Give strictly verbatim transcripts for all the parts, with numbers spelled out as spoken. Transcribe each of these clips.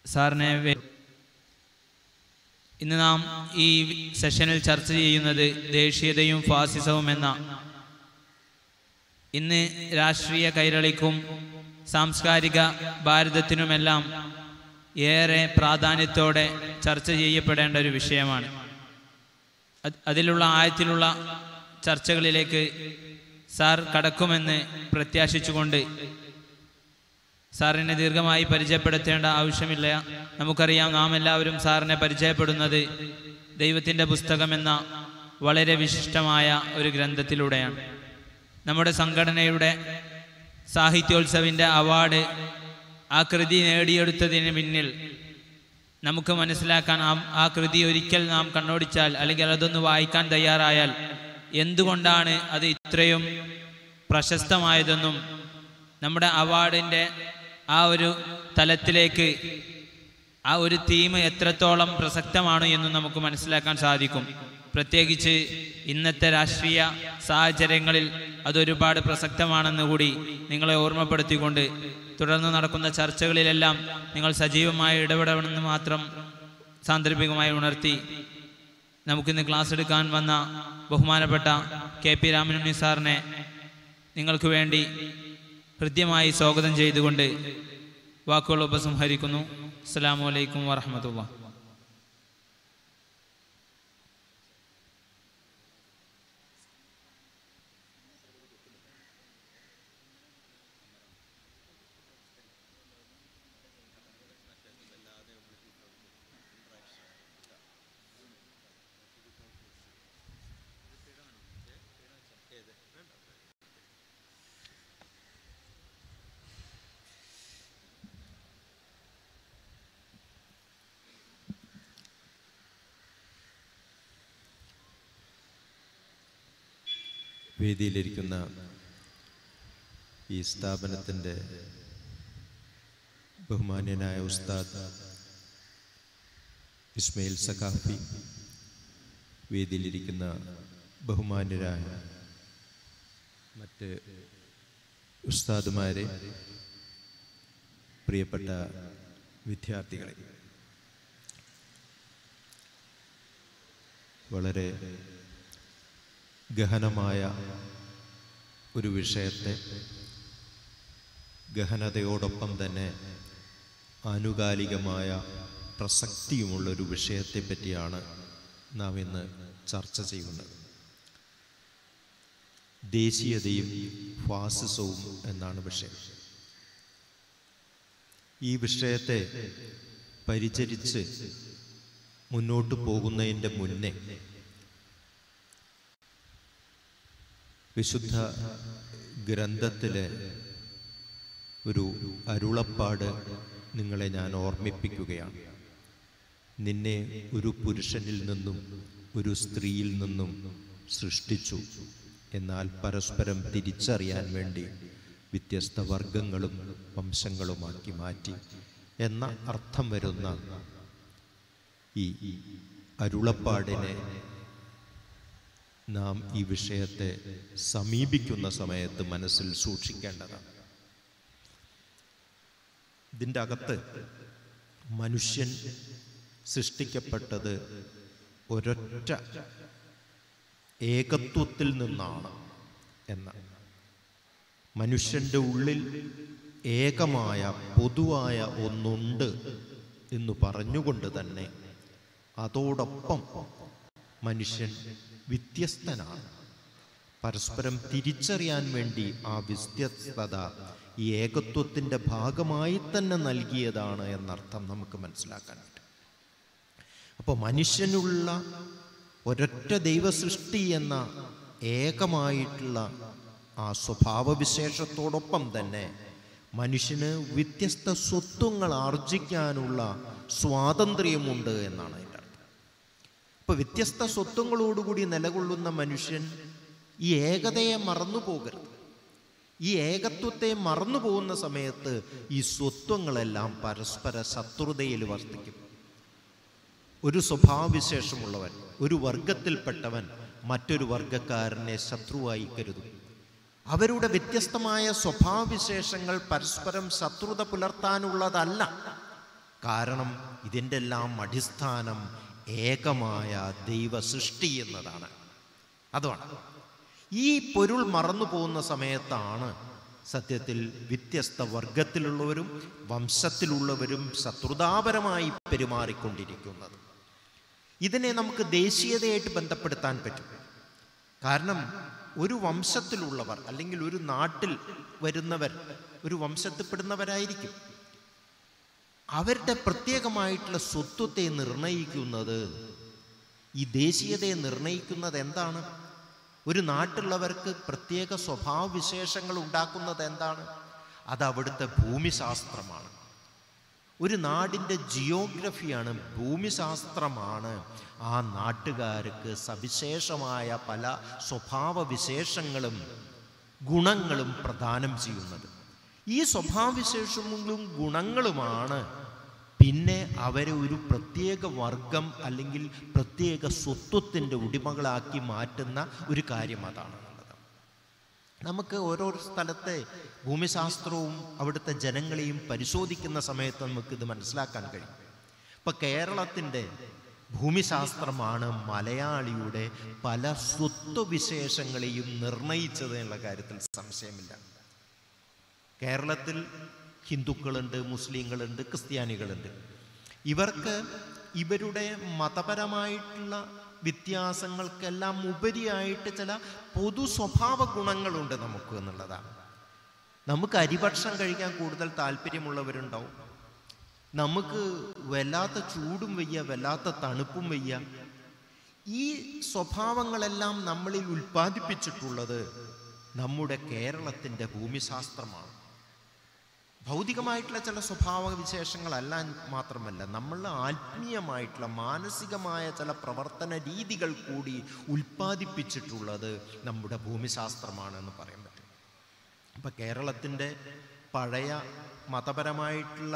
സാറിനെ ഇന്ന് നാം ഈ സെഷനിൽ ചർച്ച ചെയ്യുന്നത് ദേശീയതയും ഫാസിസവും എന്ന ഇന്ന് രാഷ്ട്രീയ കൈരളിക്കും സാംസ്കാരിക ഭാരതത്തിനുമെല്ലാം ഏറെ പ്രാധാന്യത്തോടെ ചർച്ച ചെയ്യപ്പെടേണ്ട ഒരു വിഷയമാണ്. അതിലുള്ള ആഴത്തിലുള്ള ചർച്ചകളിലേക്ക് സാർ കടക്കുമെന്ന് പ്രത്യാശിച്ചുകൊണ്ട് സാറിനെ ദീർഘമായി പരിചയപ്പെടുത്തേണ്ട ആവശ്യമില്ല. നമുക്കറിയാം, നാം എല്ലാവരും സാറിനെ പരിചയപ്പെടുന്നത് ദൈവത്തിൻ്റെ പുസ്തകം എന്ന വളരെ വിശിഷ്ടമായ ഒരു ഗ്രന്ഥത്തിലൂടെയാണ്. നമ്മുടെ സംഘടനയുടെ സാഹിത്യോത്സവിൻ്റെ അവാർഡ് ആ കൃതി നേടിയെടുത്തതിന് പിന്നിൽ നമുക്ക് മനസ്സിലാക്കാൻ ആ ആ കൃതി ഒരിക്കൽ നാം കണ്ണോടിച്ചാൽ അല്ലെങ്കിൽ അതൊന്ന് വായിക്കാൻ തയ്യാറായാൽ എന്തുകൊണ്ടാണ് അത് ഇത്രയും പ്രശസ്തമായതെന്നും നമ്മുടെ അവാർഡിൻ്റെ ആ ഒരു തലത്തിലേക്ക് ആ ഒരു തീം എത്രത്തോളം പ്രസക്തമാണ് എന്നും നമുക്ക് മനസ്സിലാക്കാൻ സാധിക്കും. പ്രത്യേകിച്ച് ഇന്നത്തെ രാഷ്ട്രീയ സാഹചര്യങ്ങളിൽ അതൊരുപാട് പ്രസക്തമാണെന്ന് കൂടി നിങ്ങളെ ഓർമ്മപ്പെടുത്തിക്കൊണ്ട് തുടർന്ന് നടക്കുന്ന ചർച്ചകളിലെല്ലാം നിങ്ങൾ സജീവമായി ഇടപെടണമെന്ന് മാത്രം സാന്ദർഭികമായി ഉണർത്തി നമുക്കിന്ന് ക്ലാസ് എടുക്കാൻ വന്ന ബഹുമാനപ്പെട്ട കെ പി രാമനുണ്ണി സാറിനെ നിങ്ങൾക്ക് വേണ്ടി ഹൃദ്യമായി സ്വാഗതം ചെയ്തുകൊണ്ട് വാക്കുകൾ ഉപസംഹരിക്കുന്നു. അസ്സലാമു അലൈക്കും വറഹ്മത്തുള്ളാഹി. വേദിയിലിരിക്കുന്ന ഈ സ്ഥാപനത്തിൻ്റെ ബഹുമാന്യനായ ഉസ്താദ് ഇസ്മയിൽ സഖാഫി, വേദിയിലിരിക്കുന്ന ബഹുമാന്യരായ മറ്റ് ഉസ്താദുമാരെ, പ്രിയപ്പെട്ട വിദ്യാർത്ഥികളെ, വളരെ ഗഹനമായ ഒരു വിഷയത്തെ ഗഹനതയോടൊപ്പം തന്നെ ആനുകാലികമായ പ്രസക്തിയുമുള്ളൊരു വിഷയത്തെ പറ്റിയാണ് നാം ഇന്ന് ചർച്ച ചെയ്യുന്നത്. ദേശീയതയും ഫാസിസവും എന്നാണ് വിഷയം. ഈ വിഷയത്തെ പരിചരിച്ച് മുന്നോട്ട് പോകുന്നതിൻ്റെ മുന്നേ വിശുദ്ധ ഗ്രന്ഥത്തിലെ ഒരു അരുളപ്പാട് നിങ്ങളെ ഞാൻ ഓർമ്മിപ്പിക്കുകയാണ്. നിന്നെ ഒരു പുരുഷനിൽ നിന്നും ഒരു സ്ത്രീയിൽ നിന്നും സൃഷ്ടിച്ചു, എന്നാൽ പരസ്പരം തിരിച്ചറിയാൻ വേണ്ടി വ്യത്യസ്ത വർഗങ്ങളും വംശങ്ങളുമാക്കി മാറ്റി എന്ന അർത്ഥം വരുന്ന ഈ അരുളപ്പാടിനെ നാം ഈ വിഷയത്തെ സമീപിക്കുന്ന സമയത്ത് മനസ്സിൽ സൂക്ഷിക്കേണ്ടതാണ്. ഇതിൻ്റെ അകത്ത് മനുഷ്യൻ സൃഷ്ടിക്കപ്പെട്ടത് ഒരൊറ്റ ഏകത്വത്തിൽ നിന്നാണ് എന്ന, മനുഷ്യൻ്റെ ഉള്ളിൽ ഏകമായ പൊതുവായ ഒന്നുണ്ട് എന്ന് പറഞ്ഞുകൊണ്ട് തന്നെ അതോടൊപ്പം മനുഷ്യൻ വ്യത്യസ്തനാണ്. പരസ്പരം തിരിച്ചറിയാൻ വേണ്ടി ആ വ്യത്യസ്തത ഈ ഏകത്വത്തിൻ്റെ ഭാഗമായി തന്നെ നൽകിയതാണ് എന്നർത്ഥം നമുക്ക് മനസ്സിലാക്കാൻ പറ്റും. അപ്പോൾ മനുഷ്യനുള്ള ഒരൊറ്റ ദൈവസൃഷ്ടി എന്ന ഏകമായിട്ടുള്ള ആ സ്വഭാവവിശേഷത്തോടൊപ്പം തന്നെ മനുഷ്യന് വ്യത്യസ്ത സ്വത്വങ്ങൾ ആർജിക്കാനുള്ള സ്വാതന്ത്ര്യമുണ്ട് എന്നാണ് അതിൻ്റെ അർത്ഥം. അപ്പോൾ വ്യത്യസ്ത സ്വത്വങ്ങളോടുകൂടി നിലകൊള്ളുന്ന മനുഷ്യൻ ഈ ഏകതയെ മറന്നു പോകരുത്. ഈ ഏകത്വത്തെ മറന്നു പോകുന്ന സമയത്ത് ഈ സ്വത്വങ്ങളെല്ലാം പരസ്പര ശത്രുതയിൽ വർത്തിക്കും. ഒരു സ്വഭാവവിശേഷമുള്ളവൻ, ഒരു വർഗത്തിൽപ്പെട്ടവൻ മറ്റൊരു വർഗക്കാരനെ ശത്രുവായി കരുതും. അവരുടെ വ്യത്യസ്തമായ സ്വഭാവവിശേഷങ്ങൾ പരസ്പരം ശത്രുത പുലർത്താനുള്ളതല്ല, കാരണം ഇതിൻ്റെ എല്ലാം അടിസ്ഥാനം ഏകമായ ദൈവ സൃഷ്ടി എന്നതാണ്. അതാണ് ഈ പൊരുൾ മറന്നു പോകുന്ന സമയത്താണ് സത്യത്തിൽ വ്യത്യസ്ത വർഗത്തിലുള്ളവരും വംശത്തിലുള്ളവരും ശത്രുതാപരമായി പെരുമാറിക്കൊണ്ടിരിക്കുന്നത്. ഇതിനെ നമുക്ക് ദേശീയതയായിട്ട് ബന്ധപ്പെടുത്താൻ പറ്റും. കാരണം ഒരു വംശത്തിലുള്ളവർ അല്ലെങ്കിൽ ഒരു നാട്ടിൽ വരുന്നവർ ഒരു വംശത്തിൽപ്പെടുന്നവരായിരിക്കും. അവരുടെ പ്രത്യേകമായിട്ടുള്ള സ്വത്വത്തെ നിർണയിക്കുന്നത്, ഈ ദേശീയതയെ നിർണയിക്കുന്നത് എന്താണ്? ഒരു നാട്ടിലുള്ളവർക്ക് പ്രത്യേക സ്വഭാവവിശേഷങ്ങൾ ഉണ്ടാക്കുന്നത് എന്താണ്? അത് അവിടുത്തെ ഭൂമിശാസ്ത്രമാണ്. ഒരു നാടിൻ്റെ ജിയോഗ്രഫിയാണ്, ഭൂമിശാസ്ത്രമാണ് ആ നാട്ടുകാർക്ക് സവിശേഷമായ പല സ്വഭാവവിശേഷങ്ങളും ഗുണങ്ങളും പ്രദാനം ചെയ്യുന്നത്. ഈ സ്വഭാവവിശേഷങ്ങളും ഗുണങ്ങളുമാണ് പിന്നെ അവരെ ഒരു പ്രത്യേക വർഗം അല്ലെങ്കിൽ പ്രത്യേക സ്വത്വത്തിൻ്റെ ഉടമകളാക്കി മാറ്റുന്ന ഒരു കാര്യം അതാണെന്നുള്ളത്. നമുക്ക് ഓരോ സ്ഥലത്തെ ഭൂമിശാസ്ത്രവും അവിടുത്തെ ജനങ്ങളെയും പരിശോധിക്കുന്ന സമയത്ത് നമുക്കിത് മനസ്സിലാക്കാൻ കഴിയും. ഇപ്പം കേരളത്തിൻ്റെ ഭൂമിശാസ്ത്രമാണ് മലയാളിയുടെ പല സ്വത്വവിശേഷങ്ങളെയും നിർണയിച്ചത് എന്നുള്ള കാര്യത്തിൽ സംശയമില്ല. കേരളത്തിൽ ഹിന്ദുക്കളുണ്ട്, മുസ്ലിങ്ങളുണ്ട്, ക്രിസ്ത്യാനികളുണ്ട്. ഇവർക്ക് ഇവരുടെ മതപരമായിട്ടുള്ള വ്യത്യാസങ്ങൾക്കെല്ലാം ഉപരിയായിട്ട് ചില പൊതു സ്വഭാവ ഗുണങ്ങളുണ്ട് നമുക്ക് എന്നുള്ളതാണ്. നമുക്ക് അരിഭക്ഷണം കഴിക്കാൻ കൂടുതൽ താല്പര്യമുള്ളവരുണ്ടാവും. നമുക്ക് വല്ലാത്ത ചൂടും വയ്യ, വല്ലാത്ത തണുപ്പും വയ്യ. ഈ സ്വഭാവങ്ങളെല്ലാം നമ്മളിൽ ഉൽപ്പാദിപ്പിച്ചിട്ടുള്ളത് നമ്മുടെ കേരളത്തിൻ്റെ ഭൂമിശാസ്ത്രമാണ്. ഭൗതികമായിട്ടുള്ള ചില സ്വഭാവ വിശേഷങ്ങളല്ല മാത്രമല്ല, നമ്മളുടെ ആത്മീയമായിട്ടുള്ള മാനസികമായ ചില പ്രവർത്തന രീതികൾ കൂടി ഉൽപ്പാദിപ്പിച്ചിട്ടുള്ളത് നമ്മുടെ ഭൂമിശാസ്ത്രമാണെന്ന് പറയാൻ പറ്റും. ഇപ്പം കേരളത്തിൻ്റെ പഴയ മതപരമായിട്ടുള്ള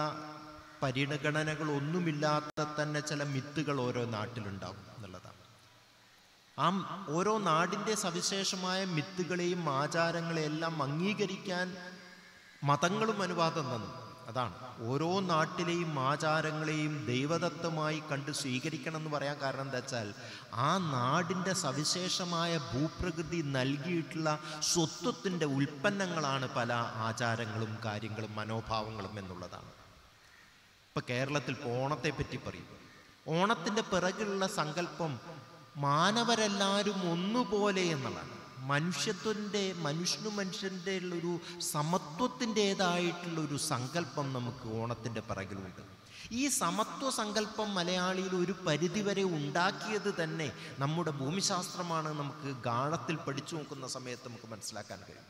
പരിഗണനകളൊന്നുമില്ലാത്ത തന്നെ ചില മിത്തുകൾ ഓരോ നാട്ടിലുണ്ടാകും എന്നുള്ളതാണ്. ആ ഓരോ നാടിൻ്റെ സവിശേഷമായ മിത്തുകളെയും ആചാരങ്ങളെയെല്ലാം അംഗീകരിക്കാൻ മതങ്ങളും അനുവാദം തന്നു. അതാണ് ഓരോ നാട്ടിലെയും ആചാരങ്ങളെയും ദൈവദത്തമായി കണ്ട് സ്വീകരിക്കണം എന്ന് പറയാൻ കാരണം എന്താ വെച്ചാൽ ആ നാടിൻ്റെ സവിശേഷമായ ഭൂപ്രകൃതി നൽകിയിട്ടുള്ള സ്വത്വത്തിൻ്റെ ഉൽപ്പന്നങ്ങളാണ് പല ആചാരങ്ങളും കാര്യങ്ങളും മനോഭാവങ്ങളും എന്നുള്ളതാണ്. ഇപ്പം കേരളത്തിൽ ഇപ്പോൾ ഓണത്തെ പറ്റി പറയും. ഓണത്തിൻ്റെ പിറകിലുള്ള സങ്കല്പം മാനവരെല്ലാവരും ഒന്നുപോലെ എന്നുള്ളതാണ്. മനുഷ്യത്വൻ്റെ മനുഷ്യനു മനുഷ്യൻ്റെ ഉള്ളൊരു സമത്വത്തിൻ്റെതായിട്ടുള്ളൊരു സങ്കല്പം നമുക്ക് ഓണത്തിൻ്റെ പിറകിലുണ്ട്. ഈ സമത്വ സങ്കല്പം മലയാളിയിൽ ഒരു പരിധിവരെ ഉണ്ടാക്കിയത് തന്നെ നമ്മുടെ ഭൂമിശാസ്ത്രമാണ്. നമുക്ക് ഗാഢത്തിൽ പഠിച്ചു നോക്കുന്ന സമയത്ത് നമുക്ക് മനസ്സിലാക്കാൻ കഴിയും.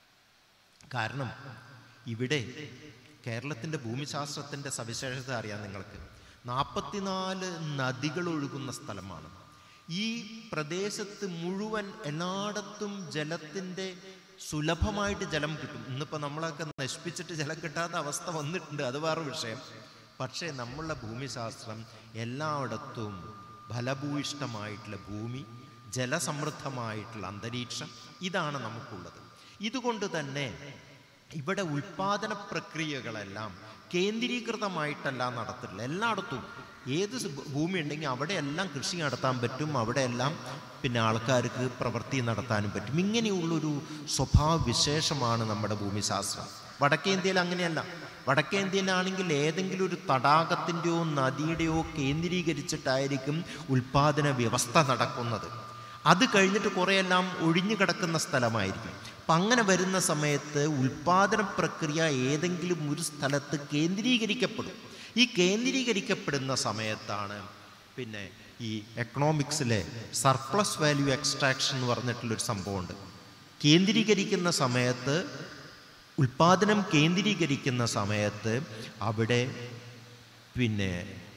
കാരണം ഇവിടെ കേരളത്തിൻ്റെ ഭൂമിശാസ്ത്രത്തിൻ്റെ സവിശേഷത അറിയാം നിങ്ങൾക്ക്. നാൽപ്പത്തിനാല് നദികൾ ഒഴുകുന്ന സ്ഥലമാണ്. ഈ പ്രദേശത്ത് മുഴുവൻ എല്ലായിടത്തും ജലത്തിൻ്റെ സുലഭമായിട്ട് ജലം കിട്ടും. ഇന്നിപ്പോൾ നമ്മളൊക്കെ നശിപ്പിച്ചിട്ട് ജലം കിട്ടാത്ത അവസ്ഥ വന്നിട്ടുണ്ട്, അത് വേറെ വിഷയം. പക്ഷേ നമ്മളുടെ ഭൂമിശാസ്ത്രം എല്ലായിടത്തും ഫലഭൂയിഷ്ടമായിട്ടുള്ള ഭൂമി, ജലസമൃദ്ധമായിട്ടുള്ള അന്തരീക്ഷം, ഇതാണ് നമുക്കുള്ളത്. ഇതുകൊണ്ട് തന്നെ ഇവിടെ ഉൽപാദന പ്രക്രിയകളെല്ലാം കേന്ദ്രീകൃതമായിട്ടല്ല നടത്തില്ല. എല്ലായിടത്തും ഏത് ഭൂമി ഉണ്ടെങ്കിൽ അവിടെയെല്ലാം കൃഷി നടത്താൻ പറ്റും, അവിടെയെല്ലാം പിന്നെ ആൾക്കാർക്ക് പ്രവൃത്തി നടത്താനും പറ്റും. ഇങ്ങനെയുള്ളൊരു സ്വഭാവ വിശേഷമാണ് നമ്മുടെ ഭൂമിശാസ്ത്രം. വടക്കേ ഇന്ത്യയിൽ അങ്ങനെയല്ല. വടക്കേ ഇന്ത്യയിലാണെങ്കിൽ ഏതെങ്കിലും ഒരു തടാകത്തിൻ്റെയോ നദിയുടെയോ കേന്ദ്രീകരിച്ചിട്ടായിരിക്കും ഉൽപാദന വ്യവസ്ഥ നടക്കുന്നത്. അത് കഴിഞ്ഞിട്ട് കുറേയെല്ലാം ഒഴിഞ്ഞു കിടക്കുന്ന സ്ഥലമായിരിക്കും. അപ്പം അങ്ങനെ വരുന്ന സമയത്ത് ഉൽപാദന പ്രക്രിയ ഏതെങ്കിലും ഒരു സ്ഥലത്ത് കേന്ദ്രീകരിക്കപ്പെടും. ഈ കേന്ദ്രീകരിക്കപ്പെടുന്ന സമയത്താണ് പിന്നെ ഈ എക്കണോമിക്സിലെ സർപ്ലസ് വാല്യൂ എക്സ്ട്രാക്ഷൻ എന്ന് പറഞ്ഞിട്ടുള്ളൊരു സംഭവമുണ്ട്. കേന്ദ്രീകരിക്കുന്ന സമയത്ത്, ഉൽപാദനം കേന്ദ്രീകരിക്കുന്ന സമയത്ത് അവിടെ പിന്നെ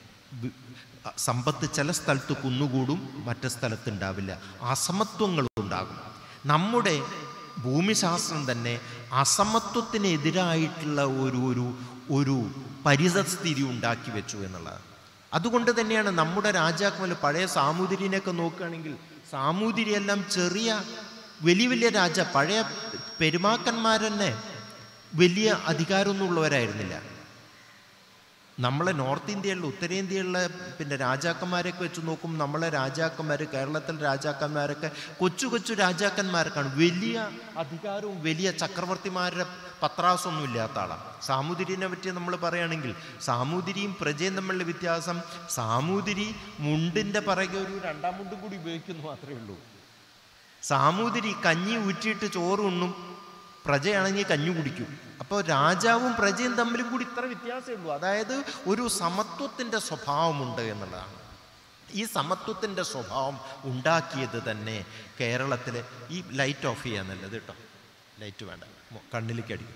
സമ്പത്ത് ചില സ്ഥലത്ത് കുന്നുകൂടും, മറ്റു സ്ഥലത്ത് ഉണ്ടാവില്ല, അസമത്വങ്ങളുണ്ടാകും. നമ്മുടെ ഭൂമിശാസ്ത്രം തന്നെ അസമത്വത്തിനെതിരായിട്ടുള്ള ഒരു ഒരു ഒരു പരിതസ്ഥിതി ഉണ്ടാക്കി വെച്ചു എന്നുള്ളതാണ്. അതുകൊണ്ട് തന്നെയാണ് നമ്മുടെ രാജാക്കന്മാർ പഴയ സാമൂതിരിനെയൊക്കെ നോക്കുകയാണെങ്കിൽ സാമൂതിരിയെല്ലാം ചെറിയ വലിയ വലിയ രാജ പഴയ പെരുമാക്കന്മാർ തന്നെ വലിയ അധികാരമൊന്നും ഉള്ളവരായിരുന്നില്ല. നമ്മളെ നോർത്ത് ഇന്ത്യയിലുള്ള ഉത്തരേന്ത്യയിലുള്ള പിന്നെ രാജാക്കന്മാരൊക്കെ വെച്ച് നോക്കും, നമ്മളെ രാജാക്കന്മാർ, കേരളത്തിലെ രാജാക്കന്മാരൊക്കെ കൊച്ചു കൊച്ചു രാജാക്കന്മാർക്കാണ്. വലിയ അധികാരവും വലിയ ചക്രവർത്തിമാരുടെ പത്രാസൊന്നും ഇല്ലാത്ത ആളാണ്. സാമൂതിരിനെ പറ്റി നമ്മൾ പറയുകയാണെങ്കിൽ സാമൂതിരിയും പ്രജയും തമ്മിലുള്ള വ്യത്യാസം, സാമൂതിരി മുണ്ടിൻ്റെ പിറകെ ഒരു രണ്ടാം മുണ്ടും കൂടി ഉപയോഗിക്കുന്നു മാത്രമേ ഉള്ളൂ. സാമൂതിരി കഞ്ഞി ഊറ്റിയിട്ട് ചോറ് ഉണ്ണും, പ്രജയാണെങ്കിൽ കഞ്ഞി കുടിക്കും. അപ്പോൾ രാജാവും പ്രജയും തമ്മിലും കൂടി ഇത്ര വ്യത്യാസമേ ഉള്ളൂ. അതായത് ഒരു സമത്വത്തിൻ്റെ സ്വഭാവമുണ്ട് എന്നുള്ളതാണ്. ഈ സമത്വത്തിൻ്റെ സ്വഭാവം ഉണ്ടാക്കിയത് തന്നെ കേരളത്തിലെ ഈ ലൈറ്റ് ഓഫ് ചെയ്യാൻ നല്ലത് കേട്ടോ, ലൈറ്റ് വേണ്ട, കണ്ണിലേക്ക് അടിക്കും.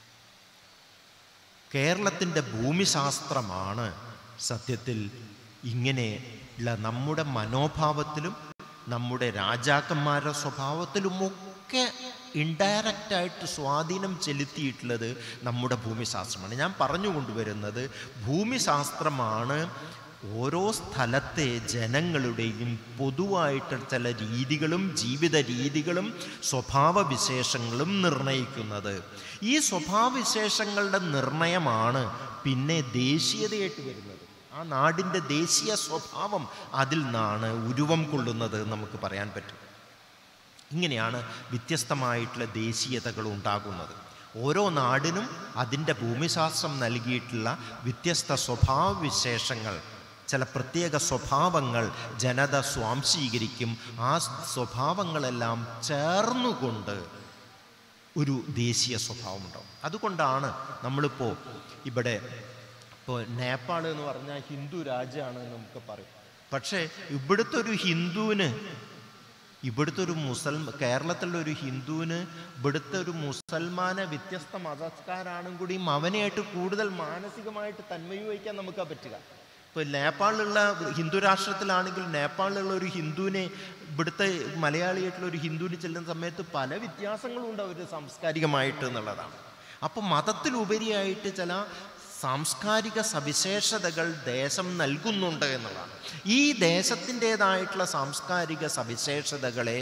കേരളത്തിൻ്റെ ഭൂമിശാസ്ത്രമാണ് സത്യത്തിൽ ഇങ്ങനെയുള്ള നമ്മുടെ മനോഭാവത്തിലും നമ്മുടെ രാജാക്കന്മാരുടെ സ്വഭാവത്തിലുമൊക്കെ ഇൻഡയറക്റ്റായിട്ട് സ്വാധീനം ചെലുത്തിയിട്ടുള്ളത് നമ്മുടെ ഭൂമിശാസ്ത്രമാണ്. ഞാൻ പറഞ്ഞു കൊണ്ടുവരുന്നത് ഭൂമിശാസ്ത്രമാണ് ഓരോ സ്ഥലത്തെ ജനങ്ങളുടെയും പൊതുവായിട്ട് ചില രീതികളും ജീവിത രീതികളും സ്വഭാവവിശേഷങ്ങളും നിർണയിക്കുന്നത്. ഈ സ്വഭാവവിശേഷങ്ങളുടെ നിർണയമാണ് പിന്നെ ദേശീയതയായിട്ട് വരുന്നത്. ആ നാടിൻ്റെ ദേശീയ സ്വഭാവം അതിൽ നിന്നാണ് ഉരുവം കൊള്ളുന്നത് നമുക്ക് പറയാൻ പറ്റും. ഇങ്ങനെയാണ് വ്യത്യസ്തമായിട്ടുള്ള ദേശീയതകൾ ഉണ്ടാകുന്നത്. ഓരോ നാടിനും അതിൻ്റെ ഭൂമിശാസ്ത്രം നൽകിയിട്ടുള്ള വ്യത്യസ്ത സ്വഭാവവിശേഷങ്ങൾ, ചില പ്രത്യേക സ്വഭാവങ്ങൾ ജനത സ്വാംശീകരിക്കും. ആ സ്വഭാവങ്ങളെല്ലാം ചേർന്നുകൊണ്ട് ഒരു ദേശീയ സ്വഭാവം ഉണ്ടാവും. അതുകൊണ്ടാണ് നമ്മളിപ്പോൾ ഇവിടെ ഇപ്പോൾ നേപ്പാൾ എന്ന് പറഞ്ഞാൽ ഹിന്ദു രാജ്യമാണ് എന്ന് നമുക്ക് പറയും. പക്ഷേ ഇവിടുത്തെ ഒരു ഹിന്ദുവിന്, ഇവിടുത്തെ ഒരു മുസൽമാൻ, കേരളത്തിലുള്ള ഒരു ഹിന്ദുവിന് ഇവിടുത്തെ ഒരു മുസൽമാനെ വ്യത്യസ്ത മതക്കാരാണെങ്കിൽ കൂടിയും അവനെയായിട്ട് കൂടുതൽ മാനസികമായിട്ട് തന്മയുവഹിക്കാൻ നമുക്ക് പറ്റുക. ഇപ്പോൾ നേപ്പാളിലുള്ള ഹിന്ദു രാഷ്ട്രത്തിലാണെങ്കിൽ നേപ്പാളിലുള്ള ഒരു ഹിന്ദുവിനെ ഇവിടുത്തെ മലയാളിയായിട്ടുള്ള ഒരു ഹിന്ദുവിന് ചെല്ലുന്ന സമയത്ത് പല വ്യത്യാസങ്ങളും ഉണ്ട് അവർ സാംസ്കാരികമായിട്ട് എന്നുള്ളതാണ്. അപ്പോൾ മതത്തിലുപരിയായിട്ട് ചില സാംസ്കാരിക സവിശേഷതകൾ ദേശം നൽകുന്നുണ്ട് എന്നുള്ളതാണ്. ഈ ദേശത്തിൻ്റേതായിട്ടുള്ള സാംസ്കാരിക സവിശേഷതകളെ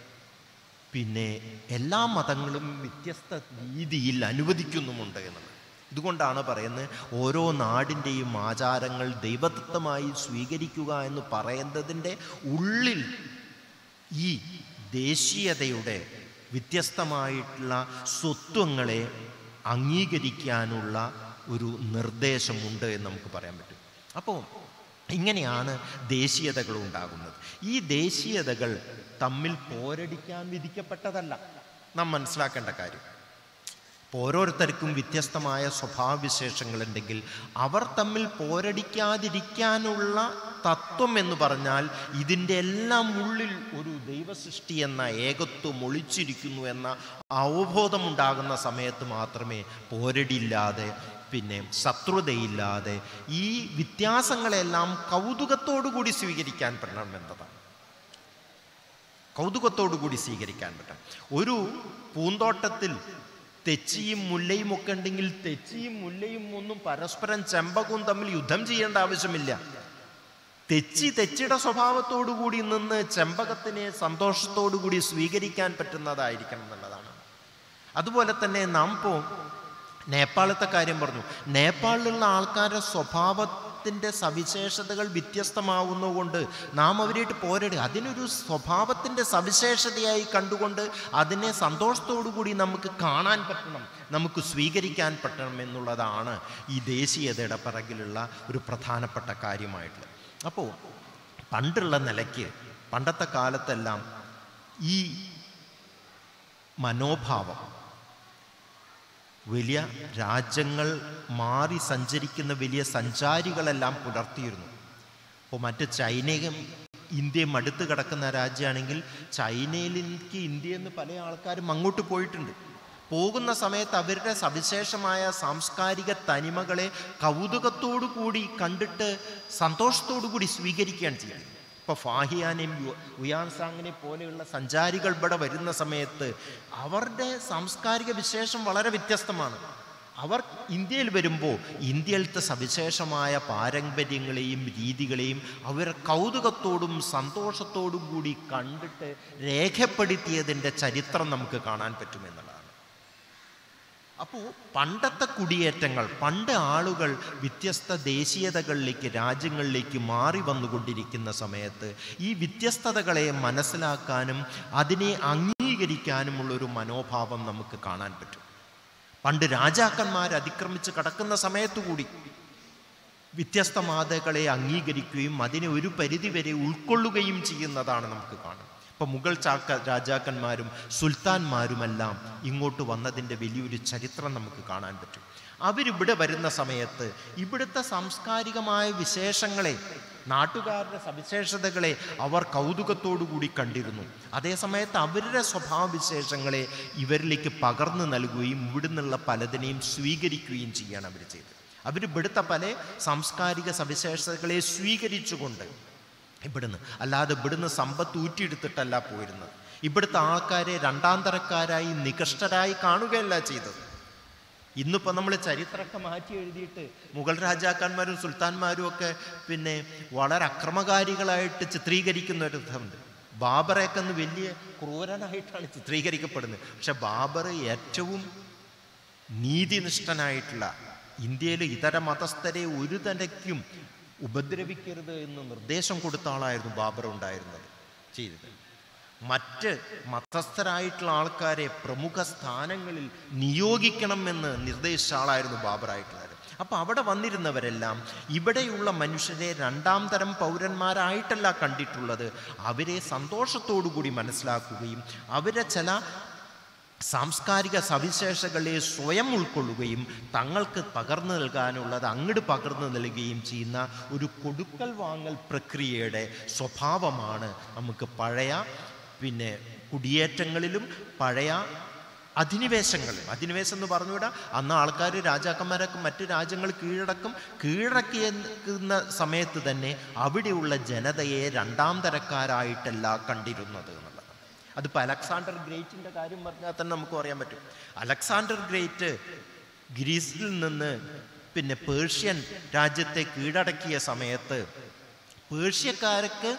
പിന്നെ എല്ലാ മതങ്ങളും വ്യത്യസ്ത രീതിയിൽ അനുവദിക്കുന്നുമുണ്ട് എന്നുള്ളത്. ഇതുകൊണ്ടാണ് പറയുന്നത് ഓരോ നാടിൻ്റെയും ആചാരങ്ങൾ ദൈവദത്തമായി സ്വീകരിക്കുക എന്ന് പറയുന്നതിൻ്റെ ഉള്ളിൽ ഈ ദേശീയതയുടെ വ്യത്യസ്തമായിട്ടുള്ള സ്വത്വങ്ങളെ അംഗീകരിക്കാനുള്ള ഒരു നിർദ്ദേശമുണ്ട് എന്ന് നമുക്ക് പറയാൻ പറ്റും. അപ്പോൾ ഇങ്ങനെയാണ് ദേശീയതകൾ ഉണ്ടാകുന്നത്. ഈ ദേശീയതകൾ തമ്മിൽ പോരടിക്കാൻ വിധിക്കപ്പെട്ടതല്ല, നാം മനസ്സിലാക്കേണ്ട കാര്യം. ഇപ്പോൾ ഓരോരുത്തർക്കും വ്യത്യസ്തമായ സ്വഭാവവിശേഷങ്ങളുണ്ടെങ്കിൽ അവർ തമ്മിൽ പോരടിക്കാതിരിക്കാനുള്ള തത്വം എന്ന് പറഞ്ഞാൽ ഇതിൻ്റെ എല്ലാം ഉള്ളിൽ ഒരു ദൈവസൃഷ്ടി എന്ന ഏകത്വം ഒളിച്ചിരിക്കുന്നു എന്ന അവബോധമുണ്ടാകുന്ന സമയത്ത് മാത്രമേ പോരടിയില്ലാതെ പിന്നെ ശത്രുതയില്ലാതെ ഈ വ്യത്യാസങ്ങളെല്ലാം കൗതുകത്തോടു കൂടി സ്വീകരിക്കാൻ പറ്റണം എന്നതാണ്. കൗതുകത്തോടു കൂടി സ്വീകരിക്കാൻ പറ്റണം. ഒരു പൂന്തോട്ടത്തിൽ തെച്ചിയും മുല്ലയും ഒക്കെ ഉണ്ടെങ്കിൽ തെച്ചിയും മുല്ലയും ഒന്നും പരസ്പരം ചെമ്പകവും തമ്മിൽ യുദ്ധം ചെയ്യേണ്ട ആവശ്യമില്ല. തെച്ചി തെച്ചിയുടെ സ്വഭാവത്തോടു കൂടി നിന്ന് ചെമ്പകത്തിനെ സന്തോഷത്തോടു കൂടി സ്വീകരിക്കാൻ പറ്റുന്നതായിരിക്കണം എന്നുള്ളതാണ്. അതുപോലെ തന്നെ നാം ഇപ്പോൾ നേപ്പാളത്തെ കാര്യം പറഞ്ഞു. നേപ്പാളിലുള്ള ആൾക്കാരുടെ സ്വഭാവത്തിൻ്റെ സവിശേഷതകൾ വ്യത്യസ്തമാവുന്നതുകൊണ്ട് നാം അവരായിട്ട് പോരടി അതിനൊരു സ്വഭാവത്തിൻ്റെ സവിശേഷതയായി കണ്ടുകൊണ്ട് അതിനെ സന്തോഷത്തോടു കൂടി നമുക്ക് കാണാൻ പറ്റണം, നമുക്ക് സ്വീകരിക്കാൻ പറ്റണം എന്നുള്ളതാണ് ഈ ദേശീയതയുടെ പിറകിലുള്ള ഒരു പ്രധാനപ്പെട്ട കാര്യമായിട്ടുള്ളത്. അപ്പോൾ പണ്ടുള്ള നിലയ്ക്ക് പണ്ടത്തെ കാലത്തെല്ലാം ഈ മനോഭാവം വലിയ രാജ്യങ്ങൾ മാറി സഞ്ചരിക്കുന്ന വലിയ സഞ്ചാരികളെല്ലാം പുലർത്തിയിരുന്നു. അപ്പോൾ മറ്റ് ചൈനയും ഇന്ത്യയും അടുത്ത് കിടക്കുന്ന രാജ്യമാണെങ്കിൽ ചൈനയിലേക്ക് ഇന്ത്യയിൽ നിന്ന് പല ആൾക്കാരും അങ്ങോട്ട് പോയിട്ടുണ്ട്. പോകുന്ന സമയത്ത് അവരുടെ സവിശേഷമായ സാംസ്കാരിക തനിമകളെ കൗതുകത്തോടു കൂടി കണ്ടിട്ട് സന്തോഷത്തോടു കൂടി സ്വീകരിക്കുകയാണ് ചെയ്യുന്നത്. ഇപ്പോൾ ഫാഹിയാനെയും ഉയാൻസാങ്ങിനെ പോലെയുള്ള സഞ്ചാരികൾ ഇവിടെ വരുന്ന സമയത്ത് അവരുടെ സാംസ്കാരിക വിശേഷം വളരെ വ്യത്യസ്തമാണ്. അവർ ഇന്ത്യയിൽ വരുമ്പോൾ ഇന്ത്യയിലത്തെ സവിശേഷമായ പാരമ്പര്യങ്ങളെയും രീതികളെയും അവർ കൗതുകത്തോടും സന്തോഷത്തോടും കൂടി കണ്ടിട്ട് രേഖപ്പെടുത്തിയതിൻ്റെ ചരിത്രം നമുക്ക് കാണാൻ പറ്റുമെന്നുള്ളതാണ്. അപ്പോൾ പണ്ടത്തെ കുടിയേറ്റങ്ങൾ, പണ്ട് ആളുകൾ വ്യത്യസ്ത ദേശീയതകളിലേക്ക്, രാജ്യങ്ങളിലേക്ക് മാറി വന്നുകൊണ്ടിരിക്കുന്ന സമയത്ത് ഈ വ്യത്യസ്തതകളെ മനസ്സിലാക്കാനും അതിനെ അംഗീകരിക്കാനുമുള്ളൊരു മനോഭാവം നമുക്ക് കാണാൻ പറ്റും. പണ്ട് രാജാക്കന്മാർ അതിക്രമിച്ച് കടക്കുന്ന സമയത്തുകൂടി വ്യത്യസ്ത മതങ്ങളെ അംഗീകരിക്കുകയും അതിനെ ഒരു പരിധിവരെ ഉൾക്കൊള്ളുകയും ചെയ്യുന്നതാണ് നമുക്ക് കാണുന്നത്. ഇപ്പം മുഗൾ ചാക്ക രാജാക്കന്മാരും സുൽത്താൻമാരുമെല്ലാം ഇങ്ങോട്ട് വന്നതിൻ്റെ വലിയൊരു ചരിത്രം നമുക്ക് കാണാൻ പറ്റും. അവരിവിടെ വരുന്ന സമയത്ത് ഇവിടുത്തെ സാംസ്കാരികമായ വിശേഷങ്ങളെ, നാട്ടുകാരുടെ സവിശേഷതകളെ അവർ കൗതുകത്തോടു കൂടി കണ്ടിരുന്നു. അതേസമയത്ത് അവരുടെ സ്വഭാവവിശേഷങ്ങളെ ഇവരിലേക്ക് പകർന്നു നൽകുകയും ഇവിടുന്നുള്ള പലതിനെയും സ്വീകരിക്കുകയും ചെയ്യാണ് അവർ ചെയ്തത്. അവർ ഇവിടുത്തെ പല സാംസ്കാരിക സവിശേഷതകളെ സ്വീകരിച്ചുകൊണ്ട് ഇവിടുന്ന്, അല്ലാതെ ഇവിടുന്ന് സമ്പത്ത് ഊറ്റിയെടുത്തിട്ടല്ല പോയിരുന്നത്. ഇവിടുത്തെ ആൾക്കാരെ രണ്ടാം തരക്കാരായി നികഷ്ടരായി കാണുകയല്ല ചെയ്തത്. ഇന്നിപ്പോൾ നമ്മൾ ചരിത്രമൊക്കെ മാറ്റി എഴുതിയിട്ട് മുഗൾ രാജാക്കന്മാരും സുൽത്താൻമാരും ഒക്കെ പിന്നെ വളരെ അക്രമകാരികളായിട്ട് ചിത്രീകരിക്കുന്ന ഒരു ഇതുണ്ട്. ബാബറൊക്കെ ഒന്ന് വലിയ ക്രൂരനായിട്ടാണ് ചിത്രീകരിക്കപ്പെടുന്നത്. പക്ഷെ ബാബർ ഏറ്റവും നീതിനിഷ്ഠനായിട്ടുള്ള, ഇന്ത്യയിൽ ഇതര മതസ്ഥരെ ഒരു തരയ്ക്കും ഉപദ്രവിക്കരുത് എന്ന് നിർദ്ദേശം കൊടുത്ത ആളായിരുന്നു ബാബർ ഉണ്ടായിരുന്നത് ചെയ്തത്. മറ്റ് മതസ്ഥരായിട്ടുള്ള ആൾക്കാരെ പ്രമുഖ സ്ഥാനങ്ങളിൽ നിയോഗിക്കണമെന്ന് നിർദ്ദേശിച്ച ആളായിരുന്നു ബാബറായിട്ടുള്ളത്. അപ്പോൾ അവിടെ വന്നിരുന്നവരെല്ലാം ഇവിടെയുള്ള മനുഷ്യരെ രണ്ടാം തരം പൗരന്മാരായിട്ടല്ല കണ്ടിട്ടുള്ളത്. അവരെ സന്തോഷത്തോടു കൂടി മനസ്സിലാക്കുകയും അവരെ ചില സാംസ്കാരിക സവിശേഷതകളെ സ്വയം ഉൾക്കൊള്ളുകയും തങ്ങൾക്ക് പകർന്നു നൽകാനുള്ളത് അങ്ങോട്ട് പകർന്നു നൽകുകയും ചെയ്യുന്ന ഒരു കൊടുക്കൽ വാങ്ങൽ പ്രക്രിയയുടെ സ്വഭാവമാണ് നമുക്ക് പഴയ പിന്നെ കുടിയേറ്റങ്ങളിലും പഴയ അധിനിവേശങ്ങളിലും. അധിനിവേശം എന്ന് പറഞ്ഞുവിടാം, അന്ന് ആൾക്കാർ രാജാക്കന്മാരൊക്കെ മറ്റ് രാജ്യങ്ങൾ കീഴടക്കും കീഴടക്കിയെന്ന സമയത്ത് തന്നെ അവിടെയുള്ള ജനതയെ രണ്ടാം തരക്കാരായിട്ടല്ല കണ്ടിരുന്നത് എന്നുള്ളത്. അതിപ്പോൾ അലക്സാണ്ടർ ഗ്രേറ്റിൻ്റെ കാര്യം പറഞ്ഞാൽ തന്നെ നമുക്ക് പറയാൻ പറ്റും. അലക്സാണ്ടർ ഗ്രേറ്റ് ഗ്രീസിൽ നിന്ന് പിന്നെ പേർഷ്യൻ രാജ്യത്തെ കീഴടക്കിയ സമയത്ത് പേർഷ്യക്കാർക്ക്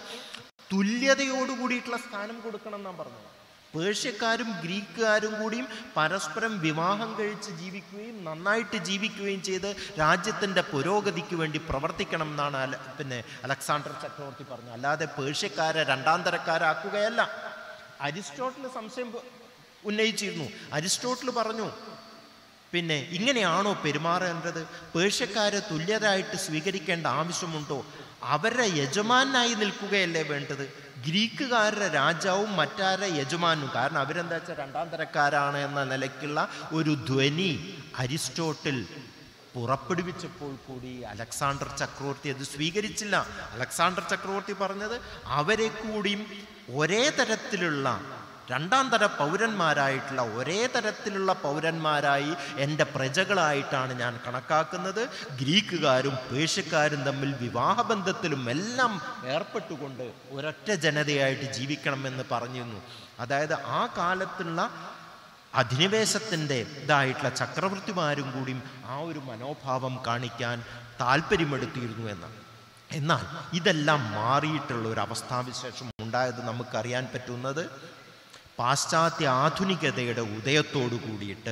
തുല്യതയോടുകൂടിയിട്ടുള്ള സ്ഥാനം കൊടുക്കണം എന്നാണ് പറഞ്ഞത്. പേർഷ്യക്കാരും ഗ്രീക്കുകാരും കൂടിയും പരസ്പരം വിവാഹം കഴിച്ച് ജീവിക്കുകയും നന്നായിട്ട് ജീവിക്കുകയും ചെയ്ത് രാജ്യത്തിൻ്റെ പുരോഗതിക്ക് വേണ്ടി പ്രവർത്തിക്കണം എന്നാണ് അല പിന്നെ അലക്സാണ്ടർ ചക്രവർത്തി പറഞ്ഞത്. അല്ലാതെ പേർഷ്യക്കാരെ രണ്ടാം തരക്കാരാക്കുകയല്ല. അരിസ്റ്റോട്ടിൽ സംശയം ഉന്നയിച്ചിരുന്നു. അരിസ്റ്റോട്ടിൽ പറഞ്ഞു, പിന്നെ ഇങ്ങനെയാണോ പെരുമാറേണ്ടത്? പേർഷ്യക്കാരെ തുല്യരായിട്ട് സ്വീകരിക്കേണ്ട ആവശ്യമുണ്ടോ? അവരുടെ യജമാനായി നിൽക്കുകയല്ലേ വേണ്ടത്? ഗ്രീക്കുകാരുടെ രാജാവും മറ്റാരുടെ യജമാനും, കാരണം അവരെന്താ വെച്ചാൽ രണ്ടാം തരക്കാരാണ് എന്ന നിലയ്ക്കുള്ള ഒരു ധ്വനി അരിസ്റ്റോട്ടിൽ പുറപ്പെടുവിച്ചപ്പോൾ കൂടി അലക്സാണ്ടർ ചക്രവർത്തി അത് സ്വീകരിച്ചില്ല. അലക്സാണ്ടർ ചക്രവർത്തി പറഞ്ഞത് അവരെ കൂടിയും ഒരേ തരത്തിലുള്ള രണ്ടാം തര പൗരന്മാരായിട്ടുള്ള ഒരേ തരത്തിലുള്ള പൗരന്മാരായി എൻ്റെ പ്രജകളായിട്ടാണ് ഞാൻ കണക്കാക്കുന്നത്. ഗ്രീക്കുകാരും പേർഷ്യക്കാരും തമ്മിൽ വിവാഹബന്ധത്തിലും എല്ലാം ഏർപ്പെട്ടുകൊണ്ട് ഒരൊറ്റ ജനതയായിട്ട് ജീവിക്കണമെന്ന് പറഞ്ഞിരുന്നു. അതായത് ആ കാലത്തുള്ള അധിനിവേശത്തിൻ്റെ ഇതായിട്ടുള്ള ചക്രവർത്തിമാരും കൂടിയും ആ ഒരു മനോഭാവം കാണിക്കാൻ താല്പര്യമെടുത്തിരുന്നു എന്നാണ്. എന്നാൽ ഇതെല്ലാം മാറിയിട്ടുള്ള ഒരു അവസ്ഥാവിശേഷം ഉണ്ടായത് നമുക്കറിയാൻ പറ്റുന്നത് പാശ്ചാത്യ ആധുനികതയുടെ ഉദയത്തോടു കൂടിയിട്ട്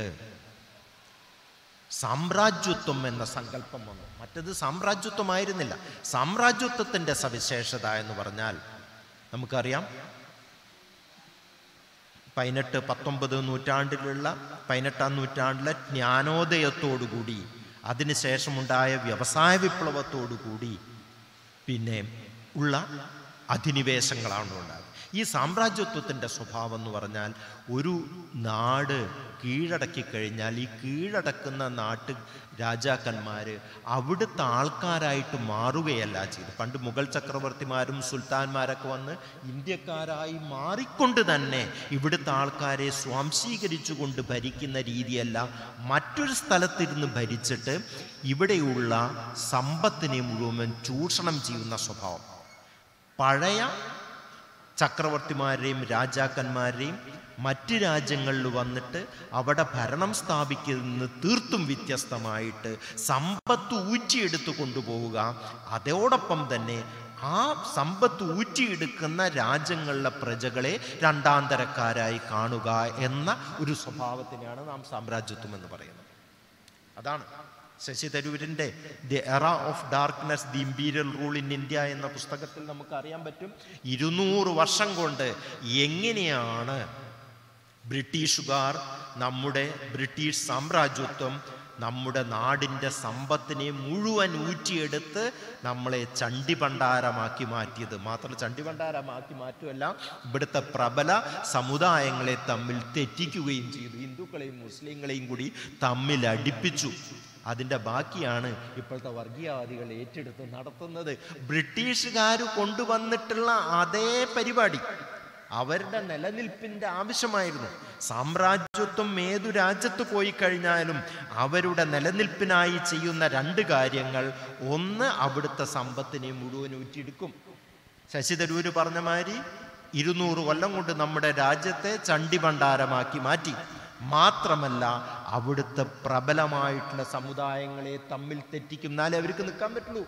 സാമ്രാജ്യത്വം എന്ന സങ്കല്പം വന്നു. മറ്റത് സാമ്രാജ്യത്വമായിരുന്നില്ല. സാമ്രാജ്യത്വത്തിൻ്റെ സവിശേഷത എന്ന് പറഞ്ഞാൽ നമുക്കറിയാം, പതിനെട്ട് പത്തൊമ്പത് നൂറ്റാണ്ടിലുള്ള പതിനെട്ടാം നൂറ്റാണ്ടിലെ ജ്ഞാനോദയത്തോടുകൂടി അതിനുശേഷമുണ്ടായ വ്യവസായ വിപ്ലവത്തോടുകൂടി പിന്നെ ഉള്ള അധിനിവേശങ്ങളാണ് ഉണ്ടാകുന്നത്. ഈ സാമ്രാജ്യത്വത്തിൻ്റെ സ്വഭാവം എന്ന് പറഞ്ഞാൽ ഒരു നാട് കീഴടക്കി കഴിഞ്ഞാൽ ഈ കീഴടക്കുന്ന നാട്ട് രാജാക്കന്മാർ അവിടുത്തെ ആൾക്കാരായിട്ട് മാറുകയല്ല ചെയ്ത്. പണ്ട് മുഗൾ ചക്രവർത്തിമാരും സുൽത്താൻമാരൊക്കെ വന്ന് ഇന്ത്യക്കാരായി മാറിക്കൊണ്ട് തന്നെ ഇവിടുത്തെ ആൾക്കാരെ സ്വാംശീകരിച്ചുകൊണ്ട് ഭരിക്കുന്ന രീതിയല്ല, മറ്റൊരു സ്ഥലത്തിരുന്ന് ഭരിച്ചിട്ട് ഇവിടെയുള്ള സമ്പത്തിനെ മുഴുവൻ ചൂഷണം ചെയ്യുന്ന സ്വഭാവം. പഴയ ചക്രവർത്തിമാരെയും രാജാക്കന്മാരെയും മറ്റ് രാജ്യങ്ങളിൽ വന്നിട്ട് അവിടെ ഭരണം സ്ഥാപിക്കുന്നത് തീർത്തും വ്യത്യസ്തമായിട്ട് സമ്പത്ത് ഊറ്റിയെടുത്ത് കൊണ്ടുപോവുക. അതോടൊപ്പം തന്നെ ആ സമ്പത്ത് ഊറ്റിയെടുക്കുന്ന രാജ്യങ്ങളിലെ പ്രജകളെ രണ്ടാം തരക്കാരായി കാണുക എന്ന ഒരു സ്വഭാവത്തിനെയാണ് നാം സാമ്രാജ്യത്വം എന്ന് പറയുന്നത്. അതാണ് ശശി തരൂരിൻ്റെ the era of darkness the imperial rule in India എന്ന പുസ്തകത്തിൽ നമുക്ക് അറിയാൻ പറ്റും. ഇരുന്നൂറ് വർഷം കൊണ്ട് എങ്ങനെയാണ് ബ്രിട്ടീഷുകാർ, നമ്മുടെ ബ്രിട്ടീഷ് സാമ്രാജ്യത്വം നമ്മുടെ നാടിൻ്റെ സമ്പത്തിനെ മുഴുവൻ ഊറ്റിയെടുത്ത് നമ്മളെ ചണ്ടിഭണ്ഡാരമാക്കി മാറ്റിയത്. മാത്രം ചണ്ടിഭണ്ഡാരമാക്കി മാറ്റുമല്ല, ഇവിടുത്തെ പ്രബല സമുദായങ്ങളെ തമ്മിൽ തെറ്റിക്കുകയും ചെയ്തു. ഹിന്ദുക്കളെയും മുസ്ലിങ്ങളെയും കൂടി തമ്മിൽ അടുപ്പിച്ചു. അതിൻ്റെ ബാക്കിയാണ് ഇപ്പോഴത്തെ വർഗീയവാദികൾ ഏറ്റെടുത്ത് നടത്തുന്നത്. ബ്രിട്ടീഷുകാർ കൊണ്ടുവന്നിട്ടുള്ള അതേ പരിപാടി അവരുടെ നിലനിൽപ്പിൻ്റെ ആവശ്യമായിരുന്നു. സാമ്രാജ്യത്വം ഏതു രാജ്യത്ത് പോയി കഴിഞ്ഞാലും അവരുടെ നിലനിൽപ്പിനായി ചെയ്യുന്ന രണ്ട് കാര്യങ്ങൾ, ഒന്ന് അവിടുത്തെ സമ്പത്തിനെ മുഴുവൻ ഊറ്റിയെടുക്കും. ശശി തരൂര് പറഞ്ഞ മാതിരി ഇരുന്നൂറ് കൊല്ലം കൊണ്ട് നമ്മുടെ രാജ്യത്തെ ചണ്ടിഭണ്ഡാരമാക്കി മാറ്റി. മാത്രമല്ല അവിടുത്തെ പ്രബലമായിട്ടുള്ള സമുദായങ്ങളെ തമ്മിൽ തെറ്റിക്കും. എന്നാലേ അവർക്ക് നിൽക്കാൻ പറ്റുള്ളൂ.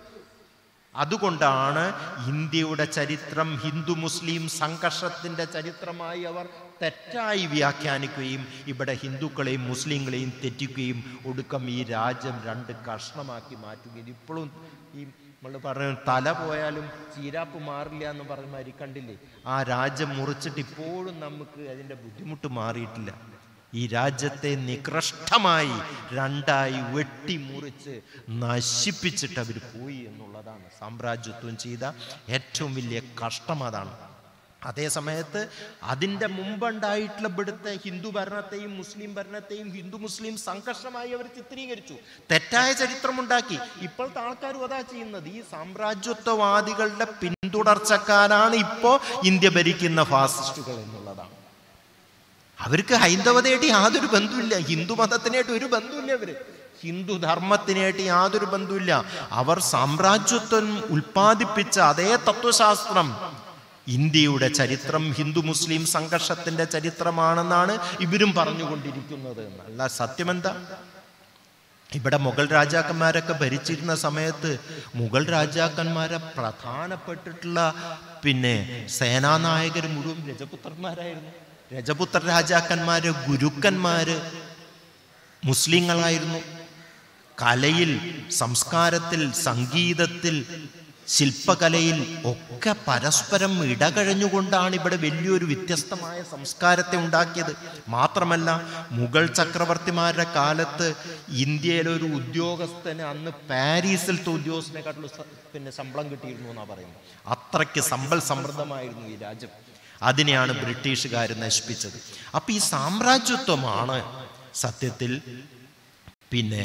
അതുകൊണ്ടാണ് ഇന്ത്യയുടെ ചരിത്രം ഹിന്ദു മുസ്ലിം സംഘർഷത്തിൻ്റെ ചരിത്രമായി അവർ തെറ്റായി വ്യാഖ്യാനിക്കുകയും ഇവിടെ ഹിന്ദുക്കളെയും മുസ്ലിങ്ങളെയും തെറ്റിക്കുകയും ഒടുക്കം ഈ രാജ്യം രണ്ട് കഷ്ണമാക്കി മാറ്റുകയും. ഇപ്പോഴും ഈ നമ്മൾ പറഞ്ഞു തല പോയാലും ചീരാപ്പ് മാറില്ല എന്ന് പറഞ്ഞ മാതിരി കണ്ടില്ലേ, ആ രാജ്യം മുറിച്ചിട്ട് ഇപ്പോഴും നമുക്ക് അതിൻ്റെ ബുദ്ധിമുട്ട് മാറിയിട്ടില്ല. ഈ രാജ്യത്തെ നികൃഷ്ടമായി രണ്ടായി വെട്ടി മുറിച്ച് നശിപ്പിച്ചിട്ട് അവർ പോയി എന്നുള്ളതാണ് സാമ്രാജ്യത്വം ചെയ്ത ഏറ്റവും വലിയ കഷ്ടം. അതാണ്. അതേ സമയത്ത് അതിൻ്റെ മുമ്പുണ്ടായിട്ടുള്ള ഇവിടുത്തെ ഹിന്ദു ഭരണത്തെയും മുസ്ലിം ഭരണത്തെയും ഹിന്ദു മുസ്ലിം സംഘർഷമായി അവർ ചിത്രീകരിച്ചു, തെറ്റായ ചരിത്രമുണ്ടാക്കി. ഇപ്പോഴത്തെ ആൾക്കാരും അതാ ചെയ്യുന്നത്. ഈ സാമ്രാജ്യത്വവാദികളുടെ പിന്തുടർച്ചക്കാരാണ് ഇപ്പോൾ ഇന്ത്യ ഭരിക്കുന്ന ഫാസിസ്റ്റുകൾ എന്നുള്ളതാണ്. അവർക്ക് ഹൈന്ദവതയായിട്ട് യാതൊരു ബന്ധമില്ല, ഹിന്ദു മതത്തിനായിട്ട് ഒരു ബന്ധമില്ല, അവര് ഹിന്ദു ധർമ്മത്തിനായിട്ട് യാതൊരു ബന്ധമില്ല. അവർ സാമ്രാജ്യത്വം ഉൽപ്പാദിപ്പിച്ച അതേ തത്വശാസ്ത്രം ഇന്ത്യയുടെ ചരിത്രം ഹിന്ദു മുസ്ലിം സംഘർഷത്തിന്റെ ചരിത്രമാണെന്നാണ് ഇവരും പറഞ്ഞുകൊണ്ടിരിക്കുന്നത്. നല്ല സത്യമെന്താ? ഇവിടെ മുഗൾ രാജാക്കന്മാരൊക്കെ ഭരിച്ചിരുന്ന സമയത്ത് മുഗൾ രാജാക്കന്മാരെ പ്രധാനപ്പെട്ടിട്ടുള്ള പിന്നെ സേനാനായകർ മുഴുവൻ രജപുത്രന്മാരായിരുന്നു. രജപുത്ര രാജാക്കന്മാര് ഗുരുക്കന്മാര് മുസ്ലിങ്ങളായിരുന്നു. കലയിൽ, സംസ്കാരത്തിൽ, സംഗീതത്തിൽ, ശില്പകലയിൽ ഒക്കെ പരസ്പരം ഇടകഴഞ്ഞുകൊണ്ടാണ് ഇവിടെ വലിയൊരു വ്യത്യസ്തമായ സംസ്കാരത്തെ ഉണ്ടാക്കിയത്. മാത്രമല്ല മുഗൾ ചക്രവർത്തിമാരുടെ കാലത്ത് ഇന്ത്യയിലൊരു ഉദ്യോഗസ്ഥന് അന്ന് പാരീസിലത്തെ ഉദ്യോഗസ്ഥനെക്കാട്ടുള്ള പിന്നെ ശമ്പളം കിട്ടിയിരുന്നു എന്നാണ് പറയുന്നത്. അത്രയ്ക്ക് സമ്പൽ സമൃദ്ധമായിരുന്നു ഈ രാജ്യം. അതിനെയാണ് ബ്രിട്ടീഷുകാർ നശിപ്പിച്ചത്. അപ്പം ഈ സാമ്രാജ്യത്വമാണ് സത്യത്തിൽ പിന്നെ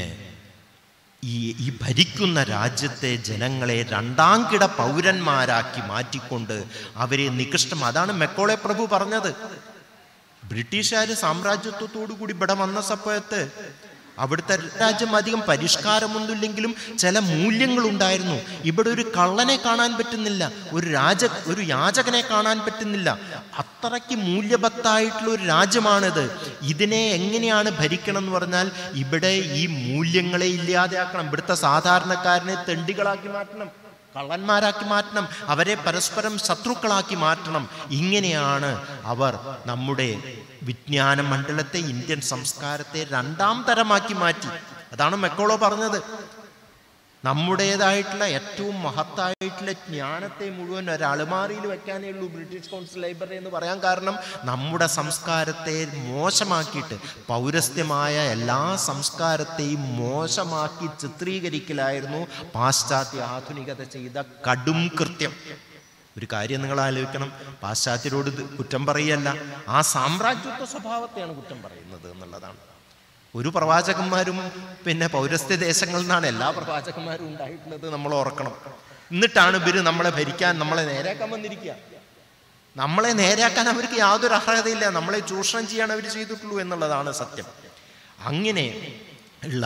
ഈ ഈ ഭരിക്കുന്ന രാജ്യത്തെ ജനങ്ങളെ രണ്ടാം കിട പൗരന്മാരാക്കി മാറ്റിക്കൊണ്ട് അവരെ നികൃഷ്ടം. അതാണ് മെക്കോളെ പ്രഭു പറഞ്ഞത്. ബ്രിട്ടീഷുകാർ സാമ്രാജ്യത്വത്തോടു കൂടി ഇവിടെ വന്ന സമയത്ത് അവിടുത്തെ രാജ്യം അധികം പരിഷ്കാരമൊന്നുമില്ലെങ്കിലും ചില മൂല്യങ്ങൾ ഉണ്ടായിരുന്നു. ഇവിടെ ഒരു കള്ളനെ കാണാൻ പറ്റുന്നില്ല, ഒരു രാജ ഒരു യാചകനെ കാണാൻ പറ്റുന്നില്ല. അത്രയ്ക്ക് മൂല്യബത്തായിട്ടുള്ള ഒരു രാജ്യമാണിത്. ഇതിനെ എങ്ങനെയാണ് ഭരിക്കണം എന്ന് പറഞ്ഞാൽ ഇവിടെ ഈ മൂല്യങ്ങളെ ഇല്ലാതെയാക്കണം. ഇവിടുത്തെ സാധാരണക്കാരനെ തെണ്ടികളാക്കി മാറ്റണം, കള്ളന്മാരാക്കി മാറ്റണം, അവരെ പരസ്പരം ശത്രുക്കളാക്കി മാറ്റണം. ഇങ്ങനെയാണ് അവർ നമ്മുടെ വിജ്ഞാന മണ്ഡലത്തെ, ഇന്ത്യൻ സംസ്കാരത്തെ രണ്ടാം തരമാക്കി മാറ്റി. അതാണ് മെക്കോളോ പറഞ്ഞത്. നമ്മുടേതായിട്ടുള്ള ഏറ്റവും മഹത്തായിട്ടുള്ള ജ്ഞാനത്തെ മുഴുവൻ ഒരു അലമാരിയിൽ വെക്കാനേ ഉള്ളൂ ബ്രിട്ടീഷ് കൗൺസിൽ ലൈബ്രറി എന്ന് പറയാൻ കാരണം നമ്മുടെ സംസ്കാരത്തെ മോശമാക്കിയിട്ട് പൗരസ്ത്യമായ എല്ലാ സംസ്കാരത്തെയും മോശമാക്കി ചിത്രീകരിക്കലായിരുന്നു പാശ്ചാത്യ ആധുനികത ചെയ്ത കടും കൃത്യം. ഒരു കാര്യം നിങ്ങൾ ആലോചിക്കണം, പാശ്ചാത്യരോട് കുറ്റം പറയല്ല, ആ സാമ്രാജ്യത്വ സ്വഭാവത്തെയാണ് കുറ്റം പറയുന്നത് എന്നുള്ളതാണ്. ഒരു പ്രവാചകന്മാരും പിന്നെ പൗരസ്ത്യ ദേശങ്ങളിൽ നിന്നാണ് എല്ലാ പ്രവാചകന്മാരും ഉണ്ടായിട്ടുള്ളത്, നമ്മൾ ഓർക്കണം. എന്നിട്ടാണ് ഇവര് നമ്മളെ ഭരിക്കാൻ, നമ്മളെ നേരെയാക്കാൻ വന്നിരിക്കുക. നമ്മളെ നേരെയാക്കാൻ അവർക്ക് യാതൊരു അർഹതയില്ല, നമ്മളെ ചൂഷണം ചെയ്യാൻ അവർ ചെയ്തിട്ടുള്ളൂ എന്നുള്ളതാണ് സത്യം. അങ്ങനെ ഉള്ള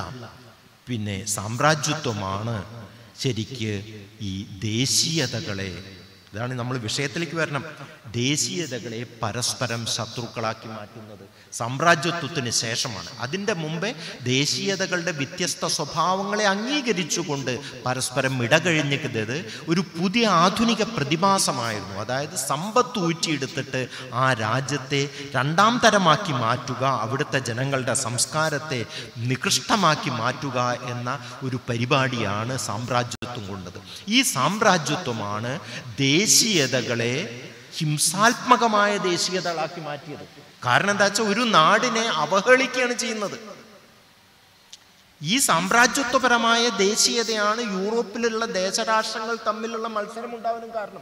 പിന്നെ സാമ്രാജ്യത്വമാണ് ശരിക്ക് ഈ ദേശീയതകളെ ഇതാണ് നമ്മൾ വിഷയത്തിലേക്ക് വരണം. ദേശീയതകളെ പരസ്പരം ശത്രുക്കളാക്കി മാറ്റുന്നത് സാമ്രാജ്യത്വത്തിന് ശേഷമാണ്. അതിൻ്റെ മുമ്പേ ദേശീയതകളുടെ വ്യത്യസ്ത സ്വഭാവങ്ങളെ അംഗീകരിച്ചുകൊണ്ട് പരസ്പരം ഇടകഴിഞ്ഞത് ഒരു പുതിയ ആധുനിക പ്രതിഭാസമായിരുന്നു. അതായത് സമ്പത്ത് ഊറ്റിയെടുത്തിട്ട് ആ രാജ്യത്തെ രണ്ടാം തരമാക്കി മാറ്റുക, അവിടുത്തെ ജനങ്ങളുടെ സംസ്കാരത്തെ നികൃഷ്ടമാക്കി മാറ്റുക എന്ന ഒരു പരിപാടിയാണ് സാമ്രാജ്യത്വം കൊണ്ടത്. ഈ സാമ്രാജ്യത്വമാണ് ദേശീയതകളെ ഹിംസാത്മകമായ ദേശീയതകളാക്കി മാറ്റിയത്. കാരണം എന്താ വെച്ചാൽ ഒരു നാടിനെ അവഹേളിക്കുകയാണ് ചെയ്യുന്നത്. ഈ സാമ്രാജ്യത്വപരമായ ദേശീയതയാണ് യൂറോപ്പിലുള്ള ദേശരാഷ്ട്രങ്ങൾ തമ്മിലുള്ള മത്സരം ഉണ്ടാവാനും കാരണം.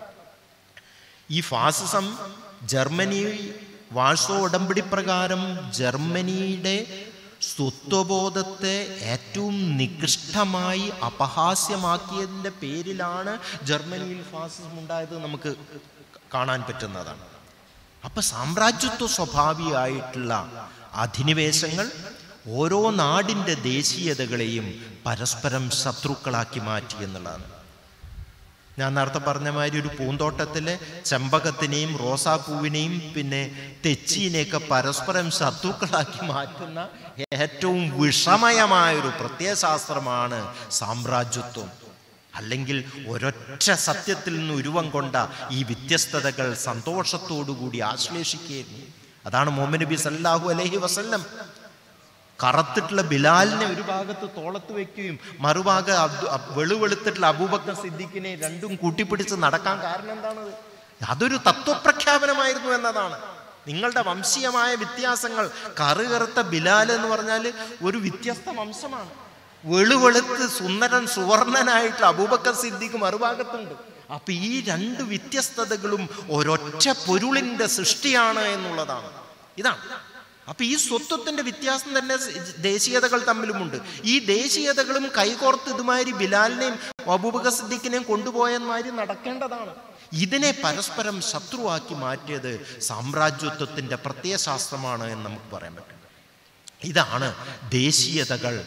ഈ ഫാസിസം ജർമ്മനി വാഴ്സോ ഉടമ്പടി പ്രകാരം ജർമ്മനിയുടെ സ്വത്വബോധത്തെ ഏറ്റവും നികൃഷ്ടമായി അപഹാസ്യമാക്കിയതിൻ്റെ പേരിലാണ് ജർമ്മനിയിൽ ഫാസിസം ഉണ്ടായത് നമുക്ക് കാണാൻ പറ്റുന്നതാണ്. അപ്പൊ സാമ്രാജ്യത്വ സ്വഭാവിയായിട്ടുള്ള അധിനിവേശങ്ങൾ ഓരോ നാടിൻ്റെ ദേശീയതകളെയും പരസ്പരം ശത്രുക്കളാക്കി മാറ്റി എന്നുള്ളതാണ്. ഞാൻ നേരത്തെ പറഞ്ഞ മാതിരി ഒരു പൂന്തോട്ടത്തിലെ ചെമ്പകത്തിനെയും റോസാപ്പൂവിനെയും പിന്നെ തെച്ചീനെയൊക്കെ പരസ്പരം ശത്രുക്കളാക്കി മാറ്റുന്ന ഏറ്റവും വിഷമയമായൊരു പ്രത്യയശാസ്ത്രമാണ് സാമ്രാജ്യത്വം. അല്ലെങ്കിൽ ഒരൊറ്റ സത്യത്തിൽ നിന്ന് ഉരുവം കൊണ്ട ഈ വ്യത്യസ്തതകൾ സന്തോഷത്തോടുകൂടി ആശ്ലേഷിക്കുകയായിരുന്നു. അതാണ് മുഹമ്മദ് നബി സല്ലല്ലാഹു അലൈഹി വസല്ലം കറുത്തിട്ടുള്ള ബിലാലിനെ ഒരു ഭാഗത്ത് തോളത്ത് വെക്കുകയും മറുഭാഗം വെളുവെളുത്തിട്ടുള്ള അബൂബക്കർ സിദ്ദീഖിനെ രണ്ടും കൂട്ടിപ്പിടിച്ച് നടക്കാൻ കാരണം എന്താണ്? അതൊരു തത്വപ്രഖ്യാപനമായിരുന്നു എന്നതാണ്. നിങ്ങളുടെ വംശീയമായ വ്യത്യാസങ്ങൾ, കറുകറുത്ത ബിലാൽ എന്ന് പറഞ്ഞാൽ ഒരു വ്യത്യസ്ത വംശമാണ്. വെളുവെളുത്ത് സുന്ദരൻ സുവർണനായിട്ടുള്ള അബൂബക്കർ സിദ്ദീഖ് മറുഭാഗത്തുണ്ട്. അപ്പൊ ഈ രണ്ട് വ്യത്യസ്തതകളും ഒരൊറ്റ പൊരുളിന്റെ സൃഷ്ടിയാണ് എന്നുള്ളതാണ്. ഇതാണ്. അപ്പൊ ഈ സ്വത്വത്തിന്റെ വ്യത്യാസം തന്നെ ദേശീയതകൾ തമ്മിലുമുണ്ട്. ഈ ദേശീയതകളും കൈകോർത്ത് ഇതുമാതിരി ബിലാലിനെയും അബൂബക്കർ സിദ്ദീഖിനെയും കൊണ്ടുപോയമാതിരി നടക്കേണ്ടതാണ്. ഇതിനെ പരസ്പരം ശത്രുവാക്കി മാറ്റിയത് സാമ്രാജ്യത്വത്തിന്റെ പ്രത്യയശാസ്ത്രമാണ് എന്ന് നമുക്ക് പറയാൻ പറ്റും. ഇതാണ് ദേശീയതകൾ.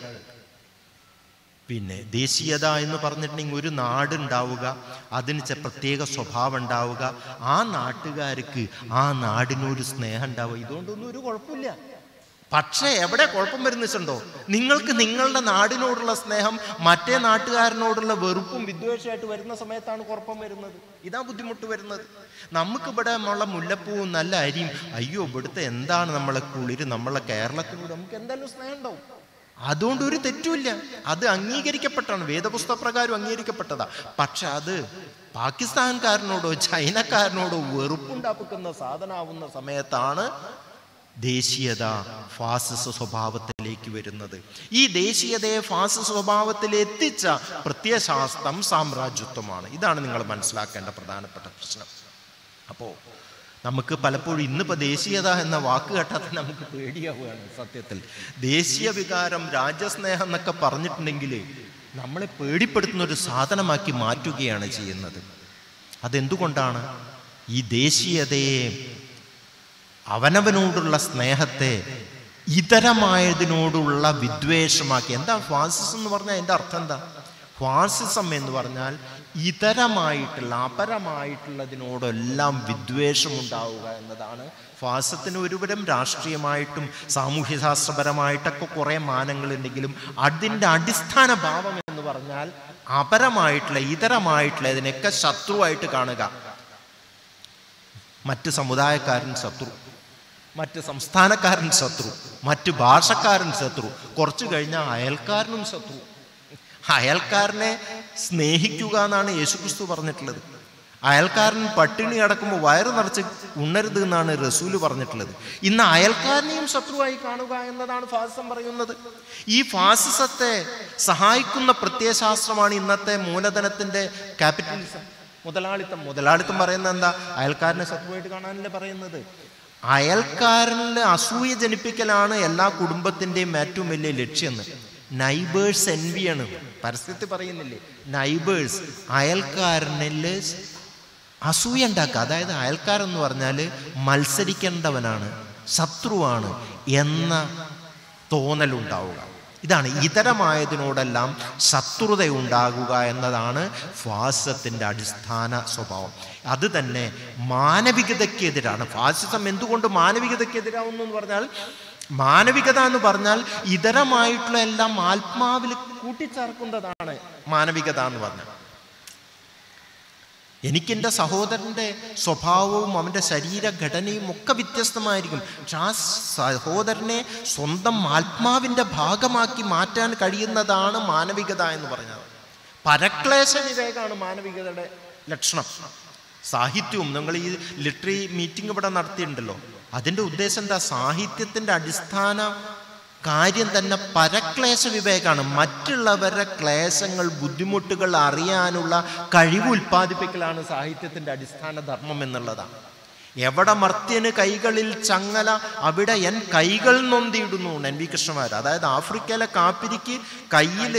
പിന്നെ ദേശീയത എന്ന് പറഞ്ഞിട്ടുണ്ടെങ്കിൽ ഒരു നാടുണ്ടാവുക, അതിന് പ്രത്യേക സ്വഭാവം ഉണ്ടാവുക, ആ നാട്ടുകാർക്ക് ആ നാടിനൊരു സ്നേഹം ഉണ്ടാവുക, ഇതുകൊണ്ടൊന്നും ഒരു കുഴപ്പമില്ല. പക്ഷേ എവിടെ കുഴപ്പം വരുന്നുണ്ടോ? നിങ്ങൾക്ക് നിങ്ങളുടെ നാടിനോടുള്ള സ്നേഹം മറ്റേ നാട്ടുകാരനോടുള്ള വെറുപ്പും വിദ്വേഷമായിട്ട് വരുന്ന സമയത്താണ് കുഴപ്പം വരുന്നത്. ഇതാ ബുദ്ധിമുട്ട് വരുന്നത്. നമുക്കിവിടെ നമ്മളെ മുല്ലപ്പൂവും നല്ല അരിയും, അയ്യോ ഇവിടുത്തെ എന്താണ് നമ്മളെ കുളിര്, നമ്മളെ കേരളത്തിനോട് നമുക്ക് എന്തായാലും സ്നേഹം ഉണ്ടാവും. അതുകൊണ്ട് ഒരു തെറ്റുമില്ല, അത് അംഗീകരിക്കപ്പെട്ടാണ്, വേദപുസ്തകപ്രകാരം അംഗീകരിക്കപ്പെട്ടതാ. പക്ഷെ അത് പാകിസ്ഥാൻകാരനോടോ ചൈനക്കാരനോടോ വെറുപ്പുണ്ടാക്കുന്ന സാധനമാവുന്ന സമയത്താണ് ദേശീയത ഫാസിസ സ്വഭാവത്തിലേക്ക് വരുന്നത്. ഈ ദേശീയതയെ ഫാസിസ സ്വഭാവത്തിൽ എത്തിച്ച പ്രത്യയശാസ്ത്രം സാമ്രാജ്യത്വമാണ്. ഇതാണ് നിങ്ങൾ മനസ്സിലാക്കേണ്ട പ്രധാനപ്പെട്ട പ്രശ്നം. അപ്പോൾ നമുക്ക് പലപ്പോഴും ഇന്നിപ്പോൾ ദേശീയത എന്ന വാക്ക് കേട്ടാൽ തന്നെ നമുക്ക് പേടിയാവുകയാണ്. സത്യത്തിൽ ദേശീയ വികാരം, രാജ്യസ്നേഹം എന്നൊക്കെ പറഞ്ഞിട്ടുണ്ടെങ്കിൽ നമ്മളെ പേടിപ്പെടുത്തുന്ന ഒരു സാധനമാക്കി മാറ്റുകയാണ് ചെയ്യുന്നത്. അതെന്തുകൊണ്ടാണ്? ഈ ദേശീയതയെ, അവനവനോടുള്ള സ്നേഹത്തെ ഇതരമായതിനോടുള്ള വിദ്വേഷമാക്കി. എന്താ ഫാസിസം എന്ന് പറഞ്ഞാൽ എൻ്റെ അർത്ഥം എന്താ? ഫാസിസം എന്ന് പറഞ്ഞാൽ ഇതരമായിട്ടുള്ള അപരമായിട്ടുള്ളതിനോടെല്ലാം വിദ്വേഷമുണ്ടാവുക എന്നതാണ്. ഫാസിസത്തിന് ഒരുപരം രാഷ്ട്രീയമായിട്ടും സാമൂഹ്യശാസ്ത്രപരമായിട്ടൊക്കെ കുറേ മാനങ്ങളുണ്ടെങ്കിലും അതിൻ്റെ അടിസ്ഥാന ഭാവം എന്ന് പറഞ്ഞാൽ അപരമായിട്ടുള്ള ഇതരമായിട്ടുള്ള ഇതിനൊക്കെ ശത്രുവായിട്ട് കാണുക. മറ്റ് സമുദായക്കാരൻ ശത്രു, മറ്റ് സംസ്ഥാനക്കാരൻ ശത്രു, മറ്റ് ഭാഷക്കാരൻ ശത്രു, കുറച്ചു കഴിഞ്ഞാൽ അയൽക്കാരനും ശത്രു. അയൽക്കാരനെ സ്നേഹിക്കുക എന്നാണ് യേശുക്രിസ്തു പറഞ്ഞിട്ടുള്ളത്. അയൽക്കാരൻ പട്ടിണി കിടക്കുമ്പോൾ വയറ് നിറച്ച് ഉണ്ണരുത് എന്നാണ് റസൂല് പറഞ്ഞിട്ടുള്ളത്. ഇന്ന് അയൽക്കാരനെയും ശത്രുവായി കാണുക എന്നതാണ് ഫാസിസം പറയുന്നത്. ഈ ഫാസിസത്തെ സഹായിക്കുന്ന പ്രത്യയശാസ്ത്രമാണ് ഇന്നത്തെ മൂലധനത്തിന്റെ ക്യാപിറ്റലിസം, മുതലാളിത്തം. മുതലാളിത്തം പറയുന്നത് എന്താ? അയൽക്കാരനെ ശത്രുവായിട്ട് കാണാനല്ലേ പറയുന്നത്. അയൽക്കാരനിൽ അസൂയ ജനിപ്പിക്കലാണ് എല്ലാ കുടുംബത്തിൻ്റെയും ഏറ്റവും വലിയ ലക്ഷ്യം. നൈബേഴ്സ് എൻവിയാണ് പരസ്യത്തിൽ പറയുന്നില്ലേ? നൈബേഴ്സ്, അയൽക്കാരനിൽ അസൂയ ഉണ്ടാക്കുക. അതായത് അയൽക്കാരെന്ന് പറഞ്ഞാൽ മത്സരിക്കേണ്ടവനാണ്, ശത്രുവാണ് എന്ന തോന്നലുണ്ടാവുക. ഇതാണ് ഇതരമായതിനോടെല്ലാം ശത്രുതയുണ്ടാകുക എന്നതാണ് ഫാസിസത്തിൻ്റെ അടിസ്ഥാന സ്വഭാവം. അത് തന്നെ മാനവികതയ്ക്കെതിരാണ്. ഫാസിസം എന്തുകൊണ്ട് മാനവികതയ്ക്കെതിരാവുന്നു എന്ന് പറഞ്ഞാൽ, മാനവികത എന്ന് പറഞ്ഞാൽ ഇതരമായിട്ടുള്ള എല്ലാം ആത്മാവിൽ കൂട്ടിച്ചേർക്കുന്നതാണ് മാനവികത എന്ന് പറഞ്ഞാൽ. എനിക്കെൻ്റെ സഹോദരൻ്റെ സ്വഭാവവും അവൻ്റെ ശരീരഘടനയും ഒക്കെ വ്യത്യസ്തമായിരിക്കും. പക്ഷെ ആ സഹോദരനെ സ്വന്തം ആത്മാവിൻ്റെ ഭാഗമാക്കി മാറ്റാൻ കഴിയുന്നതാണ് മാനവികത എന്ന് പറഞ്ഞത്. പരക്ലേശ വിവേകമാണ് മാനവികതയുടെ ലക്ഷണം. സാഹിത്യവും, നിങ്ങൾ ഈ ലിറ്റററി മീറ്റിംഗ് ഇവിടെ നടത്തിയിട്ടുണ്ടല്ലോ, അതിൻ്റെ ഉദ്ദേശം എന്താ? സാഹിത്യത്തിൻ്റെ അടിസ്ഥാന കാര്യം തന്നെ പരക്ലേശ വിവേകമാണ്. മറ്റുള്ളവരുടെ ക്ലേശങ്ങൾ, ബുദ്ധിമുട്ടുകൾ അറിയാനുള്ള കഴിവ് ഉൽപ്പാദിപ്പിക്കലാണ് സാഹിത്യത്തിൻ്റെ അടിസ്ഥാന ധർമ്മം എന്നുള്ളതാണ്. എവിടെ മർത്യന് കൈകളിൽ ചങ്ങല അവിടെ എൻ കൈകൾ നൊന്തിയിടുന്നു എൻ വി കൃഷ്ണമാർ. അതായത് ആഫ്രിക്കയിലെ കാപ്പിരിക്ക് കയ്യിൽ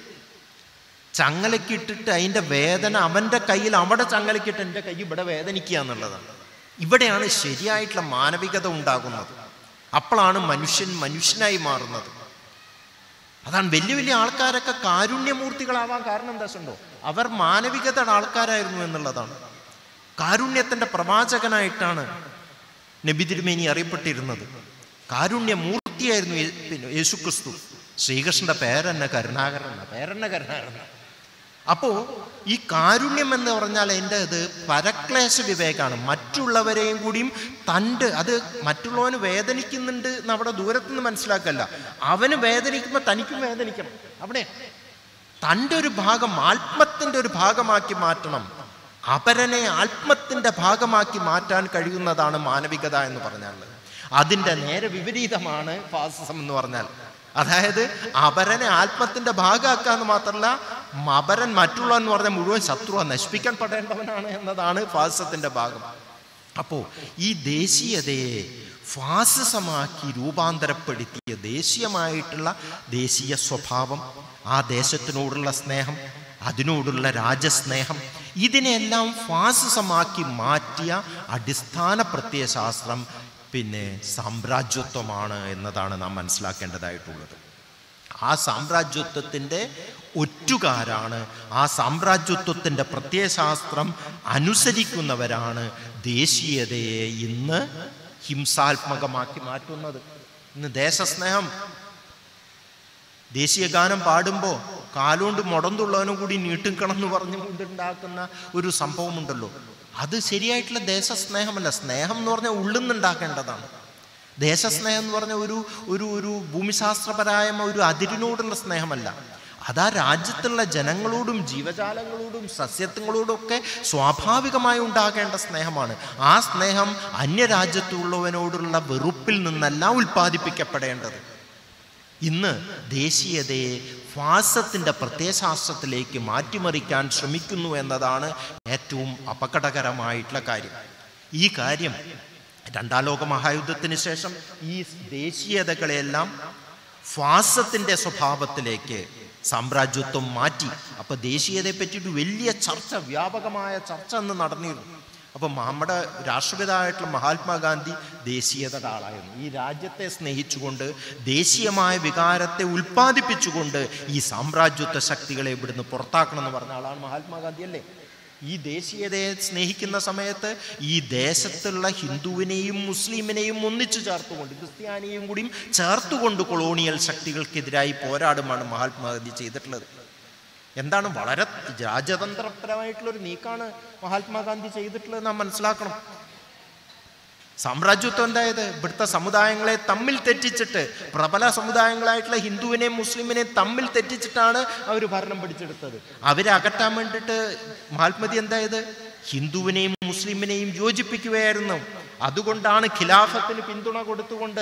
ചങ്ങലക്കിട്ടിട്ട് അതിൻ്റെ വേദന അവൻ്റെ കയ്യിൽ അവിടെ ചങ്ങലക്കിട്ട് എൻ്റെ കൈ ഇവിടെ വേദനിക്കുക എന്നുള്ളതാണ്. ഇവിടെയാണ് ശരിയായിട്ടുള്ള മാനവികത ഉണ്ടാകുന്നത്. അപ്പോഴാണ് മനുഷ്യൻ മനുഷ്യനായി മാറുന്നത്. അതാണ് വലിയ വലിയ ആൾക്കാരൊക്കെ കാരുണ്യമൂർത്തികളാവാൻ കാരണം എന്താ വെച്ചിട്ടുണ്ടോ? അവർ മാനവികതയുടെ ആൾക്കാരായിരുന്നു എന്നുള്ളതാണ്. കാരുണ്യത്തിൻ്റെ പ്രവാചകനായിട്ടാണ് നബി തിരുമേനി അറിയപ്പെട്ടിരുന്നത്. കാരുണ്യമൂർത്തിയായിരുന്നു പിന്നെ യേശുക്രിസ്തു. ശ്രീകൃഷ്ണന്റെ പേരെന്നെ കരുണാകരൻ, പേരെന്നെ കരുണാകരൻ. അപ്പോൾ ഈ കാരുണ്യം എന്ന് പറഞ്ഞാൽ എൻ്റെ ഇത് പരക്ലേശ വിവേകമാണ്. മറ്റുള്ളവരെയും കൂടിയും തൻ്റെ അത് മറ്റുള്ളവന് വേദനിക്കുന്നുണ്ട് എന്ന് അവിടെ ദൂരത്തുനിന്ന് മനസ്സിലാക്കല്ല. അവന് വേദനിക്കുമ്പോൾ തനിക്കും വേദനിക്കണം. അവിടെ തൻ്റെ ഒരു ഭാഗം ആത്മത്തിൻ്റെ ഒരു ഭാഗമാക്കി മാറ്റണം. അപരനെ ആത്മത്തിൻ്റെ ഭാഗമാക്കി മാറ്റാൻ കഴിയുന്നതാണ് മാനവികത എന്ന് പറഞ്ഞാൽ. അതിൻ്റെ നേരെ വിപരീതമാണ് ഫാസിസം എന്ന് പറഞ്ഞാൽ. അതായത് അപരനെ ആത്മത്തിൻ്റെ ഭാഗമാക്കാന്ന് മാത്രമല്ല, അപരൻ മറ്റുള്ള എന്ന് പറഞ്ഞാൽ മുഴുവൻ ശത്രുവ നശിപ്പിക്കാൻ പെടേണ്ടവനാണ് എന്നതാണ് ഫാസിസത്തിൻ്റെ ഭാഗം. അപ്പോൾ ഈ ദേശീയതയെ ഫാസിസമാക്കി രൂപാന്തരപ്പെടുത്തിയ ദേശീയമായിട്ടുള്ള ദേശീയ സ്വഭാവം, ആ ദേശത്തിനോടുള്ള സ്നേഹം, അതിനോടുള്ള രാജസ്നേഹം, ഇതിനെല്ലാം ഫാസിസമാക്കി മാറ്റിയ അടിസ്ഥാന പ്രത്യയശാസ്ത്രം പിന്നെ സാമ്രാജ്യത്വമാണ് എന്നതാണ് നാം മനസ്സിലാക്കേണ്ടതായിട്ടുള്ളത്. ആ സാമ്രാജ്യത്വത്തിൻ്റെ ഒറ്റുകാരാണ്, ആ സാമ്രാജ്യത്വത്തിൻ്റെ പ്രത്യയശാസ്ത്രം അനുസരിക്കുന്നവരാണ് ദേശീയതയെ ഇന്ന് ഹിംസാത്മകമാക്കി മാറ്റുന്നത്. ഇന്ന് ദേശസ്നേഹം, ദേശീയ ഗാനം പാടുമ്പോൾ കാലുകൊണ്ട് മുടന്തുള്ളവനും കൂടി നീട്ടിക്കണമെന്ന് പറഞ്ഞുകൊണ്ടുണ്ടാക്കുന്ന ഒരു സംഭവമുണ്ടല്ലോ, അത് ശരിയായിട്ടുള്ള ദേശസ്നേഹമല്ല. സ്നേഹം എന്ന് പറഞ്ഞാൽ ഉള്ളിൽ നിന്നുണ്ടാക്കേണ്ടതാണ്. ദേശസ്നേഹം എന്ന് പറഞ്ഞാൽ ഒരു ഒരു ഒരു ഭൂമിശാസ്ത്രപരമായ ഒരു അതിരിനോടുള്ള സ്നേഹമല്ല. അതാ രാജ്യത്തുള്ള ജനങ്ങളോടും ജീവജാലങ്ങളോടും സസ്യങ്ങളോടും ഒക്കെ സ്വാഭാവികമായി ഉണ്ടാകേണ്ട സ്നേഹമാണ്. ആ സ്നേഹം അന്യരാജ്യത്തുള്ളവനോടുള്ള വെറുപ്പിൽ നിന്നല്ല ഉൽപ്പാദിപ്പിക്കപ്പെടേണ്ടത്. ഇന്ന് ദേശീയതയെ ഫാസിസത്തിൻ്റെ പ്രത്യയശാസ്ത്രത്തിലേക്ക് മാറ്റിമറിക്കാൻ ശ്രമിക്കുന്നു എന്നതാണ് ഏറ്റവും അപകടകരമായിട്ടുള്ള കാര്യം. ഈ കാര്യം രണ്ടാം ലോക മഹായുദ്ധത്തിന് ശേഷം ഈ ദേശീയതകളെല്ലാം ഫാസിസത്തിൻ്റെ സ്വഭാവത്തിലേക്ക് സാമ്രാജ്യത്വം മാറ്റി. അപ്പോൾ ദേശീയതയെ പറ്റിയിട്ട് വലിയ ചർച്ച, വ്യാപകമായ ചർച്ച അന്ന് നടന്നിരുന്നു. അപ്പം നമ്മുടെ രാഷ്ട്രപിതാവായിട്ടുള്ള മഹാത്മാഗാന്ധി ദേശീയതയുടെ ആളായിരുന്നു. ഈ രാജ്യത്തെ സ്നേഹിച്ചുകൊണ്ട് ദേശീയമായ വികാരത്തെ ഉൽപ്പാദിപ്പിച്ചുകൊണ്ട് ഈ സാമ്രാജ്യത്വ ശക്തികളെ ഇവിടുന്ന് പുറത്താക്കണം എന്ന് പറഞ്ഞ ആളാണ് മഹാത്മാഗാന്ധി അല്ലേ. ഈ ദേശീയതയെ സ്നേഹിക്കുന്ന സമയത്ത് ഈ ദേശത്തുള്ള ഹിന്ദുവിനെയും മുസ്ലിമിനെയും ഒന്നിച്ചു ചേർത്തുകൊണ്ട്, ക്രിസ്ത്യാനിയെയും കൂടിയും ചേർത്തുകൊണ്ട് കൊളോണിയൽ ശക്തികൾക്കെതിരായി പോരാടുമാണ് മഹാത്മാഗാന്ധി ചെയ്തിട്ടുള്ളത്. എന്താണ് വളരെ രാജതന്ത്രപരമായിട്ടുള്ളൊരു നീക്കാണ് മഹാത്മാഗാന്ധി ചെയ്തിട്ടുള്ളത് നാം മനസ്സിലാക്കണം. സാമ്രാജ്യത്വം എന്തായത്? ഇവിടുത്തെ സമുദായങ്ങളെ തമ്മിൽ തെറ്റിച്ചിട്ട്, പ്രബല സമുദായങ്ങളായിട്ടുള്ള ഹിന്ദുവിനെയും മുസ്ലിമിനെയും തമ്മിൽ തെറ്റിച്ചിട്ടാണ് അവർ ഭരണം പിടിച്ചെടുത്തത്. അവരെ അകറ്റാൻ വേണ്ടിയിട്ട് മഹാത്മജി എന്തായത്? ഹിന്ദുവിനെയും മുസ്ലിമിനെയും യോജിപ്പിക്കുകയായിരുന്നു. അതുകൊണ്ടാണ് ഖിലാഫത്തിന് പിന്തുണ കൊടുത്തുകൊണ്ട്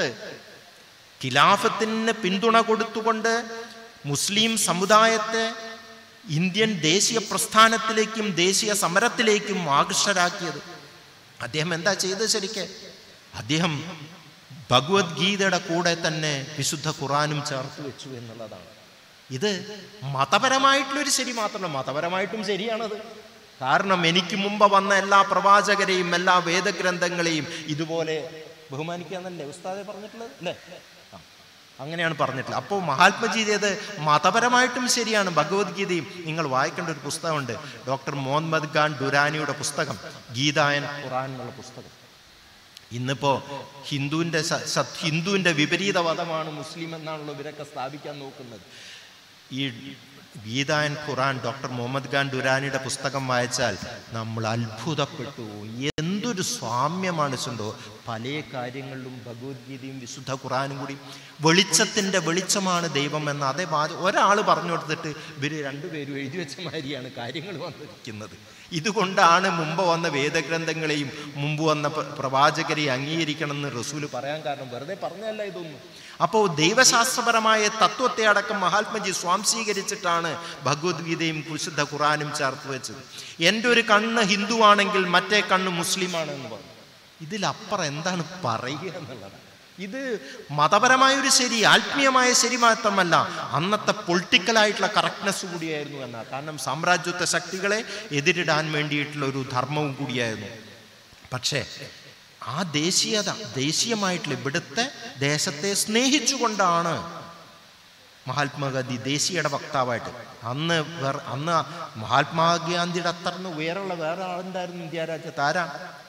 ഖിലാഫത്തിന് പിന്തുണ കൊടുത്തുകൊണ്ട് മുസ്ലിം സമുദായത്തെ ഇന്ത്യൻ ദേശീയ പ്രസ്ഥാനത്തിലേക്കും ദേശീയ സമരത്തിലേക്കും ആകർഷരാക്കിയത്. അദ്ദേഹം എന്താ ചെയ്തത്? ശരിക്ക് അദ്ദേഹം ഭഗവത്ഗീതയുടെ കൂടെ തന്നെ വിശുദ്ധ ഖുറാനും ചേർത്ത് വെച്ചു എന്നുള്ളതാണ്. ഇത് മതപരമായിട്ടുള്ളൊരു ശരി മാത്രമല്ല, മതപരമായിട്ടും ശരിയാണത്. കാരണം എനിക്ക് മുമ്പ് വന്ന എല്ലാ പ്രവാചകരെയും എല്ലാ വേദഗ്രന്ഥങ്ങളെയും ഇതുപോലെ ബഹുമാനിക്കാന്നല്ലേ ഉസ്താദെ പറഞ്ഞിട്ടുള്ളത് അല്ലേ? അങ്ങനെയാണ് പറഞ്ഞിട്ടുള്ളത്. അപ്പോൾ മഹാത്മജിയുടേത് മതപരമായിട്ടും ശരിയാണ്. ഭഗവത്ഗീതയും നിങ്ങൾ വായിക്കേണ്ട ഒരു പുസ്തകമുണ്ട്, ഡോക്ടർ മുഹമ്മദ് ഖാൻ ദുരാനിയുടെ പുസ്തകം, ഗീത ആൻഡ് ഖുറാൻ എന്നുള്ള പുസ്തകം. ഇന്നിപ്പോ ഹിന്ദുവിൻ്റെ ഹിന്ദുവിൻ്റെ വിപരീത മതമാണ് മുസ്ലിം എന്നാണല്ലോ ഇവരൊക്കെ സ്ഥാപിക്കാൻ നോക്കുന്നത്. ഈ ഗീത ആൻഡ് ഖുറാൻ ഡോക്ടർ മുഹമ്മദ് ഖാൻ ദുരാനിയുടെ പുസ്തകം വായിച്ചാൽ നമ്മൾ അത്ഭുതപ്പെട്ടു. എന്തൊരു സ്വാമ്യമാണ് ചെണ്ടോ പല കാര്യങ്ങളിലും ഭഗവത്ഗീതയും വിശുദ്ധ ഖുറാനും കൂടി. വെളിച്ചത്തിൻ്റെ വെളിച്ചമാണ് ദൈവം എന്ന അതേ ഒരാൾ പറഞ്ഞു കൊടുത്തിട്ട് ഇവർ രണ്ടുപേരും എഴുതി വെച്ച മാതിരിയാണ് കാര്യങ്ങൾ വന്നിരിക്കുന്നത്. ഇതുകൊണ്ടാണ് മുമ്പ് വന്ന വേദഗ്രന്ഥങ്ങളെയും മുമ്പ് വന്ന പ്രവാചകരെയും അംഗീകരിക്കണമെന്ന് റസൂല് പറയാൻ കാരണം. വെറുതെ പറഞ്ഞല്ല ഇതൊന്നും. അപ്പോൾ ദൈവശാസ്ത്രപരമായ തത്വത്തെ അടക്കം മഹാത്മജി സ്വാംശീകരിച്ചിട്ടാണ് ഭഗവത്ഗീതയും വിശുദ്ധ ഖുറാനും ചേർത്ത് വെച്ചത്. എൻ്റെ ഒരു കണ്ണ് ഹിന്ദുവാണെങ്കിൽ മറ്റേ കണ്ണ് മുസ്ലിമാണ് എന്ന് പറഞ്ഞു. ഇതിലപ്പുറം എന്താണ് പറയുക എന്നുള്ളതാണ്. ഇത് മതപരമായൊരു ശരി, ആത്മീയമായ ശരി മാത്രമല്ല, അന്നത്തെ പൊളിറ്റിക്കലായിട്ടുള്ള കറക്റ്റ്നെസ് കൂടിയായിരുന്നു എന്നാണ്. കാരണം സാമ്രാജ്യത്വ ശക്തികളെ എതിരിടാൻ വേണ്ടിയിട്ടുള്ള ഒരു ധർമ്മവും കൂടിയായിരുന്നു. പക്ഷേ ആ ദേശീയത, ദേശീയമായിട്ടുള്ള ഇവിടുത്തെ ദേശത്തെ സ്നേഹിച്ചുകൊണ്ടാണ് മഹാത്മാഗാന്ധി ദേശീയയുടെ വക്താവായിട്ട്. അന്ന് വേറെ അന്ന് മഹാത്മാഗാന്ധിയുടെ അത്ര ഉയരമുള്ള വേറെ ആളുണ്ടായിരുന്നു ഇന്ത്യ രാജ്യത്ത്. ആരാ?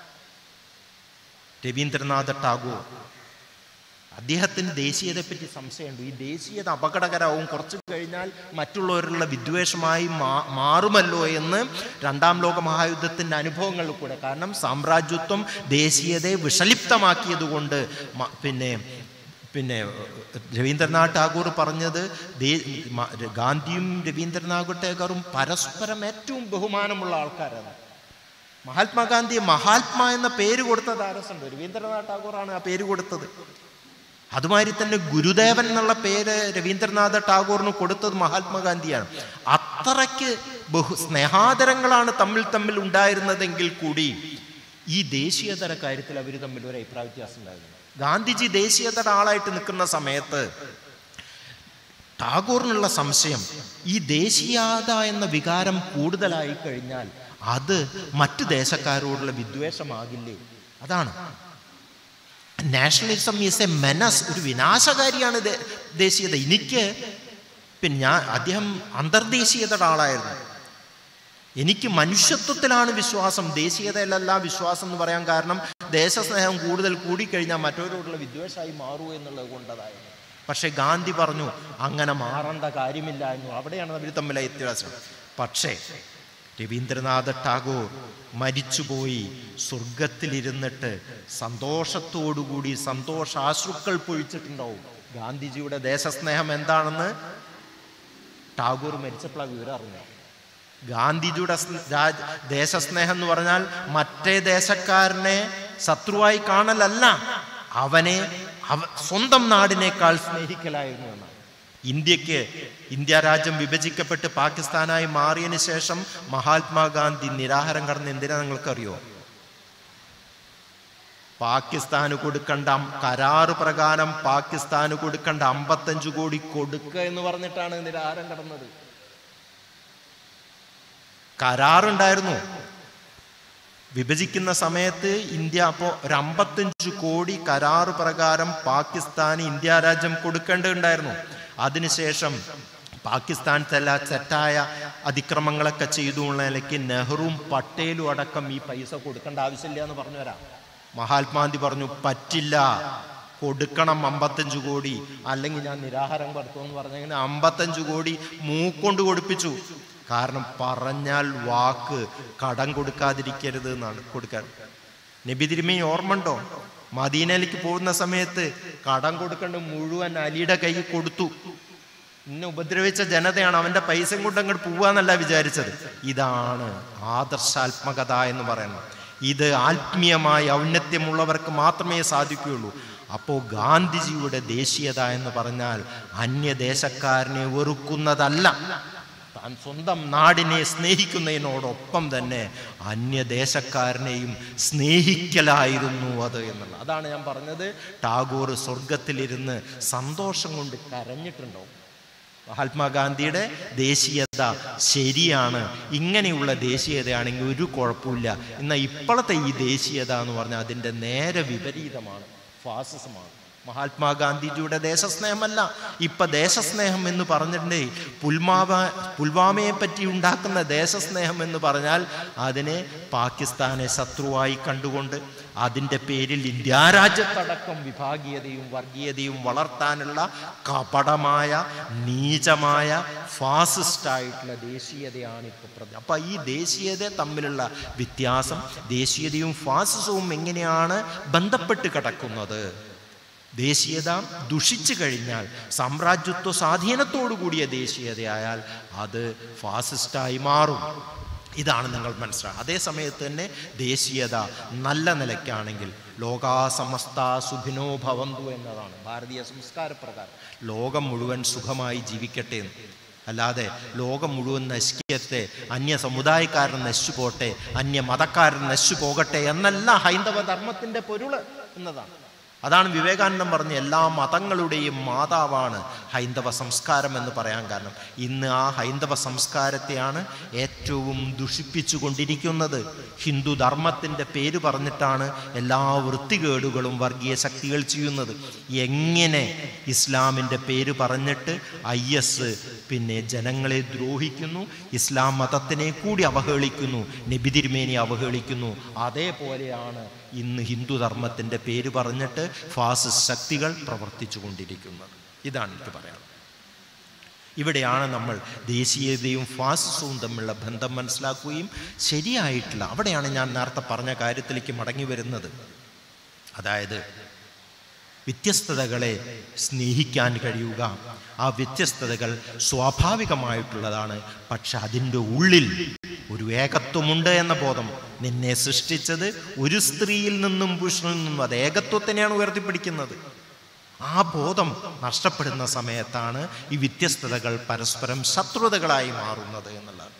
രവീന്ദ്രനാഥ ടാഗോർ. അദ്ദേഹത്തിന് ദേശീയതയെപ്പറ്റി സംശയമുണ്ട്. ഈ ദേശീയത അപകടകരവും കുറച്ച് കഴിഞ്ഞാൽ മറ്റുള്ളവരുള്ള വിദ്വേഷമായി മാ മാറുമല്ലോ എന്ന് രണ്ടാം ലോക മഹായുദ്ധത്തിൻ്റെ അനുഭവങ്ങളിൽ കൂടെ. കാരണം സാമ്രാജ്യത്വം ദേശീയതയെ വിഷലിപ്തമാക്കിയത് കൊണ്ട്. പിന്നെ പിന്നെ രവീന്ദ്രനാഥ് ടാഗോർ പറഞ്ഞത് ഗാന്ധിയും രവീന്ദ്രനാഥ് ടാഗോറും പരസ്പരം ഏറ്റവും ബഹുമാനമുള്ള ആൾക്കാരാണ്. മഹാത്മാഗാന്ധിയെ മഹാത്മാ എന്ന പേര് കൊടുത്തത് ആരസുണ്ട്? രവീന്ദ്രനാഥ് ടാഗോറാണ് ആ പേര് കൊടുത്തത്. അതുമാതിരി തന്നെ ഗുരുദേവൻ എന്നുള്ള പേര് രവീന്ദ്രനാഥ ടാഗോറിന് കൊടുത്തത് മഹാത്മാഗാന്ധിയാണ്. അത്രയ്ക്ക് ബഹു സ്നേഹാദരങ്ങളാണ് തമ്മിൽ തമ്മിൽ ഉണ്ടായിരുന്നതെങ്കിൽ കൂടി ഈ ദേശീയതര കാര്യത്തിൽ അവർ തമ്മിൽ ഒരു അഭിപ്രായ വ്യത്യാസം ഉണ്ടായിരുന്നു. ഗാന്ധിജി ദേശീയതയുടെ ആളായിട്ട് നിൽക്കുന്ന സമയത്ത് ടാഗോറിനുള്ള സംശയം, ഈ ദേശീയത എന്ന വികാരം കൂടുതലായി കഴിഞ്ഞാൽ അത് മറ്റു ദേശക്കാരോടുള്ള വിദ്വേഷമാകില്ലേ? അതാണ് നാഷണലിസം ഈസ് എ മെനസ്, ഒരു വിനാശകാരിയാണ് ദേശീയത. എനിക്ക് പിന്നെ ഞാൻ അദ്ദേഹം അന്തർദേശീയതയുടെ ആളായിരുന്നു. എനിക്ക് മനുഷ്യത്വത്തിലാണ് വിശ്വാസം, ദേശീയതയിലല്ല വിശ്വാസം എന്ന് പറയാൻ കാരണം ദേശസ്നേഹം കൂടുതൽ കൂടിക്കഴിഞ്ഞാൽ മറ്റവരോടുള്ള വിദ്വേഷമായി മാറുമോ എന്നുള്ളത് കൊണ്ടതായിരുന്നു. പക്ഷെ ഗാന്ധി പറഞ്ഞു അങ്ങനെ മാറേണ്ട കാര്യമില്ല എന്ന്. അവിടെയാണ് അവർ തമ്മിലെ വ്യത്യാസം. പക്ഷേ രവീന്ദ്രനാഥ ടാഗോർ മരിച്ചുപോയി, സ്വർഗത്തിലിരുന്നിട്ട് സന്തോഷത്തോടുകൂടി സന്തോഷാശ്രുക്കൾ പൊഴിച്ചിട്ടുണ്ടാവും. ഗാന്ധിജിയുടെ ദേശസ്നേഹം എന്താണെന്ന് ടാഗോർ മരിച്ചപ്പോഴാണ് വിവരം അറിഞ്ഞു. ഗാന്ധിജിയുടെ ദേശസ്നേഹം എന്ന് പറഞ്ഞാൽ മറ്റേ ദേശക്കാരനെ ശത്രുവായി കാണലല്ല, അവനെ അവ സ്വന്തം നാടിനേക്കാൾ സ്നേഹിക്കലായിരുന്നു എന്നാണ്. ഇന്ത്യക്ക് ഇന്ത്യ രാജ്യം വിഭജിക്കപ്പെട്ട് പാകിസ്ഥാനായി മാറിയതിന് ശേഷം മഹാത്മാഗാന്ധി നിരാഹാരം കടന്ന് എന്തിനാ നിങ്ങൾക്കറിയോ? പാകിസ്ഥാന് കൊടുക്കേണ്ട കരാറ് പ്രകാരം പാകിസ്ഥാന് കൊടുക്കേണ്ട അമ്പത്തഞ്ചു കോടി കൊടുക്കുക എന്ന് പറഞ്ഞിട്ടാണ് നിരാഹാരം കടന്നത്. കരാറുണ്ടായിരുന്നു വിഭജിക്കുന്ന സമയത്ത്. ഇന്ത്യ അപ്പോൾ ഒരു അമ്പത്തഞ്ചു കോടി കരാറ് പ്രകാരം പാകിസ്ഥാന് ഇന്ത്യ രാജ്യം കൊടുക്കേണ്ടതുണ്ടായിരുന്നു. അതിനുശേഷം പാകിസ്ഥാൻ ചില തെറ്റായ അതിക്രമങ്ങളൊക്കെ ചെയ്തു ഉള്ള നിലയ്ക്ക് നെഹ്റുവും പട്ടേലും അടക്കം ഈ പൈസ കൊടുക്കേണ്ട ആവശ്യമില്ല എന്ന് പറഞ്ഞു വരാം. മഹാത്മാഗാന്ധി പറഞ്ഞു പറ്റില്ല, കൊടുക്കണം അമ്പത്തഞ്ചു കോടി, അല്ലെങ്കിൽ ഞാൻ നിരാഹാരം നടത്തുമെന്ന് പറഞ്ഞങ്ങനെ അമ്പത്തഞ്ചു കോടി മൂക്കൊണ്ട് കൊടുപ്പിച്ചു. കാരണം പറഞ്ഞാൽ വാക്ക് കടം കൊടുക്കാതിരിക്കരുത് എന്നാണ് കൊടുക്കാൻ. നബി തിരുമേനി ഓർമ്മണ്ടോ? മദീനയിലേക്ക് പോകുന്ന സമയത്ത് കടം കൊടുക്കേണ്ട മുഴുവൻ അലിയുടെ കൈ കൊടുത്തു. ഇന്നെ ഉപദ്രവിച്ച ജനതയാണ്, അവന്റെ പൈസ കൊണ്ട് അങ്ങോട്ട് പോവാന്നല്ല വിചാരിച്ചത്. ഇതാണ് ആദർശാത്മകത എന്ന് പറയുന്നത്. ഇത് ആത്മീയമായ ഔന്നത്യമുള്ളവർക്ക് മാത്രമേ സാധിക്കുകയുള്ളൂ. അപ്പോൾ ഗാന്ധിജിയുടെ ദേശീയത എന്ന് പറഞ്ഞാൽ അന്യദേശക്കാരനെ വെറുക്കുന്നതല്ല, താൻ സ്വന്തം നാടിനെ സ്നേഹിക്കുന്നതിനോടൊപ്പം തന്നെ അന്യദേശക്കാരനെയും സ്നേഹിക്കലായിരുന്നു അത് എന്നുള്ള. അതാണ് ഞാൻ പറഞ്ഞത്. ടാഗോർ സ്വർഗത്തിലിരുന്ന് സന്തോഷം കൊണ്ട് കരഞ്ഞിട്ടുണ്ടാവും. മഹാത്മാഗാന്ധിയുടെ ദേശീയത ശരിയാണ്, ഇങ്ങനെയുള്ള ദേശീയതയാണെങ്കിൽ ഒരു കുഴപ്പമില്ല. എന്നാൽ ഇപ്പോഴത്തെ ഈ ദേശീയത എന്ന് പറഞ്ഞാൽ അതിൻ്റെ നേരെ വിപരീതമാണ്, ഫാസിസമാണ്. മഹാത്മാഗാന്ധിജിയുടെ ദേശസ്നേഹമല്ല. ഇപ്പൊ ദേശസ്നേഹം എന്ന് പറഞ്ഞിട്ടുണ്ടേ പുൽവാമ പുൽവാമയെ പറ്റി ഉണ്ടാക്കുന്ന ദേശസ്നേഹം എന്ന് പറഞ്ഞാൽ അതിനെ പാകിസ്ഥാനെ ശത്രുവായി കണ്ടുകൊണ്ട് അതിൻ്റെ പേരിൽ ഇന്ത്യ രാജ്യത്തടക്കം വിഭാഗീയതയും വർഗീയതയും വളർത്താനുള്ള കപടമായ നീചമായ ഫാസിസ്റ്റായിട്ടുള്ള ദേശീയതയാണ് ഇപ്പോൾ പ്രതി. അപ്പം ഈ ദേശീയത തമ്മിലുള്ള വ്യത്യാസം, ദേശീയതയും ഫാസിസവും എങ്ങനെയാണ് ബന്ധപ്പെട്ട് കിടക്കുന്നത്? ദേശീയത ദുഷിച്ചു കഴിഞ്ഞാൽ, സാമ്രാജ്യത്വ സ്വാധീനത്തോടു കൂടിയ ദേശീയതയായാൽ അത് ഫാസിസ്റ്റായി മാറും. ഇതാണ് നിങ്ങൾ മനസ്സിലാക്കുക. അതേ സമയത്ത് തന്നെ ദേശീയത നല്ല നിലയ്ക്കാണെങ്കിൽ ലോകാ സമസ്ത സുഖിനോ ഭവന്തു എന്നതാണ് ഭാരതീയ സംസ്കാരപ്രകാരം. ലോകം മുഴുവൻ സുഖമായി ജീവിക്കട്ടെ എന്ന്. അല്ലാതെ ലോകം മുഴുവൻ നശിക്കട്ടെ, അന്യ സമുദായക്കാരൻ നശിച്ചു പോട്ടെ, അന്യ മതക്കാരൻ നശിച്ചു പോകട്ടെ എന്നല്ല ഹൈന്ദവ ധർമ്മത്തിൻ്റെ പൊരുള് എന്നതാണ്. അതാണ് വിവേകാനന്ദൻ പറഞ്ഞ എല്ലാ മതങ്ങളുടെയും മാതാവാണ് ഹൈന്ദവ സംസ്കാരം എന്ന് പറയാൻ കാരണം. ഇന്ന് ആ ഹൈന്ദവ സംസ്കാരത്തെയാണ് ഏറ്റവും ദുഷിപ്പിച്ചു കൊണ്ടിരിക്കുന്നത്. ഹിന്ദു ധർമ്മത്തിൻ്റെ പേര് പറഞ്ഞിട്ടാണ് എല്ലാ വൃത്തികേടുകളും വർഗീയ ശക്തികൾ ചെയ്യുന്നത്. എങ്ങനെ ഇസ്ലാമിൻ്റെ പേര് പറഞ്ഞിട്ട് ഐ എസ് പിന്നെ ജനങ്ങളെ ദ്രോഹിക്കുന്നു, ഇസ്ലാം മതത്തിനെ കൂടി അവഹേളിക്കുന്നു, നബി തിരുമേനി അവഹേളിക്കുന്നു, അതേപോലെയാണ് ഇന്ന് ഹിന്ദു ധർമ്മത്തിൻ്റെ പേര് പറഞ്ഞിട്ട് ഫാസിസ്റ്റ് ശക്തികൾ പ്രവർത്തിച്ചു കൊണ്ടിരിക്കുന്നത്. ഇതാണ് എനിക്ക് പറയാം. ഇവിടെയാണ് നമ്മൾ ദേശീയതയും ഫാസിസവും തമ്മിലുള്ള ബന്ധം മനസ്സിലാക്കുകയും ശരിയായിട്ടുള്ള, അവിടെയാണ് ഞാൻ നേരത്തെ പറഞ്ഞ കാര്യത്തിലേക്ക് മടങ്ങി വരുന്നത്. അതായത് വ്യത്യസ്തതകളെ സ്നേഹിക്കാൻ കഴിയുക, ആ വ്യത്യസ്തതകൾ സ്വാഭാവികമായിട്ടുള്ളതാണ്. പക്ഷെ അതിൻ്റെ ഉള്ളിൽ ഒരു ഏകത്വമുണ്ട് എന്ന ബോധം. നിന്നെ സൃഷ്ടിച്ചത് ഒരു സ്ത്രീയിൽ നിന്നും പുരുഷനിൽ നിന്നും, അത് ഏകത്വത്തിനെയാണ് ഉയർത്തിപ്പിടിക്കുന്നത്. ആ ബോധം നഷ്ടപ്പെടുന്ന സമയത്താണ് ഈ വ്യത്യസ്തതകൾ പരസ്പരം ശത്രുതകളായി മാറുന്നത് എന്നുള്ളത്.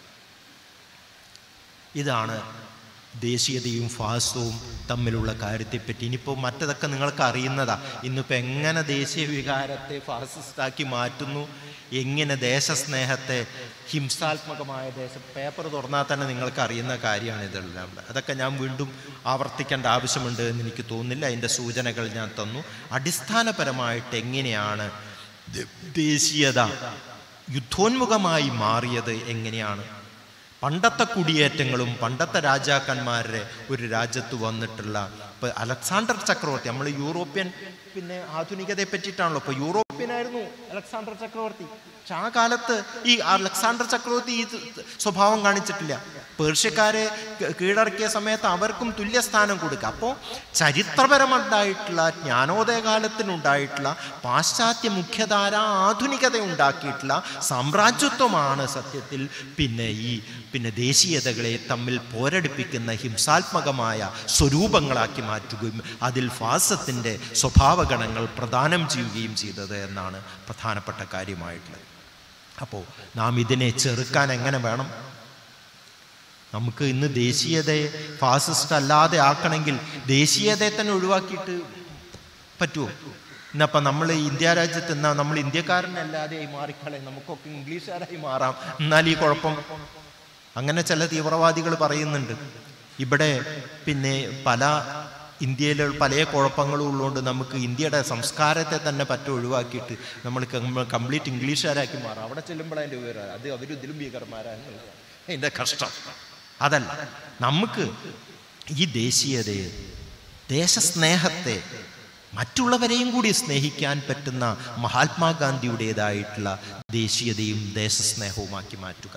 ഇതാണ് ദേശീയതയും ഫാസിസവും തമ്മിലുള്ള കാര്യത്തെപ്പറ്റി. ഇനിയിപ്പോൾ മറ്റതൊക്കെ നിങ്ങൾക്ക് അറിയുന്നതാ. ഇന്നിപ്പോൾ എങ്ങനെ ദേശീയ വികാരത്തെ ഫാസിസ്റ്റാക്കി മാറ്റുന്നു, എങ്ങനെ ദേശസ്നേഹത്തെ ഹിംസാത്മകമായ ദേശ പേപ്പർ തുറന്നാൽ തന്നെ നിങ്ങൾക്ക് അറിയുന്ന കാര്യമാണ് ഇതെല്ലാം. അതൊക്കെ ഞാൻ വീണ്ടും ആവർത്തിക്കേണ്ട ആവശ്യമുണ്ട് എന്ന് എനിക്ക് തോന്നുന്നില്ല. അതിൻ്റെ സൂചനകൾ ഞാൻ തന്നു. അടിസ്ഥാനപരമായിട്ട് എങ്ങനെയാണ് ദേശീയത യുദ്ധോന്മുഖമായി മാറിയത്, എങ്ങനെയാണ് പണ്ടത്തെ കുടിയേറ്റങ്ങളും പണ്ടത്തെ രാജാക്കന്മാരുടെ ഒരു രാജ്യത്ത് വന്നിട്ടുള്ള, ഇപ്പോൾ അലക്സാണ്ടർ ചക്രവർത്തി, നമ്മൾ യൂറോപ്യൻ പിന്നെ ആധുനികതയെ പറ്റിയിട്ടാണല്ലോ. ഇപ്പോൾ യൂറോപ്യനായിരുന്നു അലക്സാണ്ടർ ചക്രവർത്തി. പക്ഷെ ആ കാലത്ത് ഈ അലക്സാണ്ടർ ചക്രവർത്തി ഈ സ്വഭാവം കാണിച്ചിട്ടില്ല. പേർഷ്യക്കാരെ കീഴടക്കിയ സമയത്ത് അവർക്കും തുല്യസ്ഥാനം കൊടുക്കുക. അപ്പോൾ ചരിത്രപരമുണ്ടായിട്ടുള്ള ജ്ഞാനോദയ കാലത്തിനുണ്ടായിട്ടുള്ള പാശ്ചാത്യ മുഖ്യധാര ആധുനികത ഉണ്ടാക്കിയിട്ടുള്ള സാമ്രാജ്യത്വമാണ് സത്യത്തിൽ പിന്നെ ഈ പിന്നെ ദേശീയതകളെ തമ്മിൽ പോരടിപ്പിക്കുന്ന ഹിംസാത്മകമായ സ്വരൂപങ്ങളാക്കി മാറ്റുകയും അതിൽ ഫാസിസത്തിൻ്റെ സ്വഭാവഗണങ്ങൾ പ്രദാനം ചെയ്യുകയും ചെയ്തത് എന്നാണ് പ്രധാനപ്പെട്ട കാര്യമായിട്ടുള്ളത്. അപ്പോൾ നാം ഇതിനെ ചെറുക്കാൻ എങ്ങനെ വേണം? നമുക്ക് ഇന്ന് ദേശീയതയെ ഫാസിസ്റ്റ് അല്ലാതെ ആക്കണമെങ്കിൽ ദേശീയതയെ തന്നെ ഒഴിവാക്കിയിട്ട് പറ്റുമോ? എന്നപ്പം നമ്മൾ ഇന്ത്യ രാജ്യത്ത് എന്നാ നമ്മൾ ഇന്ത്യക്കാരനല്ലാതെയായി മാറിക്കളെ, നമുക്കൊക്കെ ഇംഗ്ലീഷുകാരായി മാറാം, എന്നാൽ ഈ കുഴപ്പം. അങ്ങനെ ചില തീവ്രവാദികൾ പറയുന്നുണ്ട്. ഇവിടെ പിന്നെ പല ഇന്ത്യയിൽ പല കുഴപ്പങ്ങളും ഉള്ളതുകൊണ്ട് നമുക്ക് ഇന്ത്യയുടെ സംസ്കാരത്തെ തന്നെ പറ്റ ഒഴിവാക്കിയിട്ട് നമ്മൾ കംപ്ലീറ്റ് ഇംഗ്ലീഷുകാരാക്കി മാറാം. അവിടെ ചെല്ലുമ്പോൾ അതിൻ്റെ വിവരം അത് അവർ ഇതിലും ഭീകരന്മാരാണ്. അതിൻ്റെ കഷ്ടം അതല്ല. നമുക്ക് ഈ ദേശീയതയെ, ദേശസ്നേഹത്തെ, മറ്റുള്ളവരെയും കൂടി സ്നേഹിക്കാൻ പറ്റുന്ന മഹാത്മാഗാന്ധിയുടേതായിട്ടുള്ള ദേശീയതയും ദേശസ്നേഹവുമാക്കി മാറ്റുക.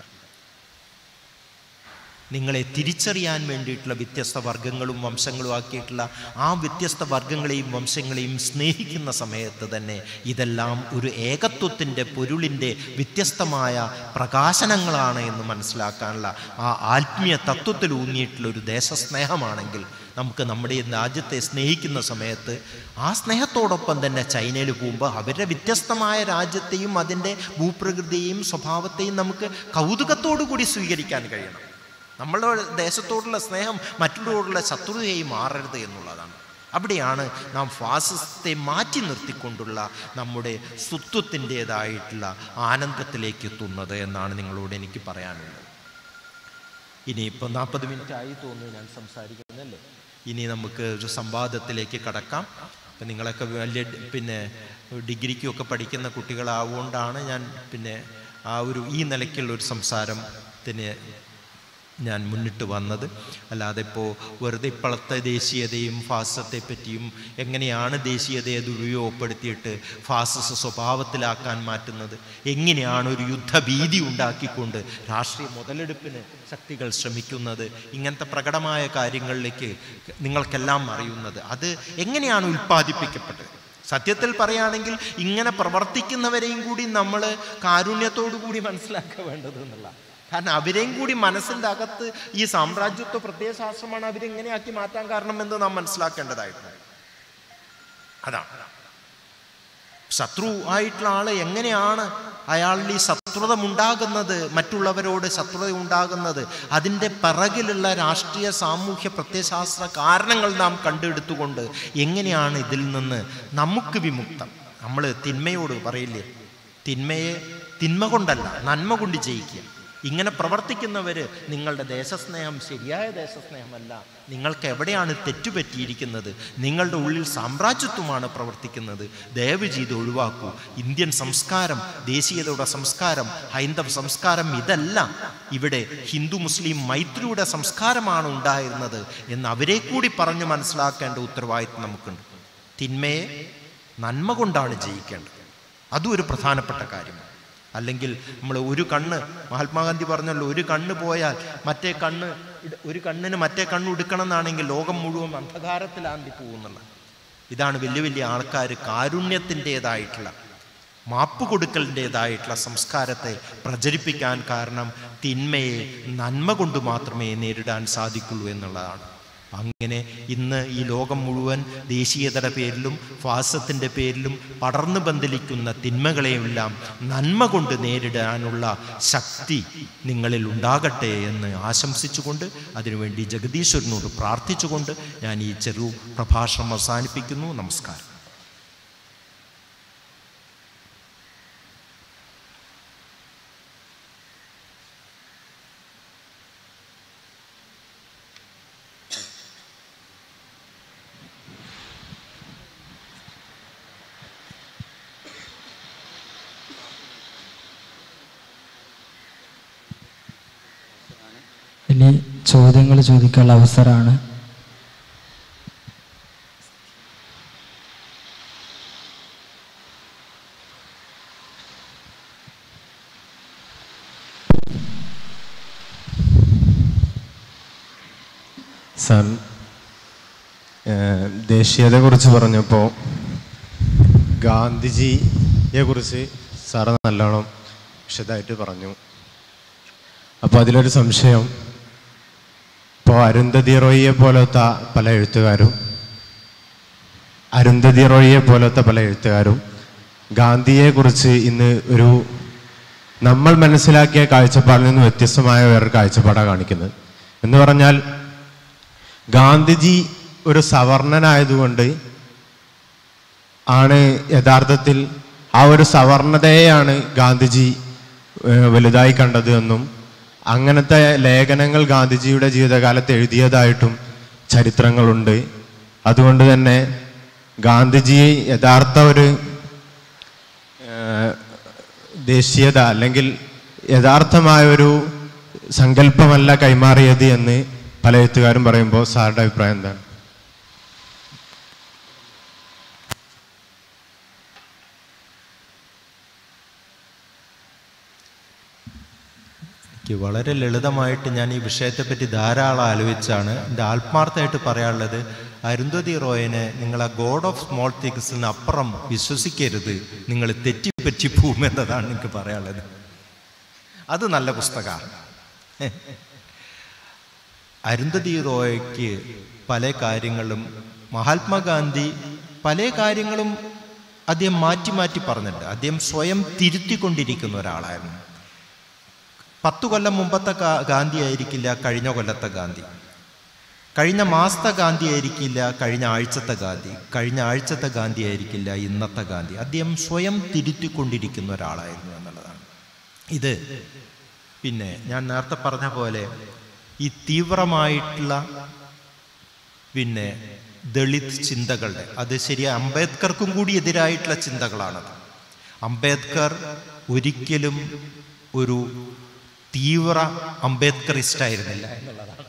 നിങ്ങളെ തിരിച്ചറിയാൻ വേണ്ടിയിട്ടുള്ള വ്യത്യസ്ത വർഗങ്ങളും വംശങ്ങളും ആക്കിയിട്ടുള്ള ആ വ്യത്യസ്ത വർഗങ്ങളെയും വംശങ്ങളെയും സ്നേഹിക്കുന്ന സമയത്ത് തന്നെ ഇതെല്ലാം ഒരു ഏകത്വത്തിൻ്റെ പൊരുളിൻ്റെ വ്യത്യസ്തമായ പ്രകാശനങ്ങളാണ് എന്ന് മനസ്സിലാക്കാനുള്ള ആ ആത്മീയ തത്വത്തിൽ ഊന്നിയിട്ടുള്ള ഒരു ദേശസ്നേഹമാണെങ്കിൽ നമുക്ക് നമ്മുടെ രാജ്യത്തെ സ്നേഹിക്കുന്ന സമയത്ത് ആ സ്നേഹത്തോടൊപ്പം തന്നെ ചൈനയിൽ പോകുമ്പോൾ അവരുടെ വ്യത്യസ്തമായ രാജ്യത്തെയും അതിൻ്റെ ഭൂപ്രകൃതിയെയും സ്വഭാവത്തെയും നമുക്ക് കൗതുകത്തോടു കൂടി സ്വീകരിക്കാൻ കഴിയണം. നമ്മളുടെ ദേശത്തോടുള്ള സ്നേഹം മറ്റുള്ളവരോടുള്ള ശത്രുതയായി മാറരുത് എന്നുള്ളതാണ്. അവിടെയാണ് നാം ഫാസിസത്തെ മാറ്റി നിർത്തിക്കൊണ്ടുള്ള നമ്മുടെ സ്വത്വത്തിൻ്റെതായിട്ടുള്ള ആനന്ദത്തിലേക്ക് എത്തുന്നത് എന്നാണ് നിങ്ങളോട് എനിക്ക് പറയാനുള്ളത്. ഇനിയിപ്പോൾ നാൽപ്പത് മിനിറ്റ് ആയി തോന്നുന്നു ഞാൻ സംസാരിക്കുന്നല്ലേ. ഇനി നമുക്ക് ഒരു സംവാദത്തിലേക്ക് കടക്കാം. ഇപ്പം നിങ്ങളൊക്കെ വലിയ പിന്നെ ഡിഗ്രിക്കൊക്കെ പഠിക്കുന്ന കുട്ടികളാവുകൊണ്ടാണ് ഞാൻ പിന്നെ ആ ഒരു ഈ നിലയ്ക്കുള്ളൊരു സംസാരത്തിന് ഞാൻ മുന്നിട്ട് വന്നത്. അല്ലാതെ ഇപ്പോൾ വെറുതെ ഇപ്പോഴത്തെ ദേശീയതയും ഫാസിസത്തെ പറ്റിയും എങ്ങനെയാണ് ദേശീയതയെ ദുരുപയോഗപ്പെടുത്തിയിട്ട് ഫാസിസ സ്വഭാവത്തിലാക്കാൻ മാറ്റുന്നത്, എങ്ങനെയാണ് ഒരു യുദ്ധഭീതി ഉണ്ടാക്കിക്കൊണ്ട് രാഷ്ട്രീയ മുതലെടുപ്പിന് ശക്തികൾ ശ്രമിക്കുന്നത്, ഇങ്ങനത്തെ പ്രകടമായ കാര്യങ്ങളിലേക്ക് നിങ്ങൾക്കെല്ലാം അറിയുന്നത്, അത് എങ്ങനെയാണ് ഉൽപ്പാദിപ്പിക്കപ്പെട്ടത്. സത്യത്തിൽ പറയുകയാണെങ്കിൽ ഇങ്ങനെ പ്രവർത്തിക്കുന്നവരെയും കൂടി നമ്മൾ കാരുണ്യത്തോടു കൂടി മനസ്സിലാക്കുക വേണ്ടത് എന്നുള്ള. കാരണം അവരെയും കൂടി മനസ്സിൻ്റെ അകത്ത് ഈ സാമ്രാജ്യത്വ പ്രത്യയശാസ്ത്രമാണ് അവരെങ്ങനെയാക്കി മാറ്റാൻ കാരണം എന്ന് നാം മനസ്സിലാക്കേണ്ടതായിട്ടുണ്ട്. അതാണ് ശത്രു ആയിട്ടുള്ള ആള് എങ്ങനെയാണ് അയാളിൽ ഈ ശത്രുത ഉണ്ടാകുന്നത്, മറ്റുള്ളവരോട് ശത്രുത ഉണ്ടാകുന്നത്, അതിൻ്റെ പിറകിലുള്ള രാഷ്ട്രീയ സാമൂഹ്യ പ്രത്യയശാസ്ത്ര കാരണങ്ങൾ നാം കണ്ടെടുത്തുകൊണ്ട് എങ്ങനെയാണ് ഇതിൽ നിന്ന് നമുക്ക് വിമുക്തം. നമ്മൾ തിന്മയോട് പറയില്ലേ, തിന്മയെ തിന്മ കൊണ്ടല്ല നന്മ കൊണ്ട് ജയിക്കുക. ഇങ്ങനെ പ്രവർത്തിക്കുന്നവർ നിങ്ങളുടെ ദേശസ്നേഹം ശരിയായ ദേശസ്നേഹമല്ല, നിങ്ങൾക്ക് എവിടെയാണ് തെറ്റുപറ്റിയിരിക്കുന്നത്, നിങ്ങളുടെ ഉള്ളിൽ സാമ്രാജ്യത്വമാണ് പ്രവർത്തിക്കുന്നത്, ദയവ് ചെയ്ത് ഒഴിവാക്കൂ. ഇന്ത്യൻ സംസ്കാരം, ദേശീയതയുടെ സംസ്കാരം, ഹൈന്ദവ സംസ്കാരം ഇതല്ല, ഇവിടെ ഹിന്ദു മുസ്ലിം മൈത്രിയുടെ സംസ്കാരമാണ് ഉണ്ടായിരുന്നത് എന്ന് അവരെ കൂടി പറഞ്ഞ് മനസ്സിലാക്കേണ്ട ഉത്തരവാദിത്വം നമുക്കുണ്ട്. തിന്മയെ നന്മ കൊണ്ടാണ് ജയിക്കേണ്ടത്, അതും ഒരു പ്രധാനപ്പെട്ട കാര്യമാണ്. അല്ലെങ്കിൽ നമ്മൾ ഒരു കണ്ണ്, മഹാത്മാഗാന്ധി പറഞ്ഞല്ലോ, ഒരു കണ്ണ് പോയാൽ മറ്റേ കണ്ണ്, ഒരു കണ്ണിന് മറ്റേ കണ്ണ് എടുക്കണം എന്നാണെങ്കിൽ ലോകം മുഴുവൻ അന്ധകാരത്തിലാണ്ടി പോകുന്നുള്ളത്. ഇതാണ് വലിയ വലിയ ആൾക്കാർ കാരുണ്യത്തിൻ്റെതായിട്ടുള്ള മാപ്പ് കൊടുക്കലിൻ്റെതായിട്ടുള്ള സംസ്കാരത്തെ പ്രചരിപ്പിക്കാൻ കാരണം തിന്മയെ നന്മ കൊണ്ട് മാത്രമേ നേരിടാൻ സാധിക്കുള്ളൂ എന്നുള്ളതാണ്. അങ്ങനെ ഇന്ന് ഈ ലോകം മുഴുവൻ ദേശീയതയുടെ പേരിലും ഫാസിസത്തിൻ്റെ പേരിലും പടർന്നു പന്തലിക്കുന്ന തിന്മകളെയെല്ലാം നന്മ കൊണ്ട് നേരിടാനുള്ള ശക്തി നിങ്ങളിൽ ഉണ്ടാകട്ടെ എന്ന് ആശംസിച്ചുകൊണ്ട് അതിനുവേണ്ടി ജഗദീശ്വരനോട് പ്രാർത്ഥിച്ചുകൊണ്ട് ഞാൻ ഈ ചെറു പ്രഭാഷണം അവസാനിപ്പിക്കുന്നു. നമസ്കാരം. ഇനി ചോദ്യങ്ങൾ ചോദിക്കാനുള്ള അവസരമാണ്. സാർ, ദേശീയതയെക്കുറിച്ച് പറഞ്ഞപ്പോൾ ഗാന്ധിജിയെക്കുറിച്ച് സാറ് നല്ലോണം വിശദമായിട്ട് പറഞ്ഞു. അപ്പോൾ അതിലൊരു സംശയം, ഇപ്പോൾ അരുന്ധതി റോയിയെ പോലത്തെ പല എഴുത്തുകാരും അരുന്ധതി റോയിയെ പോലത്തെ പല എഴുത്തുകാരും ഗാന്ധിയെക്കുറിച്ച് ഇന്ന് ഒരു നമ്മൾ മനസ്സിലാക്കിയ കാഴ്ചപ്പാടിൽ നിന്ന് വ്യത്യസ്തമായ വേറൊരു കാഴ്ചപ്പാടാണ് കാണിക്കുന്നത്. എന്ന് പറഞ്ഞാൽ ഗാന്ധിജി ഒരു സവർണനായതുകൊണ്ട് ആണ് യഥാർത്ഥത്തിൽ ആ ഒരു സവർണതയെയാണ് ഗാന്ധിജി വലുതായി കണ്ടത് എന്നും അങ്ങനത്തെ ലേഖനങ്ങൾ ഗാന്ധിജിയുടെ ജീവിതകാലത്ത് എഴുതിയതായിട്ടും ചരിത്രങ്ങളുണ്ട്. അതുകൊണ്ട് തന്നെ ഗാന്ധിജി യഥാർത്ഥ ഒരു ദേശീയത അല്ലെങ്കിൽ യഥാർത്ഥമായ ഒരു സങ്കല്പമല്ല കൈമാറിയത് എന്ന് പല എഴുത്തുകാരും പറയുമ്പോൾ സാറുടെ അഭിപ്രായം എന്താണ്? വളരെ ലളിതമായിട്ട് ഞാൻ ഈ വിഷയത്തെപ്പറ്റി ധാരാളം ആലോചിച്ചാണ് എൻ്റെ ആത്മാർത്ഥമായിട്ട് പറയാനുള്ളത്, അരുന്ധതി റോയിനെ നിങ്ങൾ ആ ഗോഡ് ഓഫ് സ്മോൾ തിങ്സിന് അപ്പുറം വിശ്വസിക്കരുത്, നിങ്ങൾ തെറ്റിപ്പറ്റി പോകുമെന്നതാണ് എനിക്ക് പറയാനുള്ളത്. അത് നല്ല പുസ്തകമാണ്. അരുന്ധതി റോയ്ക്ക് പല കാര്യങ്ങളും മഹാത്മാഗാന്ധി പല കാര്യങ്ങളും അദ്ദേഹം മാറ്റി മാറ്റി പറഞ്ഞിട്ടുണ്ട്. അദ്ദേഹം സ്വയം തിരുത്തിക്കൊണ്ടിരിക്കുന്ന ഒരാളായിരുന്നു. പത്തു കൊല്ലം മുമ്പത്തെ ഗാന്ധി ആയിരിക്കില്ല കഴിഞ്ഞ കൊല്ലത്തെ ഗാന്ധി, കഴിഞ്ഞ മാസത്തെ ഗാന്ധി ആയിരിക്കില്ല കഴിഞ്ഞ ആഴ്ചത്തെ ഗാന്ധി, കഴിഞ്ഞ ആഴ്ചത്തെ ഗാന്ധി ആയിരിക്കില്ല ഇന്നത്തെ ഗാന്ധി. അദ്ദേഹം സ്വയം തിരുത്തിക്കൊണ്ടിരിക്കുന്ന ഒരാളായിരുന്നു എന്നുള്ളതാണ് ഇത്. പിന്നെ ഞാൻ നേരത്തെ പറഞ്ഞ പോലെ ഈ തീവ്രമായിട്ടുള്ള പിന്നെ ദളിത് ചിന്തകളുടെ, അത് ശരി അംബേദ്കർക്കും കൂടി എതിരായിട്ടുള്ള ചിന്തകളാണത്. അംബേദ്കർ ഒരിക്കലും ഒരു തീവ്ര അംബേദ്കറിസ്റ്റ് ആയിരുന്നില്ല എന്നുള്ളതാണ്.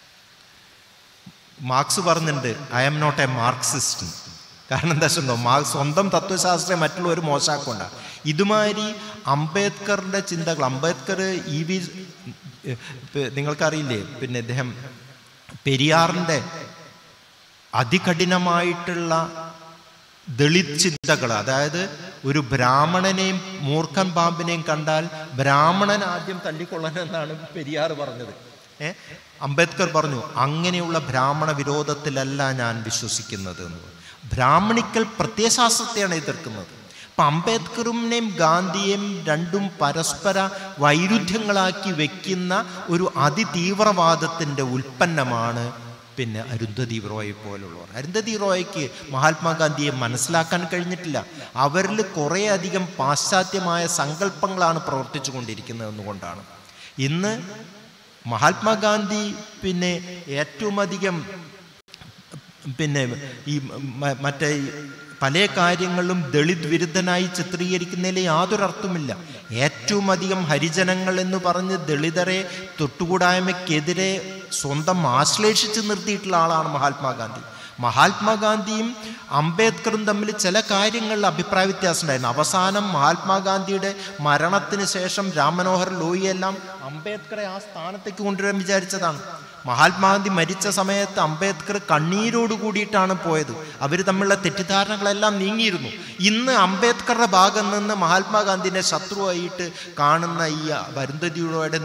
മാർക്സ് പറഞ്ഞിട്ടുണ്ട്, I am not a Marxist. കാരണം എന്താ വെച്ചിട്ടുണ്ടോ, മാർക്സ് സ്വന്തം തത്വശാസ്ത്രം മറ്റുള്ളവർ മോശമാക്കൊണ്ടാണ്. ഇതുമാതിരി അംബേദ്കറിൻ്റെ ചിന്തകൾ, അംബേദ്കർ ഇ വി നിങ്ങൾക്കറിയില്ലേ, പിന്നെ ഇദ്ദേഹം പെരിയാറിൻ്റെ അതികഠിനമായിട്ടുള്ള ദളിത് ചിന്തകൾ, അതായത് ഒരു ബ്രാഹ്മണനെയും മൂർഖൻ പാമ്പിനെയും കണ്ടാൽ ബ്രാഹ്മണൻ ആദ്യം തല്ലിക്കൊള്ളണമെന്നാണ് പെരിയാർ പറഞ്ഞത്. ഏ അംബേദ്കർ പറഞ്ഞു, അങ്ങനെയുള്ള ബ്രാഹ്മണ വിരോധത്തിലല്ല ഞാൻ വിശ്വസിക്കുന്നത് എന്ന്. ബ്രാഹ്മണിക്കൽ പ്രത്യയശാസ്ത്രത്തെയാണ് എതിർക്കുന്നത്. അപ്പം അംബേദ്കറിനെയും ഗാന്ധിയെയും രണ്ടും പരസ്പര വൈരുദ്ധ്യങ്ങളാക്കി വെക്കുന്ന ഒരു അതിതീവ്രവാദത്തിൻ്റെ ഉൽപ്പന്നമാണ് പിന്നെ അരുന്ധതി റോയെ പോലുള്ളവർ. അരുന്ധതി റോയ്ക്ക് മഹാത്മാഗാന്ധിയെ മനസ്സിലാക്കാൻ കഴിഞ്ഞിട്ടില്ല. അവരിൽ കുറേയധികം പാശ്ചാത്യമായ സങ്കല്പങ്ങളാണ് പ്രവർത്തിച്ചു കൊണ്ടിരിക്കുന്നത് എന്നുകൊണ്ടാണ്. ഇന്ന് മഹാത്മാഗാന്ധി പിന്നെ ഏറ്റവും അധികം പിന്നെ ഈ മറ്റേ പല കാര്യങ്ങളും ദളിത് വിരുദ്ധനായി ചിത്രീകരിക്കുന്നതിൽ യാതൊരർത്ഥമില്ല. ഏറ്റവും അധികം ഹരിജനങ്ങൾ എന്ന് പറഞ്ഞ് ദളിതരെ തൊട്ടുകൂടായ്മയ്ക്കെതിരെ സ്വന്തം ആശ്ലേഷിച്ച് നിർത്തിയിട്ടുള്ള ആളാണ് മഹാത്മാഗാന്ധി. മഹാത്മാഗാന്ധിയും അംബേദ്കറും തമ്മിൽ ചില കാര്യങ്ങളിൽ അഭിപ്രായ വ്യത്യാസം ഉണ്ടായിരുന്നു. അവസാനം മഹാത്മാഗാന്ധിയുടെ മരണത്തിന് ശേഷം രാം മനോഹർ ലോഹിയെല്ലാം അംബേദ്കറെ ആ സ്ഥാനത്തേക്ക് കൊണ്ടുവരാൻ വിചാരിച്ചതാണ്. മഹാത്മാഗാന്ധി മരിച്ച സമയത്ത് അംബേദ്കർ കണ്ണീരോട് കൂടിയിട്ടാണ് പോയത്. അവർ തമ്മിലുള്ള തെറ്റിദ്ധാരണകളെല്ലാം നീങ്ങിയിരുന്നു. ഇന്ന് അംബേദ്കറുടെ ഭാഗം നിന്ന് മഹാത്മാഗാന്ധിനെ ശത്രുവായിട്ട് കാണുന്ന ഈ അരുന്ധതിയുടെ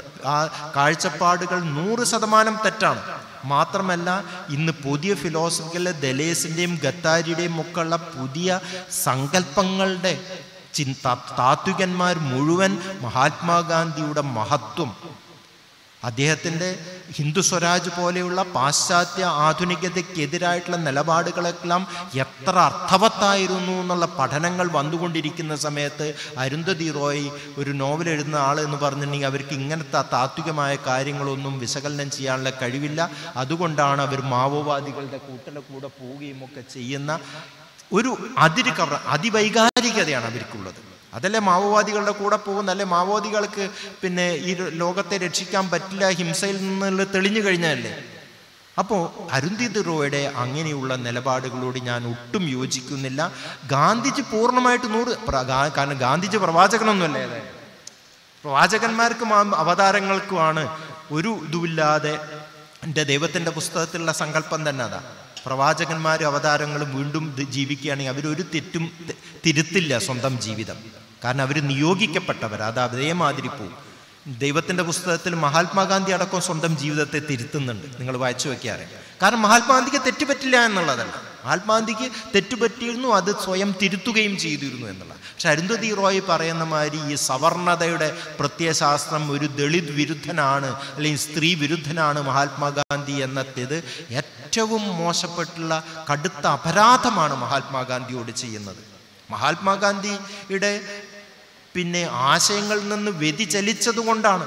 ആ കാഴ്ചപ്പാടുകൾ നൂറ് ശതമാനം തെറ്റാണ്. മാത്രമല്ല, ഇന്ന് പുതിയ ഫിലോസഫിക്കൽ ദലേസിൻ്റെയും ഗത്താരിയുടെയും ഒക്കെ ഉള്ള പുതിയ സങ്കല്പങ്ങളുടെ ചിന്ത താത്വികന്മാർ മുഴുവൻ മഹാത്മാഗാന്ധിയുടെ മഹത്വം, അദ്ദേഹത്തിൻ്റെ ഹിന്ദു സ്വരാജ് പോലെയുള്ള പാശ്ചാത്യ ആധുനികതയ്ക്കെതിരായിട്ടുള്ള നിലപാടുകളെല്ലാം എത്ര അർത്ഥവത്തായിരുന്നു എന്നുള്ള പഠനങ്ങൾ വന്നുകൊണ്ടിരിക്കുന്ന സമയത്ത് അരുന്ധതി റോയ് ഒരു നോവൽ എഴുതുന്ന ആൾ എന്ന് പറഞ്ഞിട്ടുണ്ടെങ്കിൽ അവർക്ക് ഇങ്ങനത്തെ താത്വികമായ കാര്യങ്ങളൊന്നും വിശകലനം ചെയ്യാനുള്ള കഴിവില്ല. അതുകൊണ്ടാണ് അവർ മാവോവാദികളുടെ കൂട്ടിൻ്റെ കൂടെ പോവുകയും ഒക്കെ ചെയ്യുന്ന ഒരു അതിര് കവർ അതിവൈകാരികതയാണ് അവർക്കുള്ളത്. അതല്ലേ മാവോവാദികളുടെ കൂടെ പോകുന്ന, അല്ലെ മാവോവാദികൾക്ക് പിന്നെ ഈ ലോകത്തെ രക്ഷിക്കാൻ പറ്റില്ല ഹിംസയിൽ നിന്നുള്ള തെളിഞ്ഞു കഴിഞ്ഞല്ലേ. അപ്പോൾ അരുന്ധതി റോയുടെ അങ്ങനെയുള്ള നിലപാടുകളോട് ഞാൻ ഒട്ടും യോജിക്കുന്നില്ല. ഗാന്ധിജി പൂർണ്ണമായിട്ട് നൂറ്, കാരണം ഗാന്ധിജി പ്രവാചകനൊന്നുമല്ലേ, അതായത് പ്രവാചകന്മാർക്കും അവതാരങ്ങൾക്കുമാണ് ഒരു ഇതുമില്ലാതെ എൻ്റെ ദൈവത്തിൻ്റെ പുസ്തകത്തിലുള്ള സങ്കല്പം തന്നെ അതാ. പ്രവാചകന്മാരും അവതാരങ്ങളും വീണ്ടും ജീവിക്കുകയാണെങ്കിൽ അവരൊരു തെറ്റും തിരുത്തില്ല സ്വന്തം ജീവിതം. കാരണം അവർ നിയോഗിക്കപ്പെട്ടവർ, അത് അതേമാതിരി പോവും. ദൈവത്തിൻ്റെ പുസ്തകത്തിൽ മഹാത്മാഗാന്ധി അടക്കം സ്വന്തം ജീവിതത്തെ തിരുത്തുന്നുണ്ട്, നിങ്ങൾ വായിച്ചു വയ്ക്കാറ്. കാരണം മഹാത്മാഗാന്ധിക്ക് തെറ്റുപറ്റില്ല എന്നുള്ളതല്ല, മഹാത്മാഗാന്ധിക്ക് തെറ്റുപറ്റിയിരുന്നു, അത് സ്വയം തിരുത്തുകയും ചെയ്തിരുന്നു എന്നുള്ള. പക്ഷെ അരുന്ധതി റോയ് പറയുന്ന മാതിരി ഈ സവർണതയുടെ പ്രത്യയശാസ്ത്രം ഒരു ദളിത് വിരുദ്ധനാണ് അല്ലെങ്കിൽ സ്ത്രീ വിരുദ്ധനാണ് മഹാത്മാഗാന്ധി എന്നത്തേത് ഏറ്റവും മോശപ്പെട്ടുള്ള കടുത്ത അപരാധമാണ് മഹാത്മാഗാന്ധിയോട് ചെയ്യുന്നത്. മഹാത്മാഗാന്ധിയുടെ പിന്നെ ആശയങ്ങളിൽ നിന്ന് വ്യതിചലിച്ചത് കൊണ്ടാണ്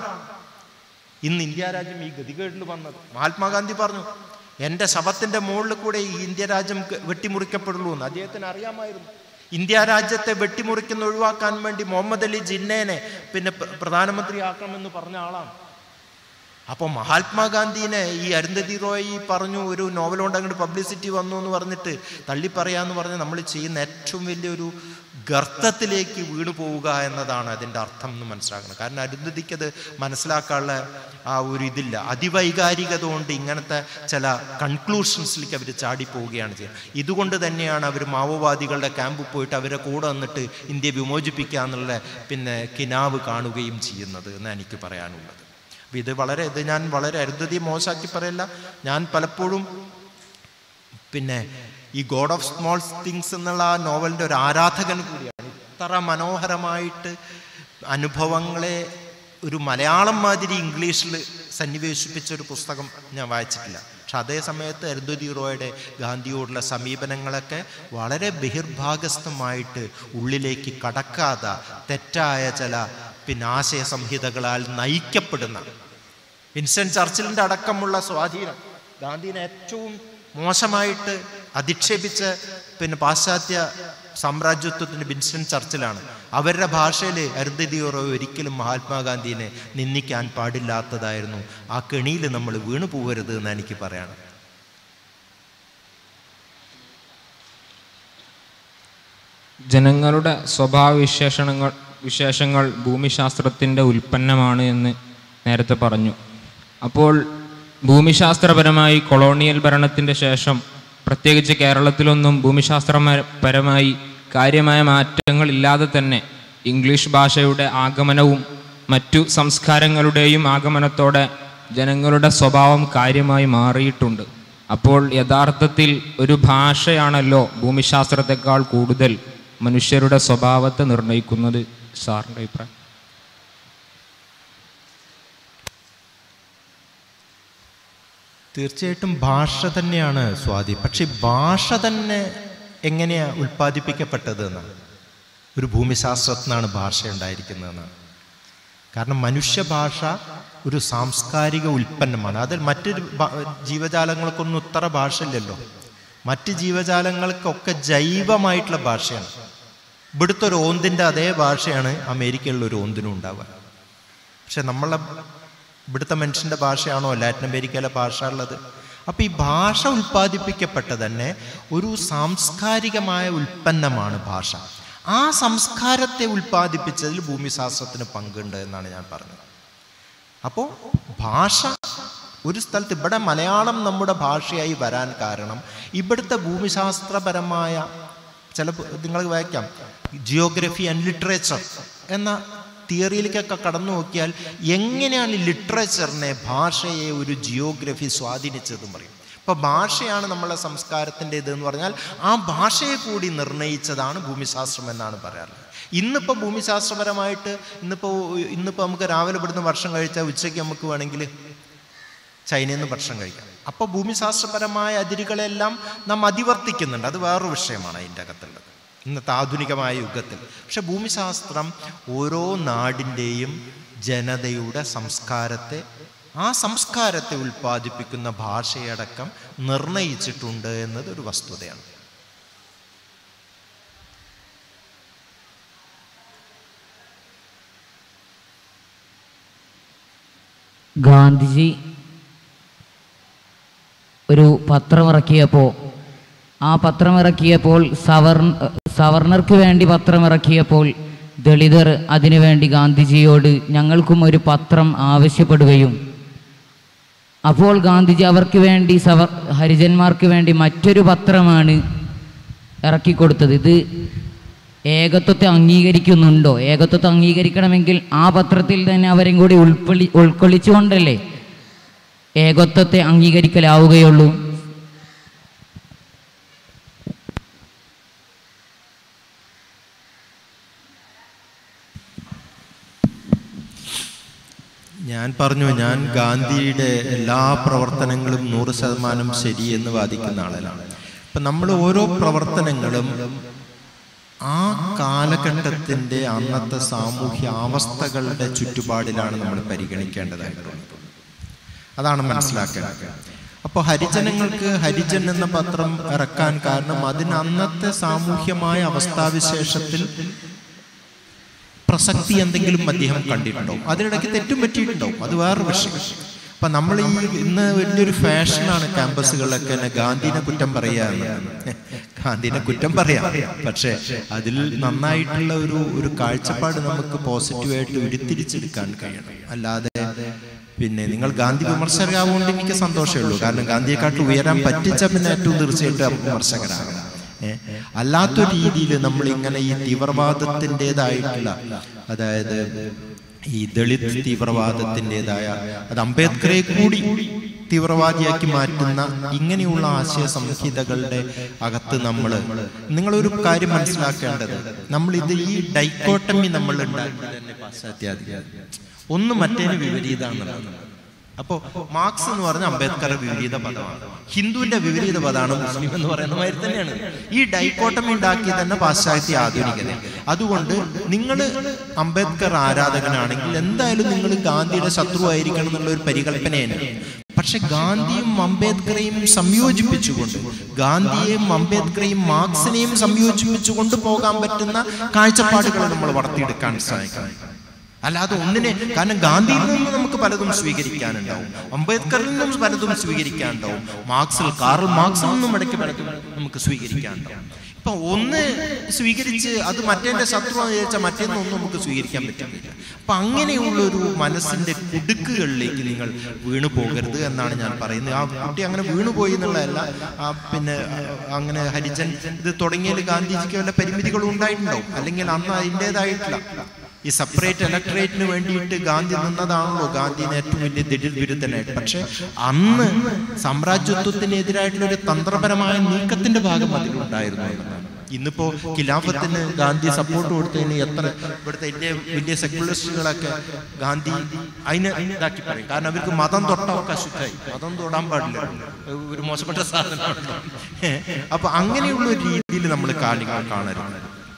ഇന്ന് ഇന്ത്യ രാജ്യം ഈ ഗതികേടിൽ വന്നത്. മഹാത്മാഗാന്ധി പറഞ്ഞു, എൻ്റെ ശവത്തിൻ്റെ മുകളിൽ കൂടെ ഈ ഇന്ത്യ രാജ്യം വെട്ടിമുറിക്കപ്പെടുള്ളൂ എന്ന് അദ്ദേഹത്തിന് അറിയാമായിരുന്നു. ഇന്ത്യ രാജ്യത്തെ വെട്ടിമുറിക്കുന്ന ഒഴിവാക്കാൻ വേണ്ടി മുഹമ്മദ് അലി ജിന്നേനെ പിന്നെ പ്രധാനമന്ത്രിയാക്കണമെന്ന് പറഞ്ഞ ആളാണ്. അപ്പോൾ മഹാത്മാഗാന്ധിനെ ഈ അരുന്ധതി റോയ് പറഞ്ഞു ഒരു നോവലുകൊണ്ട് അങ്ങോട്ട് പബ്ലിസിറ്റി വന്നു എന്ന് പറഞ്ഞിട്ട് തള്ളിപ്പറയാന്ന് പറഞ്ഞ് നമ്മൾ ചെയ്യുന്ന ഏറ്റവും വലിയൊരു ഗർത്തത്തിലേക്ക് വീണു പോവുക എന്നതാണ് അതിൻ്റെ അർത്ഥം എന്ന് മനസ്സിലാക്കണം. കാരണം അരുന്ധതിക്കത് മനസ്സിലാക്കാനുള്ള ആ ഒരു ഇതില്ല, അതിവൈകാരികത കൊണ്ട് ഇങ്ങനത്തെ ചില കൺക്ലൂഷൻസിലേക്ക് അവർ ചാടിപ്പോവുകയാണ് ചെയ്യുന്നത്. ഇതുകൊണ്ട് തന്നെയാണ് അവർ മാവോവാദികളുടെ ക്യാമ്പിൽ പോയിട്ട് അവരെ കൂടെ വന്നിട്ട് ഇന്ത്യ വിമോചിപ്പിക്കുക എന്നുള്ള പിന്നെ കിനാവ് കാണുകയും ചെയ്യുന്നത് എന്ന് എനിക്ക് പറയാനുള്ളത്. ഇത് വളരെ ഇത് ഞാൻ വളരെ അരുന്ധതി മോശമാക്കി പറയില്ല. ഞാൻ പലപ്പോഴും പിന്നെ ഈ ഗോഡ് ഓഫ് സ്മോൾ തിങ്സ് എന്നുള്ള ആ നോവലിൻ്റെ ഒരു ആരാധകൻ കൂടിയാണ്. ഇത്ര മനോഹരമായിട്ട് അനുഭവങ്ങളെ ഒരു മലയാളം മാതിരി ഇംഗ്ലീഷിൽ സന്നിവേശിപ്പിച്ചൊരു പുസ്തകം ഞാൻ വായിച്ചിട്ടില്ല. പക്ഷെ അതേ സമയത്ത് അരുന്ധതി റോയുടെ ഗാന്ധിയോടുള്ള സമീപനങ്ങളൊക്കെ വളരെ ബഹിർഭാഗസ്ഥമായിട്ട് ഉള്ളിലേക്ക് കടക്കാതെ തെറ്റായ ചില പിന്നെ ആശയ സംഹിതകളാൽ നയിക്കപ്പെടുന്ന വിൻസ്റ്റൺ ചർച്ചിലിൻ്റെ അടക്കമുള്ള സ്വാധീനം ഗാന്ധിനെ ഏറ്റവും മോശമായിട്ട് അധിക്ഷേപിച്ച പിന്നെ പാശ്ചാത്യ സാമ്രാജ്യത്വത്തിൻ്റെ വിൻസ്റ്റൺ ചർച്ചിലാണ്. അവരുടെ ഭാഷയിൽ അരുന്ധതി റോയ് ഒരിക്കലും മഹാത്മാഗാന്ധിനെ നിന്ദിക്കാൻ പാടില്ലാത്തതായിരുന്നു. ആ കെണിയിൽ നമ്മൾ വീണു പോകരുത് എന്ന് എനിക്ക് പറയണം. ജനങ്ങളുടെ സ്വഭാവ വിശേഷണങ്ങൾ വിശേഷങ്ങൾ ഭൂമിശാസ്ത്രത്തിൻ്റെ ഉൽപ്പന്നമാണ് എന്ന് നേരത്തെ പറഞ്ഞു. അപ്പോൾ ഭൂമിശാസ്ത്രപരമായി കൊളോണിയൽ ഭരണത്തിൻ്റെ ശേഷം പ്രത്യേകിച്ച് കേരളത്തിലൊന്നും ഭൂമിശാസ്ത്രപരമായി കാര്യമായ മാറ്റങ്ങൾ ഇല്ലാതെ തന്നെ ഇംഗ്ലീഷ് ഭാഷയുടെ ആഗമനവും മറ്റു സംസ്കാരങ്ങളുടെയും ആഗമനത്തോടെ ജനങ്ങളുടെ സ്വഭാവം കാര്യമായി മാറിയിട്ടുണ്ട്. അപ്പോൾ യഥാർത്ഥത്തിൽ ഒരു ഭാഷയാണല്ലോ ഭൂമിശാസ്ത്രത്തെക്കാൾ കൂടുതൽ മനുഷ്യരുടെ സ്വഭാവത്തെ നിർണ്ണയിക്കുന്നത്. സാറിൻ്റെ അഭിപ്രായം? തീർച്ചയായിട്ടും ഭാഷ തന്നെയാണ് സ്വാതി. പക്ഷെ ഭാഷ തന്നെ എങ്ങനെയാണ് ഉൽപ്പാദിപ്പിക്കപ്പെട്ടത് എന്നാണ്. ഒരു ഭൂമിശാസ്ത്രത്തിനാണ് ഭാഷ ഉണ്ടായിരിക്കുന്നതെന്നാണ്. കാരണം മനുഷ്യഭാഷ ഒരു സാംസ്കാരിക ഉൽപ്പന്നമാണ്. അതിൽ മറ്റൊരു ജീവജാലങ്ങൾക്കൊന്നും ഉത്തര ഭാഷ ഇല്ലല്ലോ. മറ്റ് ജീവജാലങ്ങൾക്കൊക്കെ ജൈവമായിട്ടുള്ള ഭാഷയാണ്. ഇവിടുത്തെ ഒരു ഓന്തിൻ്റെ അതേ ഭാഷയാണ് അമേരിക്കയിലുള്ള ഒരു ഓന്തിനും ഉണ്ടാവുക. പക്ഷെ നമ്മളെ ഇവിടുത്തെ മനുഷ്യൻ്റെ ഭാഷയാണോ ലാറ്റിൻ അമേരിക്കയിലെ ഭാഷ ഉള്ളത്? അപ്പം ഈ ഭാഷ ഉൽപ്പാദിപ്പിക്കപ്പെട്ട തന്നെ ഒരു സാംസ്കാരികമായ ഉൽപ്പന്നമാണ് ഭാഷ. ആ സംസ്കാരത്തെ ഉൽപ്പാദിപ്പിച്ചതിൽ ഭൂമിശാസ്ത്രത്തിന് പങ്കുണ്ട് എന്നാണ് ഞാൻ പറഞ്ഞത്. അപ്പോൾ ഭാഷ ഒരു സ്ഥലത്ത്, ഇവിടെ മലയാളം നമ്മുടെ ഭാഷയായി വരാൻ കാരണം ഇവിടുത്തെ ഭൂമിശാസ്ത്രപരമായ ചില നിങ്ങൾ വായിക്കാം ജിയോഗ്രഫി ആൻഡ് ലിറ്ററേച്ചർ എന്ന തിയറിയിലേക്കൊക്കെ കടന്നു നോക്കിയാൽ എങ്ങനെയാണ് ലിറ്ററേച്ചറിനെ, ഭാഷയെ ഒരു ജിയോഗ്രഫി സ്വാധീനിച്ചതെന്ന് പറയും. ഇപ്പോൾ ഭാഷയാണ് നമ്മളെ സംസ്കാരത്തിൻ്റെ ഇതെന്ന് പറഞ്ഞാൽ ആ ഭാഷയെ കൂടി നിർണയിച്ചതാണ് ഭൂമിശാസ്ത്രം എന്നാണ് പറയാറുള്ളത്. ഇന്നിപ്പോൾ ഭൂമിശാസ്ത്രപരമായിട്ട് ഇന്നിപ്പോൾ ഇന്നിപ്പോൾ നമുക്ക് രാവിലെ ഇവിടുന്ന് ഭക്ഷണം കഴിച്ചാൽ ഉച്ചയ്ക്ക് നമുക്ക് വേണമെങ്കിൽ ചൈനയിൽ നിന്ന് ഭക്ഷണം കഴിക്കാം. അപ്പോൾ ഭൂമിശാസ്ത്രപരമായ അതിരുകളെല്ലാം നാം അതിവർത്തിക്കുന്നുണ്ട്. അത് വേറൊരു വിഷയമാണ് അതിൻ്റെ അകത്തുള്ളത് ഇന്നത്തെ ആധുനികമായ യുഗത്തിൽ. പക്ഷെ ഭൂമിശാസ്ത്രം ഓരോ നാടിൻ്റെയും ജനതയുടെ സംസ്കാരത്തെ, ആ സംസ്കാരത്തെ ഉൽപ്പാദിപ്പിക്കുന്ന ഭാഷയടക്കം നിർണയിച്ചിട്ടുണ്ട് എന്നത് ഒരു വസ്തുതയാണ്. ഗാന്ധിജി ഒരു പത്രമിറക്കിയപ്പോൾ ആ പത്രമിറക്കിയപ്പോൾ സവർണ സവർണർക്ക് വേണ്ടി പത്രമിറക്കിയപ്പോൾ ദളിതർ അതിനുവേണ്ടി ഗാന്ധിജിയോട് ഞങ്ങൾക്കും ഒരു പത്രം ആവശ്യപ്പെടുകയും അപ്പോൾ ഗാന്ധിജി അവർക്ക് വേണ്ടി സവർ ഹരിജന്മാർക്ക് വേണ്ടി മറ്റൊരു പത്രമാണ് ഇറക്കിക്കൊടുത്തത്. ഇത് ഏകത്വത്തെ അംഗീകരിക്കുന്നുണ്ടോ? ഏകത്വത്തെ അംഗീകരിക്കണമെങ്കിൽ ആ പത്രത്തിൽ തന്നെ അവരെയും കൂടി ഉൾക്കൊള്ളി ഉൾക്കൊള്ളിച്ചുകൊണ്ടല്ലേ ഏകത്വത്തെ അംഗീകരിക്കലാവുകയുള്ളൂ. ഞാൻ പറഞ്ഞു, ഞാൻ ഗാന്ധിയുടെ എല്ലാ പ്രവർത്തനങ്ങളും നൂറ് ശതമാനം ശരിയെന്ന് വാദിക്കുന്ന ആളാണ്. ഇപ്പം നമ്മൾ ഓരോ പ്രവർത്തനങ്ങളും ആ കാലഘട്ടത്തിൻ്റെ അന്നത്തെ സാമൂഹ്യ അവസ്ഥകളുടെ ചുറ്റുപാടിലാണ് നമ്മൾ പരിഗണിക്കേണ്ടതായിട്ടുള്ളത്. അതാണ് മനസ്സിലാക്കേണ്ടത്. അപ്പോൾ ഹരിജനങ്ങൾക്ക് ഹരിജൻ എന്ന പത്രം ഇറക്കാൻ കാരണം അതിന് അന്നത്തെ സാമൂഹ്യമായ അവസ്ഥാവിശേഷത്തിൽ പ്രസക്തി എന്തെങ്കിലും അദ്ദേഹം കണ്ടിട്ടുണ്ടാവും. അതിനിടയ്ക്ക് തെറ്റും പറ്റിയിട്ടുണ്ടാവും, അത് വേറൊരു വിഷയം. അപ്പം നമ്മൾ ഈ ഇന്ന് വലിയൊരു ഫാഷനാണ് ക്യാമ്പസുകളിലൊക്കെ തന്നെ ഗാന്ധിനെ കുറ്റം പറയാന്ന്. ഗാന്ധിനെ കുറ്റം പറയാം, പക്ഷെ അതിൽ നന്നായിട്ടുള്ള ഒരു ഒരു കാഴ്ചപ്പാട് നമുക്ക് പോസിറ്റീവായിട്ട് ഉരുത്തിരിച്ചെടുക്കാൻ കഴിയണം. അല്ലാതെ പിന്നെ നിങ്ങൾ ഗാന്ധി വിമർശകരാവുകൊണ്ട് എനിക്ക് സന്തോഷമേ ഉള്ളൂ. കാരണം ഗാന്ധിയെക്കാട്ട് ഉയരാൻ പറ്റിച്ച പിന്നെ ഏറ്റവും തീർച്ചയായിട്ടും വിമർശകരാകണം. അല്ലാത്തൊരു രീതിയിൽ നമ്മളിങ്ങനെ ഈ തീവ്രവാദത്തിൻ്റെതായിട്ടുള്ള, അതായത് ഈ ദളിത് തീവ്രവാദത്തിൻ്റെതായ, അത് അംബേദ്കറെ കൂടി തീവ്രവാദിയാക്കി മാറ്റുന്ന ഇങ്ങനെയുള്ള ആശയ സംഹിതകളുടെ അകത്ത് നമ്മൾ നിങ്ങളൊരു കാര്യം മനസ്സിലാക്കേണ്ടത്, നമ്മളിത് ഈ ഡൈക്കോട്ടമി നമ്മൾ ഉണ്ടാക്കിയത് തന്നെ പാശ്ചാത്യാധികാരം ഒന്ന് മറ്റേന് വിപരീതമാണെന്നുള്ളത്. അപ്പോൾ മാർക്സ് എന്ന് പറഞ്ഞ അംബേദ്കറുടെ വിപരീത പദമാണ്, ഹിന്ദുവിന്റെ വിപരീത പദമാണ് മുസ്ലിം എന്ന് പറയുന്ന മാതിരി തന്നെയാണ്. ഈ ഡൈക്കോട്ടമി ഉണ്ടാക്കി തന്നെ പാശ്ചാത്യ ആധുനികത. അതുകൊണ്ട് നിങ്ങൾ അംബേദ്കർ ആരാധകനാണെങ്കിൽ എന്തായാലും നിങ്ങൾ ഗാന്ധിയുടെ ശത്രുവായിരിക്കണം എന്നുള്ള ഒരു പരികല്പനയാണ്. പക്ഷെ ഗാന്ധിയും അംബേദ്കറെയും സംയോജിപ്പിച്ചുകൊണ്ട്, ഗാന്ധിയെയും അംബേദ്കറെയും മാർക്സിനെയും സംയോജിപ്പിച്ചുകൊണ്ട് പോകാൻ പറ്റുന്ന കാഴ്ചപ്പാടുകൾ നമ്മൾ വളർത്തിയെടുക്കാൻ സാധിക്കണം. അല്ലാതെ ഒന്നിനെ, കാരണം ഗാന്ധിയിൽ നിന്ന് നമുക്ക് പലതും സ്വീകരിക്കാനുണ്ടാവും, അംബേദ്കറിൽ നിന്നും പലതും സ്വീകരിക്കാനുണ്ടാവും, മാർക്സിൽ കാർൽ മാർക്സിൽ നിന്നും ഇടയ്ക്ക് പലതും നമുക്ക് സ്വീകരിക്കാനുണ്ടാവും. ഇപ്പൊ ഒന്ന് സ്വീകരിച്ച് അത് മറ്റേന്റെ ശത്രു വിചാരിച്ചാൽ മറ്റേന്നൊന്നും നമുക്ക് സ്വീകരിക്കാൻ പറ്റുന്നില്ല. അപ്പൊ അങ്ങനെയുള്ളൊരു മനസ്സിന്റെ കുടുക്കുകളിലേക്ക് നിങ്ങൾ വീണു പോകരുത് എന്നാണ് ഞാൻ പറയുന്നത്. ആ കുട്ടി അങ്ങനെ വീണുപോയി എന്നുള്ളതല്ല, പിന്നെ അങ്ങനെ ഹരിജൻ ഇത് തുടങ്ങിയാൽ ഗാന്ധിജിക്ക് വല്ല പരിമിതികളും ഉണ്ടായിട്ടുണ്ടാവും, അല്ലെങ്കിൽ അന്ന് അതിൻ്റെതായിട്ടില്ല. ഈ സെപ്പറേറ്റ് ഇലക്ടറേറ്റിന് വേണ്ടിയിട്ട് ഗാന്ധി നിന്നതാണല്ലോ ഗാന്ധിനെ ഏറ്റവും വലിയ ദിഢിൽ വിരുദ്ധനായിട്ട്. പക്ഷെ അന്ന് സാമ്രാജ്യത്വത്തിനെതിരായിട്ടുള്ള ഒരു തന്ത്രപരമായ നീക്കത്തിന്റെ ഭാഗം അതിലുണ്ടായിരുന്നു എന്നതാണ്. ഇന്നിപ്പോ ഖിലാഫത്തിന് ഗാന്ധി സപ്പോർട്ട് കൊടുത്തതിന് എത്ര ഇവിടുത്തെ വലിയ വലിയ സെക്യുലറിസ്റ്റുകളൊക്കെ ഗാന്ധി അതിന് ഇതാക്കി പറയും. കാരണം അവർക്ക് മതം തൊട്ടൊക്കെ അശുദ്ധായി, മതം തൊടാൻ പാടില്ല, ഒരു മോശപ്പെട്ട സാധനമാണല്ലോ. അപ്പൊ അങ്ങനെയുള്ള ഒരു രീതിയിൽ നമ്മൾ കാര്യങ്ങൾ കാണരുത്.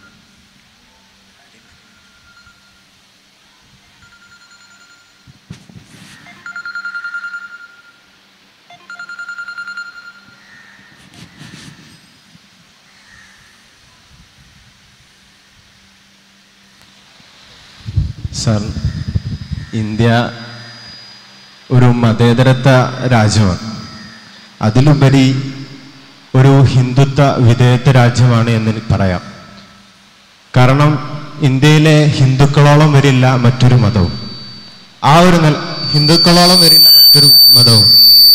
സർ, ഇന്ത്യ ഒരു മതേതരത്വ രാജ്യമാണ്, അതിലുപരി ഒരു ഹിന്ദുത്വ വിധേയത്വ രാജ്യമാണ് എന്ന് പറയാം. കാരണം ഇന്ത്യയിലെ ഹിന്ദുക്കളോളം വരില്ല മറ്റൊരു മതവും, ആ ഒരു നില ഹിന്ദുക്കളോളം വരില്ല മറ്റൊരു മതവും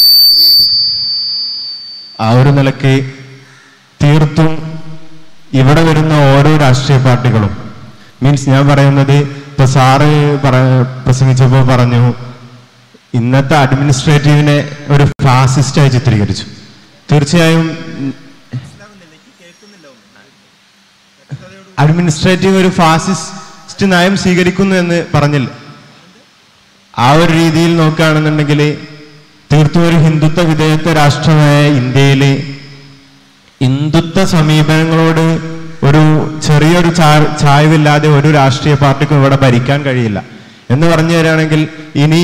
ആ ഒരു നിലയ്ക്ക് തീർത്തും ഇവിടെ വരുന്ന ഓരോ രാഷ്ട്രീയ പാർട്ടികളും, മീൻസ് ഞാൻ പറയുന്നത് ഇപ്പൊ സാറ് പറ പ്രസംഗിച്ചപ്പോൾ പറഞ്ഞു ഇന്നത്തെ അഡ്മിനിസ്ട്രേറ്റീവിനെ ഒരു ഫാസിസ്റ്റായി ചിത്രീകരിച്ചു. തീർച്ചയായും അഡ്മിനിസ്ട്രേറ്റീവ് ഒരു ഫാസിസ്റ്റ് നയം സ്വീകരിക്കുന്നു എന്ന് പറഞ്ഞില്ല. ആ ഒരു രീതിയിൽ നോക്കുകയാണെന്നുണ്ടെങ്കിൽ തീർത്തും ഒരു ഹിന്ദുത്വ വിധേയത്വ രാഷ്ട്രമായ ഇന്ത്യയിൽ ഹിന്ദുത്വ സമീപനങ്ങളോട് ഒരു ചെറിയൊരു ചാ ചായ്വില്ലാതെ ഒരു രാഷ്ട്രീയ പാർട്ടിക്കും ഇവിടെ ഭരിക്കാൻ കഴിയില്ല എന്ന് പറഞ്ഞു തരികയാണെങ്കിൽ ഇനി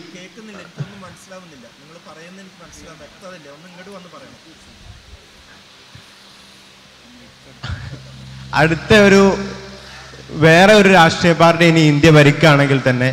അടുത്ത ഒരു വേറെ ഒരു രാഷ്ട്രീയ പാർട്ടി ഇനി ഇന്ത്യ ഭരിക്കുകയാണെങ്കിൽ തന്നെ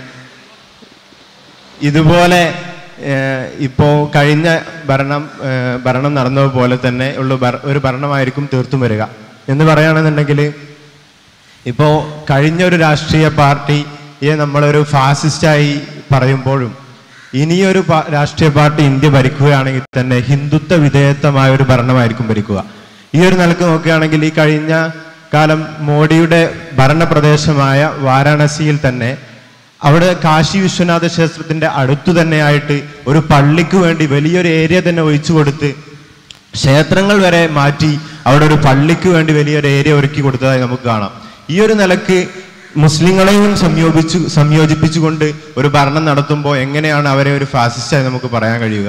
ഇതുപോലെ ഇപ്പോൾ കഴിഞ്ഞ ഭരണം ഭരണം നടന്നതുപോലെ തന്നെ ഉള്ള ഒരു ഭരണമായിരിക്കും തീർത്തും വരിക എന്ന് പറയുകയാണെന്നുണ്ടെങ്കിൽ, ഇപ്പോൾ കഴിഞ്ഞ ഒരു രാഷ്ട്രീയ പാർട്ടിയെ നമ്മളൊരു ഫാസിസ്റ്റായി പറയുമ്പോഴും ഇനിയൊരു രാഷ്ട്രീയ പാർട്ടി ഇന്ത്യ ഭരിക്കുകയാണെങ്കിൽ തന്നെ ഹിന്ദുത്വ വിധേയത്വമായ ഒരു ഭരണമായിരിക്കും ഭരിക്കുക. ഈ ഒരു നിലക്ക് നോക്കുകയാണെങ്കിൽ ഈ കഴിഞ്ഞ കാലം മോഡിയുടെ ഭരണപ്രദേശമായ വാരാണസിയിൽ തന്നെ അവിടെ കാശി വിശ്വനാഥ ക്ഷേത്രത്തിന്റെ അടുത്തു തന്നെയായിട്ട് ഒരു പള്ളിക്ക് വേണ്ടി വലിയൊരു ഏരിയ തന്നെ ഒഴിച്ചു കൊടുത്ത് ക്ഷേത്രങ്ങൾ വരെ മാറ്റി അവിടെ ഒരു പള്ളിക്ക് വേണ്ടി വലിയൊരു ഏരിയ ഒരുക്കി കൊടുത്തതായി നമുക്ക് കാണാം. ഈ ഒരു നിലക്ക് മുസ്ലിങ്ങളെയും സംയോജിച്ചു സംയോജിപ്പിച്ചുകൊണ്ട് ഒരു ഭരണം നടത്തുമ്പോൾ എങ്ങനെയാണ് അവരെ ഒരു ഫാസിസ്റ്റായി നമുക്ക് പറയാൻ കഴിയുക?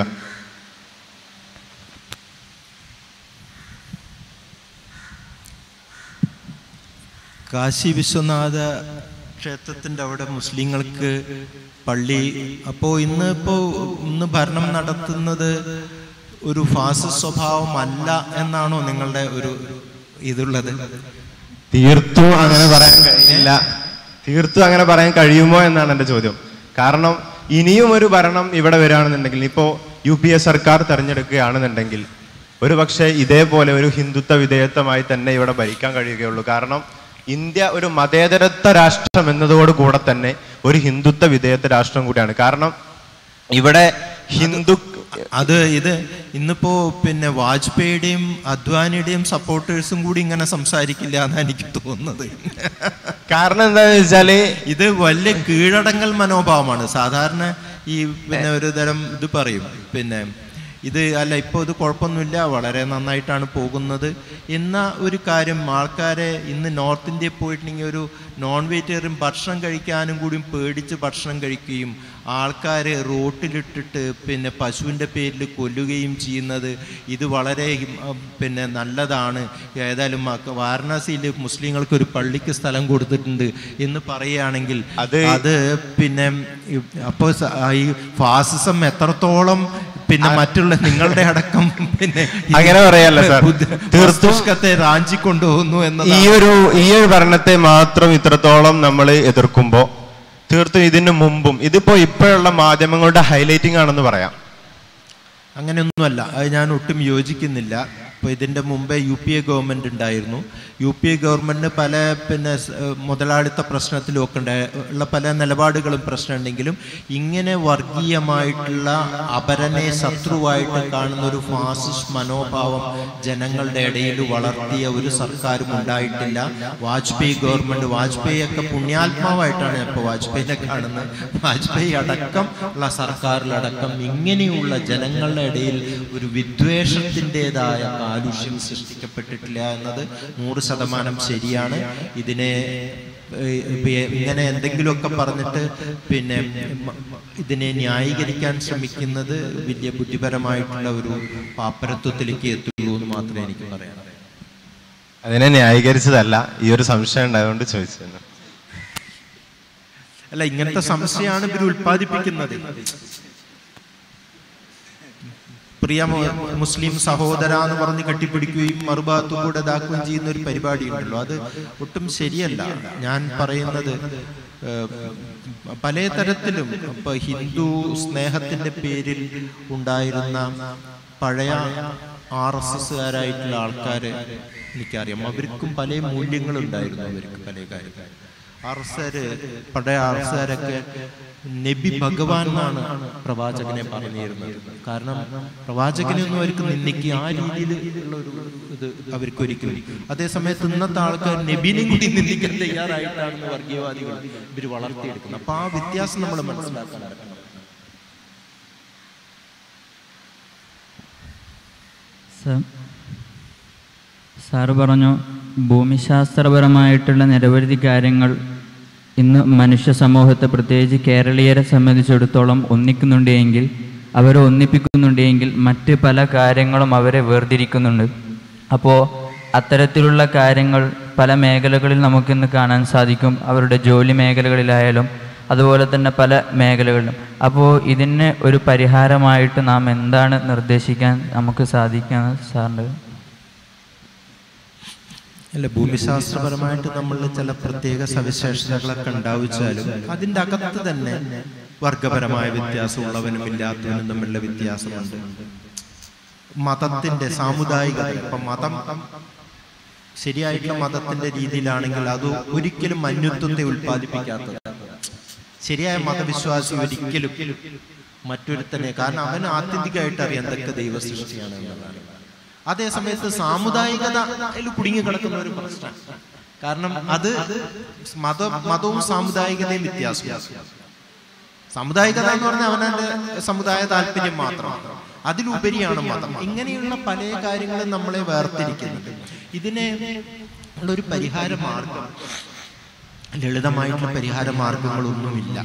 കാശി വിശ്വനാഥ ക്ഷേത്രത്തിൻ്റെ അവിടെ മുസ്ലിങ്ങൾക്ക് പള്ളി, അപ്പോൾ ഇന്ന് ഇപ്പോൾ ഇന്ന് ഭരണം നടത്തുന്നത് ഒരു ഫാസിസ്റ്റ് സ്വഭാവമല്ല എന്നാണോ നിങ്ങളുടെ ഒരു ഇതുള്ളത്? തീർത്തും അങ്ങനെ പറയാൻ കഴിയില്ല. തീർത്തും അങ്ങനെ പറയാൻ കഴിയുമോ എന്നാണ് എൻ്റെ ചോദ്യം. കാരണം ഇനിയും ഒരു ഭരണം ഇവിടെ വരികയാണെന്നുണ്ടെങ്കിൽ, ഇപ്പോൾ യു പി എ സർക്കാർ തിരഞ്ഞെടുക്കുകയാണെന്നുണ്ടെങ്കിൽ ഒരു പക്ഷേ ഇതേപോലെ ഒരു ഹിന്ദുത്വ വിധേയത്വമായി തന്നെ ഇവിടെ ഭരിക്കാൻ കഴിയുകയുള്ളൂ. കാരണം ഇന്ത്യ ഒരു മതേതരത്വ രാഷ്ട്രം എന്നതോട് കൂടെ തന്നെ ഒരു ഹിന്ദുത്വ വിധേയത്വ രാഷ്ട്രം കൂടിയാണ്. കാരണം ഇവിടെ ഹിന്ദു അത് ഇത് ഇന്നിപ്പോ പിന്നെ വാജ്പേയിയുടെയും അദ്വാനിയുടെയും സപ്പോർട്ടേഴ്സും കൂടി ഇങ്ങനെ സംസാരിക്കില്ല എന്നാണ് എനിക്ക് തോന്നുന്നത്. കാരണം എന്താണെന്ന് വെച്ചാല് ഇത് വലിയ കീഴടങ്ങൽ മനോഭാവമാണ്. സാധാരണ ഈ പിന്നെ ഒരു തരം ഇത് പറയും, പിന്നെ ഇത് അല്ല ഇപ്പോൾ ഇത് കുഴപ്പമൊന്നുമില്ല, വളരെ നന്നായിട്ടാണ് പോകുന്നത് എന്ന ഒരു കാര്യം ആൾക്കാരെ ഇന്ന് നോർത്ത് ഇന്ത്യയിൽ പോയിട്ടുണ്ടെങ്കിൽ ഒരു നോൺ വെജിറ്റേറിയൻ ഭക്ഷണം കഴിക്കാനും കൂടി പേടിച്ച് ഭക്ഷണം കഴിക്കുകയും ആൾക്കാരെ റോട്ടിലിട്ടിട്ട് പിന്നെ പശുവിൻ്റെ പേരിൽ കൊല്ലുകയും ചെയ്യുന്നത് ഇത് വളരെ പിന്നെ നല്ലതാണ്. ഏതായാലും വാരണാസിയിൽ മുസ്ലിങ്ങൾക്ക് ഒരു പള്ളിക്ക് സ്ഥലം കൊടുത്തിട്ടുണ്ട് എന്ന് പറയുകയാണെങ്കിൽ അത് അത് പിന്നെ അപ്പോൾ ഈ ഫാസിസം എത്രത്തോളം പിന്നെ മറ്റുള്ള നിങ്ങളുടെ അടക്കം പിന്നെ അങ്ങനെ പറയല്ല സാർ, തീർത്തുഷ്കത്തെ റാഞ്ചി കൊണ്ടുപോകുന്നു എന്ന ഈ ഒരു ഈ ഒരു ഭരണത്തെ മാത്രം ഇത്രത്തോളം നമ്മൾ എതിർക്കുമ്പോൾ തീർത്തും ഇതിന് മുമ്പും ഇതിപ്പോ ഇപ്പോഴുള്ള മാധ്യമങ്ങളുടെ ഹൈലൈറ്റിംഗ് ആണെന്ന് പറയാം. അങ്ങനെയൊന്നുമല്ല, അത് ഞാൻ ഒട്ടും യോജിക്കുന്നില്ല. ഇപ്പോൾ ഇതിൻ്റെ മുമ്പേ യു പി എ ഗവൺമെൻറ് ഉണ്ടായിരുന്നു. യു പി എ ഗവൺമെൻറ് പല പിന്നെ മുതലാളിത്ത പ്രശ്നത്തിലൊക്കെ ഉണ്ടായ ഉള്ള പല നിലപാടുകളും പ്രശ്നമുണ്ടെങ്കിലും ഇങ്ങനെ വർഗീയമായിട്ടുള്ള അപരനെ ശത്രുവായിട്ട് കാണുന്ന ഒരു ഫാസിസ്റ്റ് മനോഭാവം ജനങ്ങളുടെ ഇടയിൽ വളർത്തിയ ഒരു സർക്കാരും ഉണ്ടായിട്ടില്ല. വാജ്പേയി ഗവൺമെൻറ്, വാജ്പേയി ഒക്കെ പുണ്യാത്മാവായിട്ടാണ് ഇപ്പോൾ വാജ്പേയിനെ കാണുന്നത്. വാജ്പേയി അടക്കം ഉള്ള സർക്കാരിലടക്കം ഇങ്ങനെയുള്ള ജനങ്ങളുടെ ഇടയിൽ ഒരു വിദ്വേഷത്തിൻ്റെതായ കാലുഷ്യം സൃഷ്ടിക്കപ്പെട്ടിട്ടില്ല എന്നത് നൂറ് ശതമാനം ശരിയാണ്. ഇതിനെ ഇങ്ങനെ എന്തെങ്കിലുമൊക്കെ പറഞ്ഞിട്ട് പിന്നെ ഇതിനെ ന്യായീകരിക്കാൻ ശ്രമിക്കുന്നത് വലിയ ബുദ്ധിപരമായിട്ടുള്ള ഒരു പാപ്പരത്വത്തിലേക്ക് എത്തുള്ളൂ എന്ന് മാത്രമേ എനിക്ക് പറയാൻ. അതിനെ ന്യായീകരിച്ചതല്ല, ഈ ഒരു സംശയം ഉണ്ടായതുകൊണ്ട് ചോദിച്ചത്. അല്ല, ഇങ്ങനത്തെ സംശയമാണ് ഇവർ ഉൽപ്പാദിപ്പിക്കുന്നത്. പ്രിയ മുസ്ലിം സഹോദര എന്ന് പറഞ്ഞ് കെട്ടിപ്പിടിക്കുകയും മറുഭാഗത്തു കൂടെ ഇതാക്കുകയും ചെയ്യുന്ന ഒരു പരിപാടി ഉണ്ടല്ലോ, അത് ഒട്ടും ശരിയല്ല. ഞാൻ പറയുന്നത് പല തരത്തിലും ഇപ്പൊ ഹിന്ദു സ്നേഹത്തിന്റെ പേരിൽ ഉണ്ടായിരുന്ന പഴയ ആർ എസ് എസ്സുകാരായിട്ടുള്ള ആൾക്കാര് എനിക്കറിയാം, അവർക്കും പല മൂല്യങ്ങളുണ്ടായിരുന്നു. അവർക്ക് പല കാര്യങ്ങൾ ആർ എസ് കാര് പഴയ ആർ എസ് കാരൊക്കെ നബി ഭഗവാൻ എന്നാണ് പ്രവാചകനെ പറഞ്ഞിരുന്നത്. കാരണം പ്രവാചകനൊന്നും അവർക്ക് നിന്ദിക്കുക ആ രീതിയിൽ ഉള്ള ഒരു ഇത് അവർക്ക് ഒരിക്കലും. അതേസമയത്ത് ഇന്നത്തെ ആൾക്കാർ നബിനെ കൂടി നിന്ദിക്കാൻ തയ്യാറായിട്ടാണെന്ന് വർഗീയവാദികൾ ഇവർ വളർത്തിയെടുക്കുന്നത്. അപ്പൊ ആ വ്യത്യാസം നമ്മൾ മനസ്സിലാക്കാൻ. സാറ് പറഞ്ഞു ഭൂമിശാസ്ത്രപരമായിട്ടുള്ള നിരവധി കാര്യങ്ങൾ ഇന്ന് മനുഷ്യ സമൂഹത്തെ പ്രത്യേകിച്ച് കേരളീയരെ സംബന്ധിച്ചിടത്തോളം ഒന്നിക്കുന്നുണ്ട് എങ്കിൽ, അവരെ ഒന്നിപ്പിക്കുന്നുണ്ട് എങ്കിൽ മറ്റ് പല കാര്യങ്ങളും അവരെ വേർതിരിക്കുന്നുണ്ട്. അപ്പോൾ അത്തരത്തിലുള്ള കാര്യങ്ങൾ പല മേഖലകളിൽ നമുക്കിന്ന് കാണാൻ സാധിക്കും. അവരുടെ ജോലി മേഖലകളിലായാലും അതുപോലെ തന്നെ പല മേഖലകളിലും. അപ്പോൾ ഇതിന് ഒരു പരിഹാരമായിട്ട് നാം എന്താണ് നിർദ്ദേശിക്കാൻ നമുക്ക് സാധിക്കുക സാറിൻ്റെ? അല്ല, ഭൂമിശാസ്ത്രപരമായിട്ട് നമ്മൾ ചില പ്രത്യേക സവിശേഷതകളൊക്കെ ഉണ്ടാവിച്ചാലും അതിൻ്റെ അകത്ത് തന്നെ വർഗപരമായ വ്യത്യാസം ഉള്ളവനും ഇല്ലാത്തവനും തമ്മിലുള്ള വ്യത്യാസമുണ്ട്. മതത്തിന്റെ സാമുദായികത, ഇപ്പം മതം ശരിയായിട്ടുള്ള മതത്തിന്റെ രീതിയിലാണെങ്കിൽ അത് ഒരിക്കലും അന്യത്വത്തെ ഉൽപ്പാദിപ്പിക്കാത്തത്. ശരിയായ മതവിശ്വാസി ഒരിക്കലും മറ്റൊരുത്തനെ, കാരണം അവന് ആത്യന്തികമായിട്ട് അറിയാം എന്തൊക്കെ ദൈവസൃഷ്ടിയാണ് എന്നുള്ളതാണ്. അതേസമയത്ത് സാമുദായികത അതിൽ കുടുങ്ങി കിടക്കുന്ന ഒരു പ്രശ്നം. കാരണം അത് മത മതവും സാമുദായികതയും വ്യത്യാസമാണ്. സാമുദായികത എന്ന് പറഞ്ഞാൽ അവനവന്റെ സമുദായ താല്പര്യം മാത്രമാണ്, അതിലുപരിയാണ് മതം. ഇങ്ങനെയുള്ള പല കാര്യങ്ങളും നമ്മളെ വേർതിരിക്കുന്നുണ്ട്. ഇതിനെ ഉള്ളൊരു പരിഹാര മാർഗം, ലളിതമായിട്ടുള്ള പരിഹാര മാർഗങ്ങളൊന്നുമില്ല.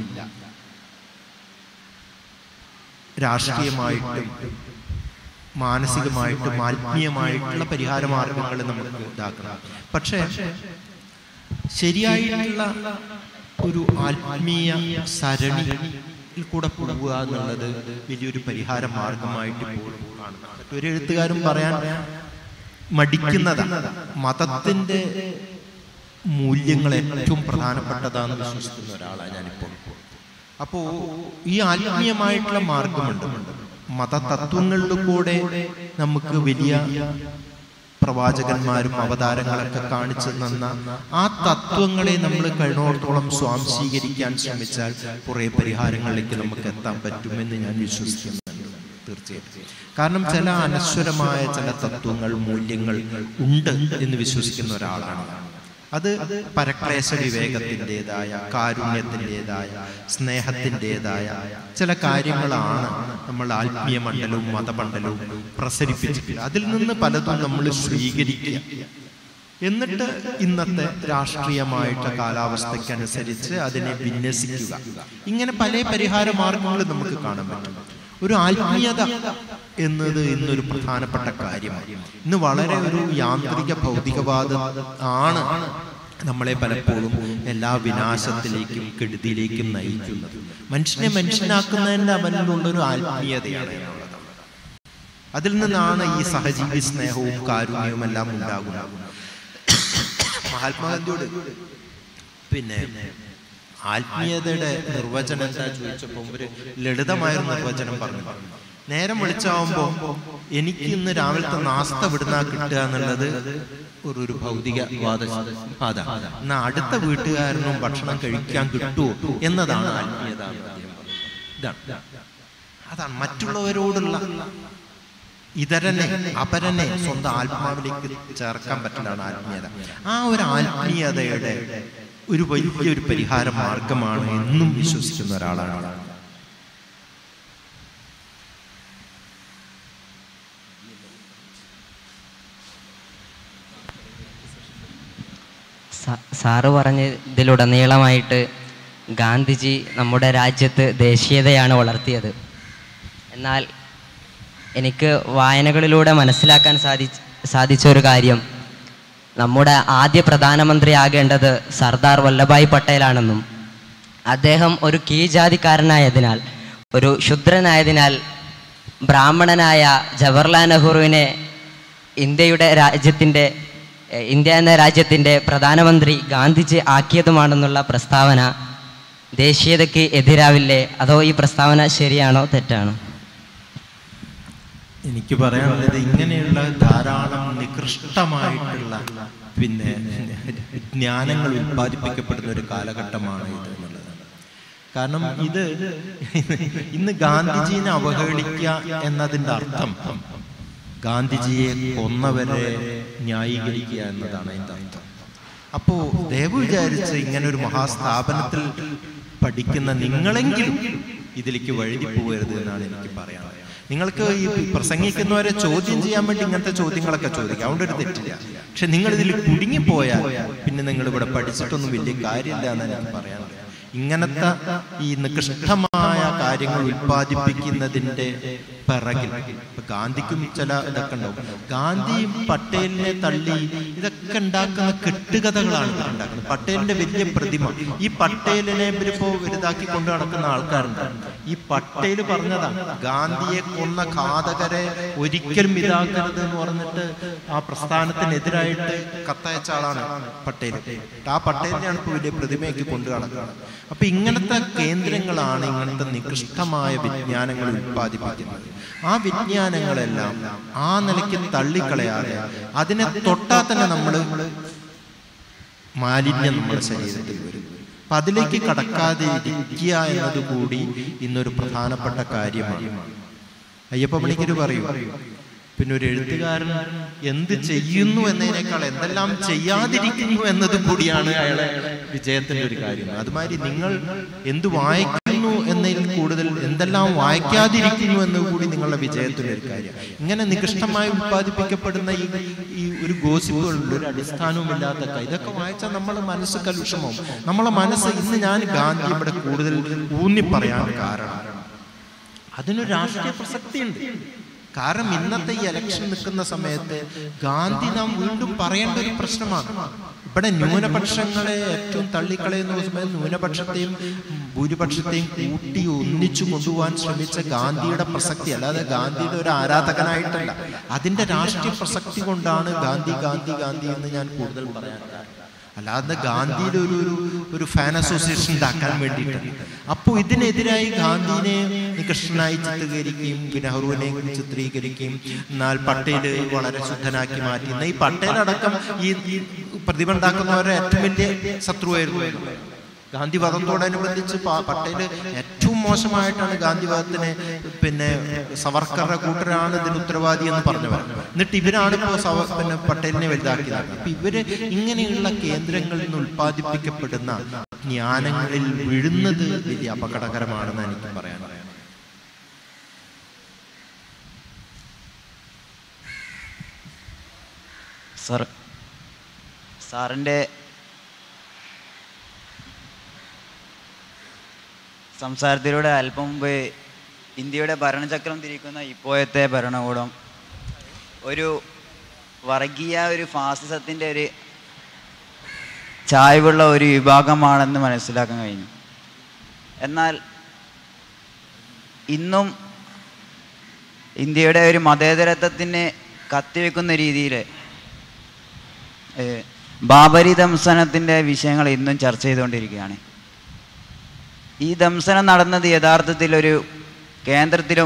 രാഷ്ട്രീയമായിട്ടും മാനസികമായിട്ടും ആത്മീയമായിട്ടുള്ള പരിഹാര മാർഗങ്ങൾ നമുക്ക് ഇതാക്കണം. പക്ഷേ ശരിയായിട്ടുള്ള ഒരു ആത്മീയ സരണിയിൽ കൂടെ പോവുക എന്നുള്ളത് വലിയൊരു പരിഹാര മാർഗമായിട്ട് ഇപ്പോഴും കാണുന്നുണ്ട്. ഒരു എഴുത്തുകാരും പറയാൻ മടിക്കുന്നതാണ് മതത്തിന്റെ മൂല്യങ്ങൾ ഏറ്റവും പ്രധാനപ്പെട്ടതാണെന്ന് വിശ്വസിക്കുന്ന ഒരാളാണ് ഞാനിപ്പോൾ. അപ്പോ ഈ ആത്മീയമായിട്ടുള്ള മാർഗമുണ്ട്. മതതത്വങ്ങളുടെ കൂടെ നമുക്ക് വലിയ പ്രവാചകന്മാരും അവതാരങ്ങളൊക്കെ കാണിച്ചു തന്ന ആ തത്വങ്ങളെ നമ്മൾ കഴിയുന്നിടത്തോളം സ്വാംശീകരിക്കാൻ ശ്രമിച്ചാൽ കുറെ പരിഹാരങ്ങളിലേക്ക് നമുക്ക് എത്താൻ പറ്റുമെന്ന് ഞാൻ വിശ്വസിക്കുന്നുണ്ട്. തീർച്ചയായിട്ടും. കാരണം ചില അനശ്വരമായ ചില തത്വങ്ങൾ, മൂല്യങ്ങൾ ഉണ്ട് എന്ന് വിശ്വസിക്കുന്ന ഒരാളാണ്. അത് പരക്ലേശ വിവേകത്തിൻ്റെതായ, കാരുണ്യത്തിൻ്റെതായ, സ്നേഹത്തിൻ്റെതായ ചില കാര്യങ്ങളാണ് നമ്മൾ ആത്മീയ മണ്ഡലവും മതമണ്ഡലവും പ്രസരിപ്പിച്ചിട്ട് അതിൽ നിന്ന് പലതും നമ്മൾ സ്വീകരിക്കുക. എന്നിട്ട് ഇന്നത്തെ രാഷ്ട്രീയമായിട്ട് കാലാവസ്ഥയ്ക്കനുസരിച്ച് അതിനെ വിന്യസിക്കുക. ഇങ്ങനെ പല പരിഹാര മാർഗങ്ങളും നമുക്ക് കാണാൻ പറ്റും. ഒരു ആത്മീയത എന്നത് ഇന്നൊരു പ്രധാനപ്പെട്ട കാര്യമാണ്. ഇന്ന് വളരെ ഒരു യാന്ത്രിക ഭൗതികവാദം ആണ് നമ്മളെ പലപ്പോഴും എല്ലാ വിനാശത്തിലേക്കും കെടുതിയിലേക്കും നയിക്കുന്നത്. മനുഷ്യനെ മനുഷ്യനാക്കുന്നതിൻ്റെ അവനിലുള്ളൊരു ആത്മീയതയാണ് എന്നുള്ളത്. അതിൽ നിന്നാണ് ഈ സഹജീവി സ്നേഹവും കാരുണ്യവും എല്ലാം ഉണ്ടാകുന്നത്. മഹാത്മാഗാന്ധിയോട് പിന്നെ ആത്മീയതയുടെ നിർവചനം എന്താ ചോദിച്ചപ്പോൾ ഒരു ലളിതമായൊരു നിർവചനം പറഞ്ഞു. നേരം വെളിച്ചാവുമ്പോൾ എനിക്ക് ഇന്ന് രാവിലത്തെ നാസ്ത വിടുന്ന കിട്ടുക എന്നുള്ളത് ഒരു ഒരു ഭൗതിക വാദ അതാ. എന്നാൽ അടുത്ത വീട്ടുകാരനും ഭക്ഷണം കഴിക്കാൻ കിട്ടുമോ എന്നതാണ് ആത്മീയത. ഇതാണ് അതാണ് മറ്റുള്ളവരോടുള്ള ഇതരനെ അപരനെ സ്വന്തം ആത്മാവിലേക്ക് ചേർക്കാൻ പറ്റലാണ് ആത്മീയത. ആ ഒരു ആത്മീയതയുടെ ഒരു വലിയൊരു പരിഹാര മാർഗമാണ് എന്നും വിശ്വസിക്കുന്ന ഒരാളാണ്. സാറ് പറഞ്ഞതിലുടനീളമായിട്ട് ഗാന്ധിജി നമ്മുടെ രാജ്യത്ത് ദേശീയതയാണ് വളർത്തിയത്. എന്നാൽ എനിക്ക് വായനകളിലൂടെ മനസ്സിലാക്കാൻ സാധി സാധിച്ച ഒരു കാര്യം, നമ്മുടെ ആദ്യ പ്രധാനമന്ത്രിയാകേണ്ടത് സർദാർ വല്ലഭായ് പട്ടേലാണെന്നും അദ്ദേഹം ഒരു കീഴ്ജാതിക്കാരനായതിനാൽ, ഒരു ശുദ്രനായതിനാൽ ബ്രാഹ്മണനായ ജവഹർലാൽ നെഹ്റുവിനെ ഇന്ത്യയുടെ രാജ്യത്തിൻ്റെ ഇന്ത്യ എന്ന രാജ്യത്തിൻ്റെ പ്രധാനമന്ത്രി ഗാന്ധിജി ആക്കിയതുമാണെന്നുള്ള പ്രസ്താവന ദേശീയതയ്ക്ക് എതിരാവില്ലേ? അതോ ഈ പ്രസ്താവന ശരിയാണോ തെറ്റാണോ? എനിക്ക് പറയാനുള്ളത്, ഇങ്ങനെയുള്ള ധാരാളം നികൃഷ്ടമായിട്ടുള്ള പിന്നെ ജ്ഞാനങ്ങൾ ഉൽപ്പാദിപ്പിക്കപ്പെടുന്ന ഒരു കാലഘട്ടമാണ് ഇത് എന്നുള്ളതാണ്. കാരണം ഇത് ഇന്ന് ഗാന്ധിജീനെ അവഹേളിക്കുക എന്നതിൻ്റെ അർത്ഥം ഗാന്ധിജിയെ കൊന്നവരെ ന്യായീകരിക്കുക എന്നതാണ് അതിൻ്റെ അർത്ഥം. അപ്പോൾ ദയവ് വിചാരിച്ച് ഇങ്ങനെ ഒരു മഹാസ്ഥാപനത്തിൽ പഠിക്കുന്ന നിങ്ങളെങ്കിലും ഇതിലേക്ക് വഴുതി പോകരുത് എന്നാണ് എനിക്ക് പറയാനുള്ളത്. നിങ്ങൾക്ക് ഈ പ്രസംഗിക്കുന്നവരെ ചോദ്യം ചെയ്യാൻ വേണ്ടി ഇങ്ങനത്തെ ചോദ്യങ്ങളൊക്കെ ചോദിക്കാം, അതുകൊണ്ട് ഒരു തെറ്റില്ല. പക്ഷെ നിങ്ങൾ ഇതിൽ കുടുങ്ങിപ്പോയാൽ പിന്നെ നിങ്ങൾ ഇവിടെ പഠിച്ചിട്ടൊന്നും വലിയ കാര്യമില്ല എന്നാണ് എനിക്ക് പറയാനുള്ളത്. ഇങ്ങനത്തെ ഈ നികൃഷ്ടമായ കാര്യങ്ങൾ ഉൽപ്പാദിപ്പിക്കുന്നതിൻ്റെ പിറകിൽ ഇപ്പൊ ഗാന്ധിക്കും ചില ഇതൊക്കെ ഉണ്ടാവും. ഗാന്ധിയും പട്ടേലിനെ തള്ളി ഇതൊക്കെ ഉണ്ടാക്കുന്ന കെട്ടുകഥകളാണ് ഇവരുണ്ടാക്കുന്നത്. പട്ടേലിന്റെ വലിയ പ്രതിമ, ഈ പട്ടേലിനെ ഇവരിപ്പോ വലുതാക്കി കൊണ്ട് നടക്കുന്ന ആൾക്കാരുണ്ട്. ഈ പട്ടേൽ പറഞ്ഞതാണ് ഗാന്ധിയെ കൊന്ന ഘാതകരെ ഒരിക്കലും ഇതാക്കരുത് എന്ന് പറഞ്ഞിട്ട് ആ പ്രസ്ഥാനത്തിനെതിരായിട്ട് കത്തയച്ച ആളാണ് പട്ടേൽ. ആ പട്ടേലിനെയാണ് ഇപ്പോൾ വലിയ പ്രതിമയൊക്കെ കൊണ്ടു നടക്കുന്നത്. അപ്പൊ ഇങ്ങനത്തെ കേന്ദ്രങ്ങളാണ് ഇങ്ങനത്തെ നികൃഷ്ടമായ വിജ്ഞാനങ്ങൾ ഉൽപ്പാദിപ്പിക്കുന്നത്. ആ വിജ്ഞാനങ്ങളെല്ലാം ആ നിലയ്ക്ക് തള്ളിക്കളയാതെ അതിനെ തൊട്ടാൽ തന്നെ നമ്മൾ മാലിന്യം നമ്മുടെ ശരീരത്തിൽ വരും. അപ്പൊ അതിലേക്ക് കടക്കാതെ ഇരിക്കുക എന്നത് കൂടി ഇന്നൊരു പ്രധാനപ്പെട്ട കാര്യമാണ്. അയ്യപ്പ പണിക്കര് പറയും, പിന്നെ ഒരു എഴുത്തുകാരൻ എന്ത് ചെയ്യുന്നു എന്നതിനേക്കാൾ എന്തെല്ലാം ചെയ്യാതിരിക്കുന്നു എന്നത് കൂടിയാണ് അയാളെ വിജയത്തിന്റെ ഒരു കാര്യം. അതുമാതിരി നിങ്ങൾ എന്ത് വായിക്കുന്നു എന്നതിൽ കൂടുതൽ എന്തെല്ലാം വായിക്കാതിരിക്കുന്നു എന്നത് കൂടി നിങ്ങളുടെ വിജയത്തിന്റെ ഒരു കാര്യം. ഇങ്ങനെ നികൃഷ്ടമായി ഉത്പാദിപ്പിക്കപ്പെടുന്ന ഈ ഈ ഒരു ഗോസിപ്പുകളുടെ ഒരു അടിസ്ഥാനവുമില്ലാത്ത ഇതൊക്കെ വായിച്ചാൽ നമ്മുടെ മനസ്സ് കലുഷമാവും. നമ്മളെ മനസ്സ് ഇന്ന് ഞാൻ ഗാന്ധി ഇവിടെ കൂടുതൽ ഊന്നി പറയാൻ കാരണം അതിനൊരു രാഷ്ട്രീയ പ്രസക്തിയുണ്ട്. കാരണം ഇന്നത്തെ ഈ ഇലക്ഷൻ നിൽക്കുന്ന സമയത്ത് ഗാന്ധി നാം വീണ്ടും പറയേണ്ട ഒരു പ്രശ്നമാണ്. ഇവിടെ ന്യൂനപക്ഷങ്ങളെ ഏറ്റവും തള്ളിക്കളയുന്ന സമയത്ത് ന്യൂനപക്ഷത്തെയും ഭൂരിപക്ഷത്തെയും കൂട്ടി ഒന്നിച്ചു കൊണ്ടുപോകാൻ ശ്രമിച്ച ഗാന്ധിയുടെ പ്രസക്തി, അല്ലാതെ ഗാന്ധിയുടെ ഒരു ആരാധകനായിട്ടല്ല, അതിൻ്റെ രാഷ്ട്രീയ പ്രസക്തി കൊണ്ടാണ് ഗാന്ധി ഗാന്ധി ഗാന്ധി എന്ന് ഞാൻ കൂടുതൽ പറയാൻ. അല്ലാതെ ഗാന്ധിയുടെ ഒരു ഒരു ഒരു ഫാൻ അസോസിയേഷൻ ഉണ്ടാക്കാൻ വേണ്ടിയിട്ടാണ്. അപ്പോൾ ഇതിനെതിരായി ഗാന്ധിനെ നികൃഷ്ടനായി ചിത്രീകരിക്കുകയും നെഹ്റുവിനെ ചിത്രീകരിക്കുകയും എന്നാൽ പട്ടേൽ വളരെ ശുദ്ധനാക്കി മാറ്റി. എന്നാൽ ഈ പട്ടേലടക്കം ഈ പ്രതിഭ ഉണ്ടാക്കുന്നവരുടെ ഏറ്റവും വലിയ ശത്രുവായിരുന്നു. ഗാന്ധി വധത്തോടനുബന്ധിച്ച് പട്ടേൽ ഏറ്റവും മോശമായിട്ടാണ് ഗാന്ധിവാദത്തിനെ പിന്നെ സവർക്കറുടെ കൂട്ടരാണ് ഇതിന് ഉത്തരവാദി എന്ന് പറഞ്ഞവർ. എന്നിട്ട് ഇവരാണ് ഇപ്പോൾ സവ പിന്നെ പട്ടേലിനെ വലുതാക്കിയത്. അപ്പൊ ഇവര് ഇങ്ങനെയുള്ള കേന്ദ്രങ്ങളിൽ നിന്ന് ഉൽപ്പാദിപ്പിക്കപ്പെടുന്ന ജ്ഞാനങ്ങളിൽ വീഴുന്നത് വലിയ അപകടകരമാണെന്ന് എനിക്ക് പറയാൻ. സാർ, സാറിൻ്റെ സംസാരത്തിലൂടെ അല്പം മുമ്പ് ഇന്ത്യയുടെ ഭരണചക്രം തിരിക്കുന്ന ഇപ്പോഴത്തെ ഭരണകൂടം ഒരു വർഗീയ ഒരു ഫാസിസത്തിൻ്റെ ഒരു ചായ്വുള്ള ഒരു വിഭാഗമാണെന്ന് മനസ്സിലാക്കാൻ കഴിഞ്ഞു. എന്നാൽ ഇന്നും ഇന്ത്യയുടെ ഒരു മതേതരത്വത്തിന് കത്തിവെക്കുന്ന രീതിയിൽ ബാബരി ദംസനത്തിൻ്റെ വിഷയങ്ങൾ ഇന്നും ചർച്ച ചെയ്തുകൊണ്ടിരിക്കുകയാണ്. ഈ ദംസനം നടന്നത് യഥാർത്ഥത്തിൽ ഒരു കേന്ദ്രത്തിലും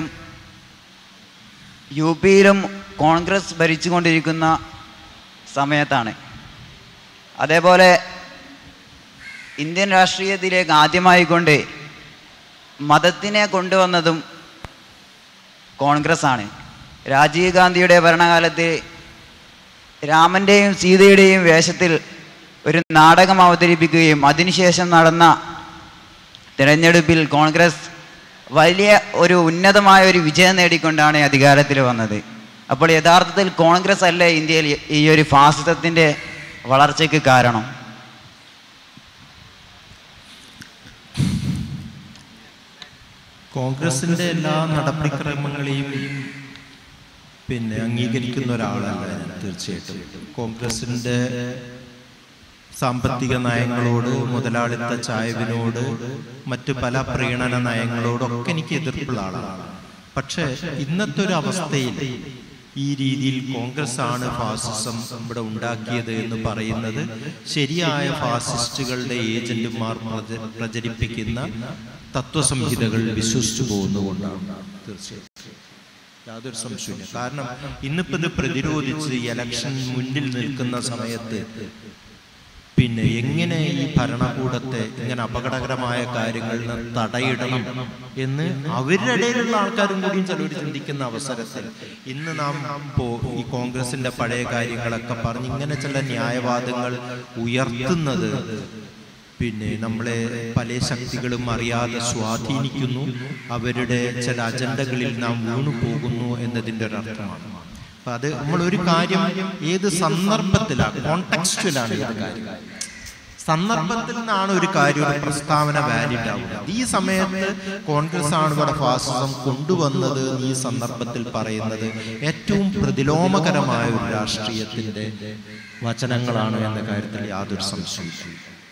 യു പിയിലും കോൺഗ്രസ് ഭരിച്ചുകൊണ്ടിരിക്കുന്ന സമയത്താണ്. അതേപോലെ ഇന്ത്യൻ രാഷ്ട്രീയത്തിലേക്ക് ആദ്യമായിക്കൊണ്ട് മതത്തിനെ കൊണ്ടുവന്നതും കോൺഗ്രസ് ആണ്. രാജീവ് ഗാന്ധിയുടെ ഭരണകാലത്ത് രാമൻ്റെയും സീതയുടെയും വേഷത്തിൽ ഒരു നാടകം അവതരിപ്പിക്കുകയും അതിനുശേഷം നടന്ന തിരഞ്ഞെടുപ്പിൽ കോൺഗ്രസ് വലിയ ഒരു ഉന്നതമായ ഒരു വിജയം നേടിക്കൊണ്ടാണ് അധികാരത്തിൽ വന്നത്. അപ്പോൾ യഥാർത്ഥത്തിൽ കോൺഗ്രസ് അല്ലേ ഇന്ത്യയിൽ ഈ ഒരു ഫാസിസത്തിൻ്റെ വളർച്ചയ്ക്ക് കാരണം? കോൺഗ്രസിന്റെ എല്ലാ നടപടിക്രമങ്ങളെയും പിന്നെ അംഗീകരിക്കുന്ന ഒരാളല്ല ഞാൻ തീർച്ചയായിട്ടും. കോൺഗ്രസിന്റെ സാമ്പത്തിക നയങ്ങളോട്, മുതലാളിത്ത ചായ്വിനോട്, മറ്റു പല പ്രീണന നയങ്ങളോടൊക്കെ എനിക്ക് എതിർപ്പുള്ള ആളാണ്. പക്ഷേ ഇന്നത്തെ ഒരു അവസ്ഥയിൽ ഈ രീതിയിൽ കോൺഗ്രസ് ആണ് ഫാസിസം ഇവിടെ ഉണ്ടാക്കിയത് എന്ന് പറയുന്നത് ശരിയായ ഫാസിസ്റ്റുകളുടെ ഏജന്റുമാർ പ്രചരിപ്പിക്കുന്ന തത്വസംഹിതകൾ വിശ്വസിച്ചു പോകുന്നതുകൊണ്ടാണ്. തീർച്ചയായിട്ടും യാതൊരു സംശയമില്ല. കാരണം ഇന്നിപ്പോ ഇത് പ്രതിരോധിച്ച് ഇലക്ഷൻ മുന്നിൽ നിൽക്കുന്ന സമയത്ത് പിന്നെ എങ്ങനെ ഈ ഭരണകൂടത്തെ ഇങ്ങനെ അപകടകരമായ കാര്യങ്ങളിൽ നിന്ന് തടയിടണം എന്ന് അവരുടെ ഇടയിലുള്ള ആൾക്കാരും കൂടിയും ചിലർ ചിന്തിക്കുന്ന അവസരത്തിൽ ഇന്ന് നാം ഇപ്പോ ഈ കോൺഗ്രസിന്റെ പഴയ കാര്യങ്ങളൊക്കെ പറഞ്ഞ് ഇങ്ങനെ ചില ന്യായവാദങ്ങൾ ഉയർത്തുന്നത് പിന്നെ നമ്മളെ പല ശക്തികളും അറിയാതെ സ്വാധീനിക്കുന്നു, അവരുടെ ചില അജണ്ടകളിൽ നാം വീണു പോകുന്നു എന്നതിൻ്റെ ഒരർത്ഥമാണ്. അപ്പൊ അത് നമ്മളൊരു കാര്യം ഏത് സന്ദർഭത്തിലാണ്, കോണ്ടെക്സ്റ്റുവലാണ് ഏത് കാര്യം, സന്ദർഭത്തിൽ നിന്നാണ് ഒരു കാര്യം ഒരു പ്രസ്താവന വാലിഡ് ആവുന്നത്. ഈ സമയത്ത് കോൺഗ്രസ് ആണ് ഇവിടെ ഫാസിസം കൊണ്ടുവന്നത് ഈ സന്ദർഭത്തിൽ പറയുന്നത് ഏറ്റവും പ്രതിലോമകരമായ ഒരു രാഷ്ട്രീയത്തിന്റെ വചനങ്ങളാണ് എന്ന കാര്യത്തിൽ യാതൊരു സംശയവും.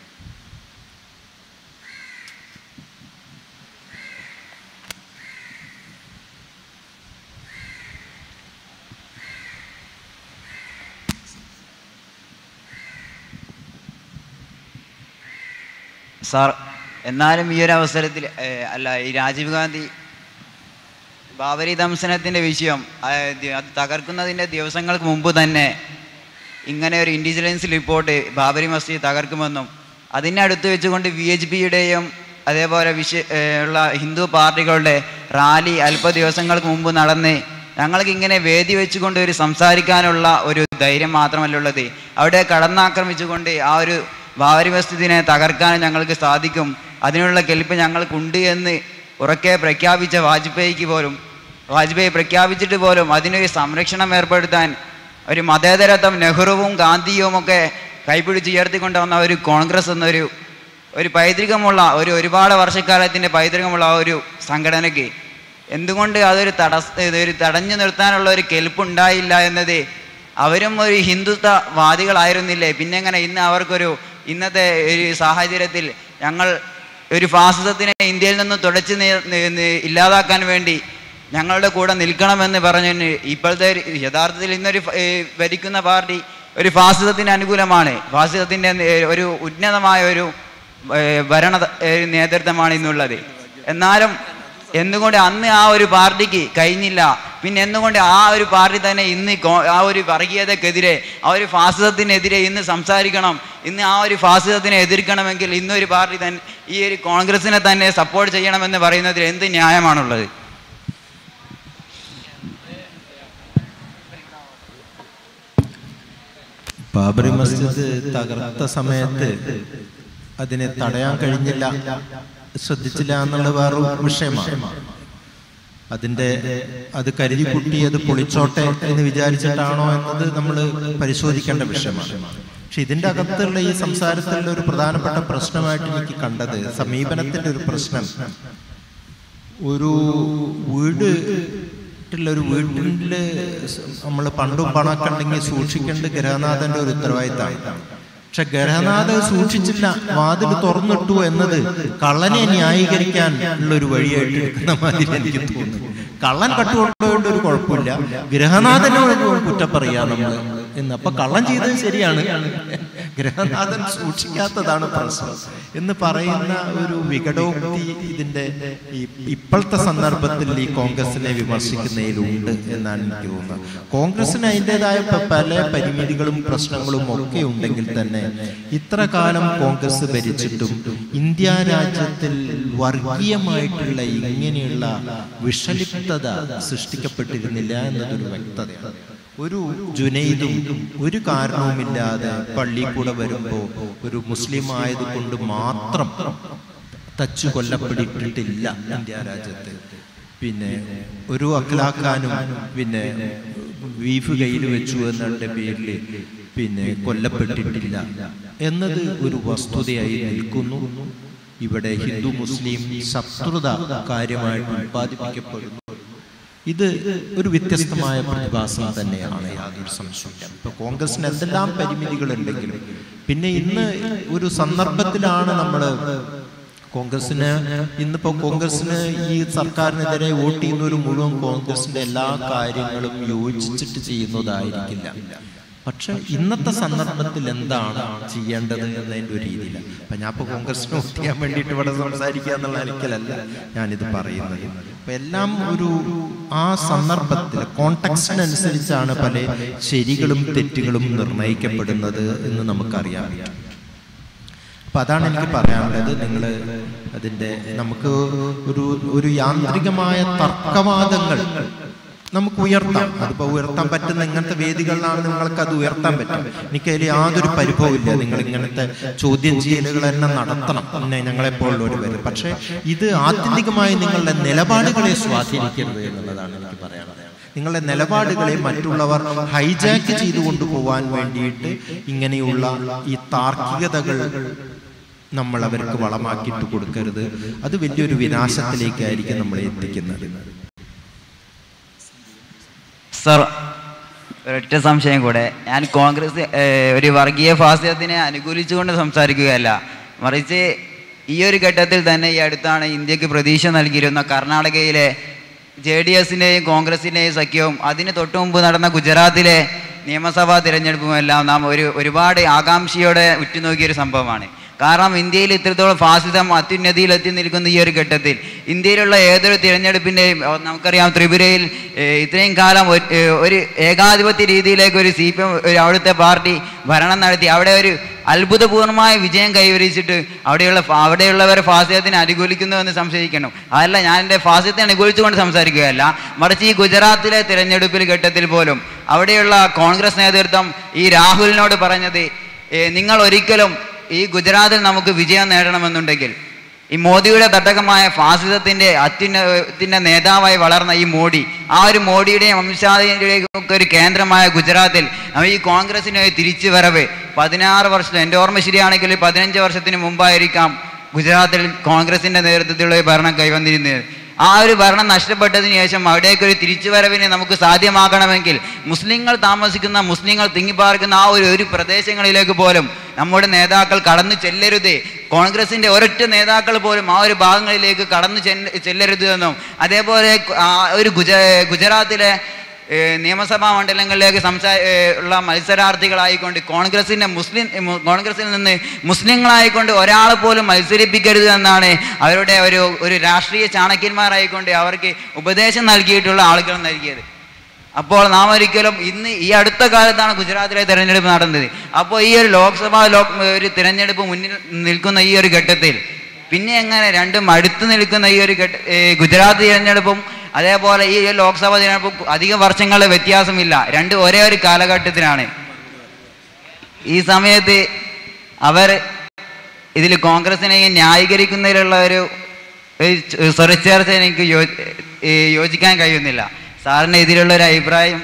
സാർ, എന്നാലും ഈ ഒരു അവസരത്തിൽ അല്ല, ഈ രാജീവ് ഗാന്ധി ബാബരി ദംസനത്തിൻ്റെ വിഷയം അത് തകർക്കുന്നതിൻ്റെ ദിവസങ്ങൾക്ക് മുമ്പ് തന്നെ ഇങ്ങനെ ഒരു ഇൻ്റലിജൻസ് റിപ്പോർട്ട് ബാബരി മസ്ജിദ് തകർക്കുമെന്നും അതിനെ അടുത്ത് വെച്ചുകൊണ്ട് വി എച്ച് പിയുടെയും അതേപോലെ വിഷയ ഉള്ള ഹിന്ദു പാർട്ടികളുടെ റാലി അല്പ ദിവസങ്ങൾക്ക് മുമ്പ് നടന്ന് ഞങ്ങൾക്ക് ഇങ്ങനെ വേദി വെച്ചുകൊണ്ട് ഒരു സംസാരിക്കാനുള്ള ഒരു ധൈര്യം മാത്രമല്ലുള്ളത്, അവിടെ കടന്നാക്രമിച്ചുകൊണ്ട് ആ ഒരു ബാബരി മസ്ജിദിനെ തകർക്കാൻ ഞങ്ങൾക്ക് സാധിക്കും, അതിനുള്ള കെൽപ്പ് ഞങ്ങൾക്കുണ്ട് എന്ന് ഉറക്കെ പ്രഖ്യാപിച്ച വാജ്പേയിക്ക് പോലും വാജ്പേയി പ്രഖ്യാപിച്ചിട്ട് പോലും അതിനൊരു സംരക്ഷണം ഏർപ്പെടുത്താൻ ഒരു മതേതരത്വം നെഹ്റുവും ഗാന്ധിയുമൊക്കെ കൈപിടിച്ച് ഉയർത്തിക്കൊണ്ടുവന്ന ഒരു കോൺഗ്രസ് എന്നൊരു ഒരു പൈതൃകമുള്ള ഒരു ഒരുപാട് വർഷക്കാലത്തിൻ്റെ പൈതൃകമുള്ള ആ ഒരു സംഘടനയ്ക്ക് എന്തുകൊണ്ട് അതൊരു തടസ്സ ഒരു തടഞ്ഞു നിർത്താനുള്ള ഒരു കെൽപ്പുണ്ടായില്ല എന്നത്, അവരും ഒരു ഹിന്ദുത്വവാദികളായിരുന്നില്ലേ, പിന്നെ എങ്ങനെ ഇന്ന് അവർക്കൊരു ഇന്നത്തെ ഒരു സാഹചര്യത്തിൽ ഞങ്ങൾ ഒരു ഫാസിസത്തിനെ ഇന്ത്യയിൽ നിന്ന് തുടച്ച് ഇല്ലാതാക്കാൻ വേണ്ടി ഞങ്ങളുടെ കൂടെ നിൽക്കണമെന്ന് പറഞ്ഞു ഇപ്പോഴത്തെ യഥാർത്ഥത്തിൽ ഇന്നൊരു ഭരിക്കുന്ന പാർട്ടി ഒരു ഫാസിസത്തിന് അനുകൂലമാണ്. ഫാസിസത്തിൻ്റെ ഒരു ഉന്നതമായ ഒരു ഭരണ നേതൃത്വമാണ് ഇന്നുള്ളത്. എന്നാലും എന്തുകൊണ്ട് അന്ന് ആ ഒരു പാർട്ടിക്ക് കഴിഞ്ഞില്ല, പിന്നെ എന്തുകൊണ്ട് ആ ഒരു പാർട്ടി തന്നെ ഇന്ന് ആ ഒരു വർഗീയതക്കെതിരെ ആ ഒരു ഫാസിസത്തിനെതിരെ ഇന്ന് സംസാരിക്കണം ഇന്ന് ആ ഒരു ഫാസിസത്തിനെ എതിർക്കണമെങ്കിൽ ഇന്നൊരു പാർട്ടി തന്നെ ഈ ഒരു കോൺഗ്രസിനെ തന്നെ സപ്പോർട്ട് ചെയ്യണമെന്ന് പറയുന്നതിൽ എന്ത് ന്യായമാണുള്ളത്? ബാബറി മസ്ജിദ് തകർത്ത സമയത്ത് അതിനെ തടയാൻ കഴിഞ്ഞില്ല, ശ്രദ്ധിച്ചില്ല എന്നുള്ള വേറൊരു വിഷയമാണ്. അതിൻ്റെ അത് കരുതി കുട്ടി അത് പൊളിച്ചോട്ടെ എന്ന് വിചാരിച്ചിട്ടാണോ എന്നത് നമ്മൾ പരിശോധിക്കേണ്ട വിഷയമാണ്. പക്ഷെ ഇതിൻ്റെ അകത്തുള്ള ഈ സംസാരത്തിലുള്ള ഒരു പ്രധാനപ്പെട്ട പ്രശ്നമായിട്ട് എനിക്ക് കണ്ടത്, സമീപനത്തിൻ്റെ ഒരു പ്രശ്നം, ഒരു വീട് ഒരു വീട്ടിൽ നമ്മൾ പണ്ടും പണമൊക്കെ ഉണ്ടെങ്കിൽ സൂക്ഷിക്കേണ്ട ഗൃഹനാഥന്റെ ഒരു ഉത്തരവാദിത്തമാണ്. പക്ഷെ ഗൃഹനാഥൻ സൂക്ഷിച്ചില്ല, വാതിൽ തുറന്നിട്ടു എന്നത് കള്ളനെ ന്യായീകരിക്കാൻ ഉള്ള ഒരു വഴിയായിട്ട് എടുക്കുന്ന മാതിരി എനിക്ക് തോന്നുന്നു. കള്ളൻ കട്ടുകൊണ്ടുകൊണ്ട് ഒരു കുഴപ്പമില്ല, ഗൃഹനാഥനോട് കുറ്റം പറയാ നമ്മൾ എന്ന്. അപ്പൊ കള്ളൻ ചെയ്തത് ശരിയാണ്, ഗൃഹനാഥൻ സൂക്ഷിക്കാത്തതാണ് പ്രശ്നം എന്ന് പറയുന്ന ഒരു വികടോക്തി ഇതിന്റെ ഇപ്പോഴത്തെ സന്ദർഭത്തിൽ ഈ കോൺഗ്രസിനെ വിമർശിക്കുന്നതിലുണ്ട് എന്നാണ് എനിക്ക് തോന്നുന്നത്. കോൺഗ്രസിന് അതിൻ്റെതായ പല പരിമിതികളും പ്രശ്നങ്ങളും ഒക്കെ ഉണ്ടെങ്കിൽ തന്നെ ഇത്ര കാലം കോൺഗ്രസ് ഭരിച്ചിട്ടും ഇന്ത്യ രാജ്യത്തിൽ വർഗീയമായിട്ടുള്ള ഇങ്ങനെയുള്ള വിഷലിപ്തത സൃഷ്ടിക്കപ്പെട്ടിരുന്നില്ല എന്നതൊരു വ്യക്തതയാണ്. ഒരു ജുനൈദും ഒരു കാരണവുമില്ലാതെ പള്ളിയിൽ കൂടെ വരുമ്പോൾ ഒരു മുസ്ലിം ആയതുകൊണ്ട് മാത്രം തച്ചു കൊല്ലപ്പെട്ടിട്ടില്ല ഇന്ത്യ രാജ്യത്ത്. പിന്നെ ഒരു അഖ്ലാഖാനും പിന്നെ ബീഫ് കയ്യിൽ വെച്ചു എന്നതിൻ്റെ പേരിൽ പിന്നെ കൊല്ലപ്പെട്ടിട്ടില്ല എന്നത് ഒരു വസ്തുതയായി നിൽക്കുന്നു. ഇവിടെ ഹിന്ദു മുസ്ലിം ശത്രുത കാര്യമായിട്ട് ഉത്പാദിപ്പിക്കപ്പെടുന്നു. ഇത് ഒരു വ്യത്യസ്തമായ പ്രതിഭാസം തന്നെയാണ്, യാതൊരു സംശയമില്ല. ഇപ്പൊ കോൺഗ്രസിന് എന്തെല്ലാം പരിമിതികളുണ്ടെങ്കിലും പിന്നെ ഇന്ന് ഒരു സന്ദർഭത്തിലാണ് നമ്മൾ കോൺഗ്രസിന് ഇന്നിപ്പോ കോൺഗ്രസിന് ഈ സർക്കാരിനെതിരെ വോട്ട് ചെയ്യുന്നവർ മുഴുവൻ കോൺഗ്രസിന്റെ എല്ലാ കാര്യങ്ങളും യോജിച്ചിട്ട് ചെയ്യുന്നതായിരിക്കില്ല. പക്ഷെ ഇന്നത്തെ സന്ദർഭത്തിൽ എന്താണ് ചെയ്യേണ്ടത് എന്നതിൻ്റെ ഒരു രീതിയില്ല. അപ്പൊ ഞാൻ ഇപ്പോൾ കോൺഗ്രസിന് വോട്ട് ചെയ്യാൻ വേണ്ടിയിട്ട് ഇവിടെ സംസാരിക്കുക എന്നുള്ള എനിക്കലല്ല ഞാനിത് പറയുന്നത്. അപ്പൊ എല്ലാം ഒരു ആ സന്ദർഭത്തിൽ കോണ്ടെക്സ്റ്റിനനുസരിച്ചാണ് പല ശരികളും തെറ്റുകളും നിർണയിക്കപ്പെടുന്നത് എന്ന് നമുക്കറിയാം. അപ്പൊ അതാണ് എനിക്ക് പറയാനുള്ളത്. നിങ്ങൾ അതിൻ്റെ നമുക്ക് ഒരു ഒരു യാന്ത്രികമായ തർക്കവാദങ്ങൾ നമുക്ക് ഉയർത്താം. അതിപ്പോൾ ഉയർത്താൻ പറ്റുന്ന ഇങ്ങനത്തെ വേദികളിലാണ് നിങ്ങൾക്ക് അത് ഉയർത്താൻ പറ്റും. എനിക്കതിൽ യാതൊരു പരിഭവമില്ല. നിങ്ങൾ ഇങ്ങനത്തെ ചോദ്യം ചെയ്യലുകൾ തന്നെ നടത്തണം, പിന്നെ ഞങ്ങളെപ്പോലുള്ളവർ വരും. പക്ഷെ ഇത് ആത്യന്തികമായി നിങ്ങളുടെ നിലപാടുകളെ സ്വാധീനിക്കരുത് എന്നുള്ളതാണ് എനിക്ക് പറയാനുള്ളത്. നിങ്ങളുടെ നിലപാടുകളെ മറ്റുള്ളവർ ഹൈജാക്ക് ചെയ്തു കൊണ്ടുപോകാൻ വേണ്ടിയിട്ട് ഇങ്ങനെയുള്ള ഈ താർക്കികതകൾ നമ്മൾ അവർക്ക് വളമാക്കിയിട്ട് കൊടുക്കരുത്. അത് വലിയൊരു വിനാശത്തിലേക്കായിരിക്കും നമ്മളെ എത്തിക്കുന്നത്. സർ, ഒരൊറ്റ സംശയം കൂടെ. ഞാൻ കോൺഗ്രസ് ഒരു വർഗീയ ഫാസിസത്തിനെ അനുകൂലിച്ചുകൊണ്ട് സംസാരിക്കുകയല്ല, മറിച്ച് ഈ ഒരു ഘട്ടത്തിൽ തന്നെ ഈ അടുത്താണ് ഇന്ത്യക്ക് പ്രതീക്ഷ നൽകിയിരുന്ന കർണാടകയിലെ ജെ ഡി എസിൻ്റെയും കോൺഗ്രസിൻ്റെയും സഖ്യവും അതിന് തൊട്ടു മുമ്പ് നടന്ന ഗുജറാത്തിലെ നിയമസഭാ തിരഞ്ഞെടുപ്പുമെല്ലാം നാം ഒരു ഒരുപാട് ആകാംക്ഷയോടെ ഉറ്റുനോക്കിയൊരു സംഭവമാണ്. കാരണം ഇന്ത്യയിൽ ഇത്രത്തോളം ഫാസിസം അത്യുന്നതിയിലെത്തി നിൽക്കുന്ന ഈ ഒരു ഘട്ടത്തിൽ ഇന്ത്യയിലുള്ള ഏതൊരു തിരഞ്ഞെടുപ്പിൻ്റെയും നമുക്കറിയാം, ത്രിപുരയിൽ ഇത്രയും കാലം ഒരു ഏകാധിപത്യ രീതിയിലേക്ക് ഒരു സി പി എം ഒരു അവിടുത്തെ പാർട്ടി ഭരണം നടത്തി അവിടെ ഒരു അത്ഭുതപൂർണമായ വിജയം കൈവരിച്ചിട്ട് അവിടെയുള്ള അവിടെയുള്ളവരെ ഫാസിസത്തിനെ അനുകൂലിക്കുന്നു എന്ന് സംശയിക്കണം. അതല്ല, ഞാൻ എൻ്റെ ഫാസിസത്തെ അനുകൂലിച്ചുകൊണ്ട് സംസാരിക്കുകയല്ല, മറിച്ച് ഈ ഗുജറാത്തിലെ തിരഞ്ഞെടുപ്പിൽ ഘട്ടത്തിൽ പോലും അവിടെയുള്ള കോൺഗ്രസ് നേതൃത്വം ഈ രാഹുലിനോട് പറഞ്ഞത്, നിങ്ങൾ ഒരിക്കലും ഈ ഗുജറാത്തിൽ നമുക്ക് വിജയം നേടണമെന്നുണ്ടെങ്കിൽ ഈ മോദിയുടെ തട്ടകമായ ഫാസിസത്തിൻ്റെ അത്യുന്നതിൻ്റെ നേതാവായി വളർന്ന ഈ മോഡി, ആ ഒരു മോഡിയുടെയും അമിത്ഷായുടെയും ഒക്കെ ഒരു കേന്ദ്രമായ ഗുജറാത്തിൽ ഈ കോൺഗ്രസിന് തിരിച്ചു വരവ് പതിനാറ് വർഷം, എൻ്റെ ഓർമ്മ ശരിയാണെങ്കിൽ പതിനഞ്ച് വർഷത്തിന് മുമ്പായിരിക്കാം ഗുജറാത്തിൽ കോൺഗ്രസിൻ്റെ നേതൃത്വത്തിലുള്ള ഭരണം കൈവന്നിരുന്നത്. ആ ഒരു ഭരണം നഷ്ടപ്പെട്ടതിന് ശേഷം അവിടേക്കൊരു തിരിച്ചുവരവിനെ നമുക്ക് സാധ്യമാക്കണമെങ്കിൽ മുസ്ലിങ്ങൾ താമസിക്കുന്ന മുസ്ലിങ്ങൾ തിങ്ങിപ്പാർക്കുന്ന ആ ഒരു ഒരു പ്രദേശങ്ങളിലേക്ക് പോലും നമ്മുടെ നേതാക്കൾ കടന്നു ചെല്ലരുത്. കോൺഗ്രസിൻ്റെ ഒരൊറ്റ നേതാക്കൾ പോലും ആ ഒരു ഭാഗങ്ങളിലേക്ക് കടന്നു ചെല്ലരുത് എന്നും, അതേപോലെ ഒരു ഗുജ ഗുജറാത്തിലെ നിയമസഭാ മണ്ഡലങ്ങളിലേക്ക് സംസാ ഉള്ള മത്സരാർത്ഥികളായിക്കൊണ്ട് കോൺഗ്രസിൻ്റെ മുസ്ലിം കോൺഗ്രസിൽ നിന്ന് മുസ്ലിങ്ങളായിക്കൊണ്ട് ഒരാളെ പോലും മത്സരിപ്പിക്കരുത് എന്നാണ് അവരുടെ ഒരു ഒരു രാഷ്ട്രീയ ചാണക്യന്മാരായിക്കൊണ്ട് അവർക്ക് ഉപദേശം നൽകിയിട്ടുള്ള ആളുകൾ നൽകിയത്. അപ്പോൾ നാം ഒരിക്കലും ഇന്ന് ഈ അടുത്ത കാലത്താണ് ഗുജറാത്തിലെ തിരഞ്ഞെടുപ്പ് നടന്നത്. അപ്പോൾ ഈ ഒരു ലോക്സഭാ ലോ ഒരു തിരഞ്ഞെടുപ്പ് മുന്നിൽ നിൽക്കുന്ന ഈ ഒരു ഘട്ടത്തിൽ പിന്നെ എങ്ങനെ രണ്ടും അടുത്ത് നിൽക്കുന്ന ഈ ഒരു ഘട്ട ഗുജറാത്ത് തിരഞ്ഞെടുപ്പും അതേപോലെ ഈ ലോക്സഭാ തിരഞ്ഞെടുപ്പും അധികം വർഷങ്ങളുടെ വ്യത്യാസമില്ല, രണ്ട് ഒരേ ഒരു കാലഘട്ടത്തിലാണ്. ഈ സമയത്ത് അവർ ഇതിൽ കോൺഗ്രസിനെ ന്യായീകരിക്കുന്നതിലുള്ള ഒരു സ്വരച്ചേർച്ച എനിക്ക് യോ യോജിക്കാൻ കഴിയുന്നില്ല. സാറിൻ്റെ ഇതിലുള്ള ഒരു അഭിപ്രായം?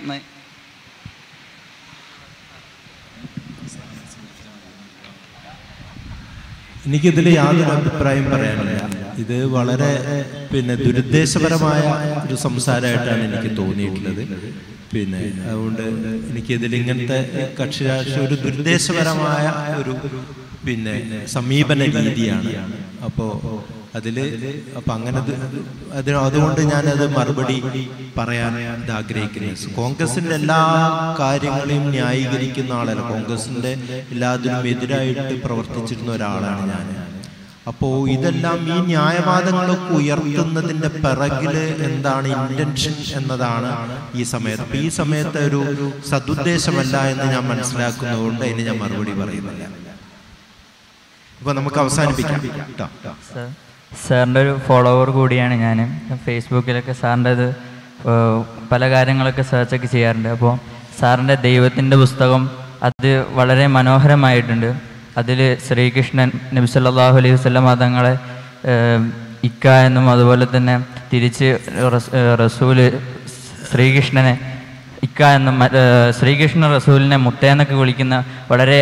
എനിക്കിതിൽ യാതൊരു അഭിപ്രായം പറയാനില്ല. ഇത് വളരെ പിന്നെ ദുരുദ്ദേശപരമായ ഒരു സംസാരമായിട്ടാണ് എനിക്ക് തോന്നിയിട്ടുള്ളത്. പിന്നെ അതുകൊണ്ട് എനിക്കിതിൽ ഇങ്ങനത്തെ കക്ഷി രാഷ്ട്രീയ ഒരു ദുരുദ്ദേശപരമായ ഒരു പിന്നെ സമീപന രീതിയാണ്. അപ്പോൾ അതിൽ അപ്പം അങ്ങനെ അതിന് അതുകൊണ്ട് ഞാനത് മറുപടി പറയാൻ ഇത് ആഗ്രഹിക്കുന്നത്. കോൺഗ്രസിൻ്റെ എല്ലാ കാര്യങ്ങളെയും ന്യായീകരിക്കുന്ന ആളല്ല, കോൺഗ്രസിൻ്റെ എല്ലാത്തിനും എതിരായിട്ട് പ്രവർത്തിച്ചിരുന്ന ഒരാളാണ് ഞാൻ. അപ്പോൾ ഇതെല്ലാം ഈ ന്യായവാദങ്ങളൊക്കെ ഉയർത്തുന്നതിൻ്റെ പിറകില് എന്താണ് ഇൻറ്റൻഷൻ എന്നതാണ് ഈ സമയത്ത്. അപ്പം ഈ സമയത്ത് ഒരു സദുദ്ദേശമല്ല എന്ന് ഞാൻ മനസ്സിലാക്കുന്നതുകൊണ്ട് അതിന് ഞാൻ മറുപടി പറയുന്നില്ല. അപ്പോൾ നമുക്ക് അവസാനിപ്പിക്കാം. സാറിൻ്റെ ഒരു ഫോളോവർ കൂടിയാണ് ഞാൻ. ഫേസ്ബുക്കിലൊക്കെ സാറിൻ്റെ ഇത് പല കാര്യങ്ങളൊക്കെ സെർച്ചൊക്കെ ചെയ്യാറുണ്ട്. അപ്പോൾ സാറിൻ്റെ ദൈവത്തിൻ്റെ പുസ്തകം അത് വളരെ മനോഹരമായിട്ടുണ്ട്. അതിൽ ശ്രീകൃഷ്ണൻ നബി സല്ലല്ലാഹു അലൈഹി വസല്ലം തങ്ങളെ ഇക്ക എന്നും അതുപോലെ തന്നെ തിരിച്ച് റസൂല് ശ്രീകൃഷ്ണനെ ഇക്ക എന്നും ശ്രീകൃഷ്ണ റസൂലിനെ മുത്തേന്നൊക്കെ വിളിക്കുന്ന വളരെ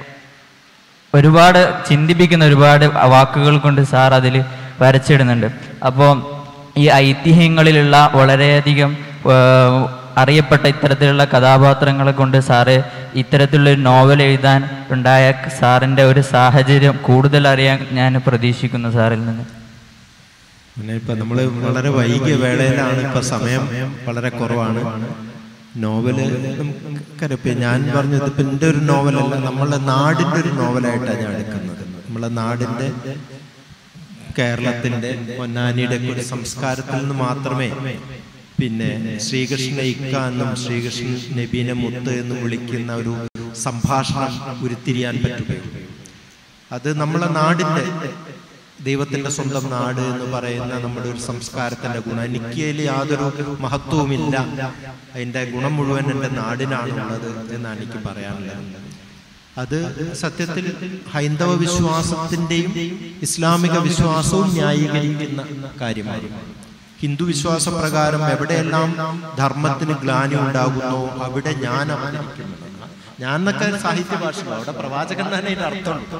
ഒരുപാട് ചിന്തിപ്പിക്കുന്ന ഒരുപാട് വാക്കുകൾ കൊണ്ട് സാർ അതിൽ വരച്ചിടുന്നുണ്ട്. അപ്പോൾ ഈ ഐതിഹ്യങ്ങളിലുള്ള വളരെയധികം അറിയപ്പെട്ട ഇത്തരത്തിലുള്ള കഥാപാത്രങ്ങളെ കൊണ്ട് സാറ് ഇത്തരത്തിലുള്ളൊരു നോവൽ എഴുതാൻ ഉണ്ടായ സാറിൻ്റെ ഒരു സാഹചര്യം കൂടുതൽ അറിയാൻ ഞാൻ പ്രതീക്ഷിക്കുന്നു സാറിൽ നിന്ന്. പിന്നെ ഇപ്പം നമ്മൾ വളരെ വൈകിയ വേളയിലാണ്, ഇപ്പം സമയം വളരെ കുറവാണ്. നോവല് നമുക്കറിയാം, ഞാൻ പറഞ്ഞത് ഇപ്പം എൻ്റെ ഒരു നോവലല്ല, നമ്മളെ നാടിൻ്റെ ഒരു നോവലായിട്ടാണ് ഞാൻ എടുക്കുന്നത്. നമ്മളെ നാടിൻ്റെ കേരളത്തിൻ്റെ പൊന്നാനിയുടെ ഒരു സംസ്കാരത്തിൽ നിന്ന് മാത്രമേ പിന്നെ ശ്രീകൃഷ്ണ ഇക്ക എന്നും ശ്രീകൃഷ്ണൻ നബീനെ മുത്ത് എന്നും വിളിക്കുന്ന ഒരു സംഭാഷണം ഉരുത്തിരിയാൻ പറ്റുകയുള്ളൂ. അത് നമ്മളെ നാടിൻ്റെ ദൈവത്തിൻ്റെ സ്വന്തം നാട് എന്ന് പറയുന്ന നമ്മുടെ ഒരു സംസ്കാരത്തിൻ്റെ ഗുണം. എനിക്കതിൽ യാതൊരു മഹത്വവുമില്ല, അതിൻ്റെ ഗുണം മുഴുവൻ എൻ്റെ നാടിനാണുള്ളത് എന്നാണ് എനിക്ക് പറയാനുള്ളത്. അത് സത്യത്തിൽ ഹൈന്ദവ വിശ്വാസത്തിൻ്റെയും ഇസ്ലാമിക വിശ്വാസവും ന്യായീകരിക്കുന്ന കാര്യമാണ്. ഹിന്ദു വിശ്വാസ പ്രകാരം എവിടെയെല്ലാം ധർമ്മത്തിന് ഗ്ലാനി ഉണ്ടാകുന്നോ അവിടെ ഞാൻ അവതരിക്കുന്നു. ഞാൻ എന്നൊക്കെ സാഹിത്യ ഭാഷകളോ, അവിടെ പ്രവാചകൻ തന്നെ അതിൻ്റെ അർത്ഥമുണ്ട്.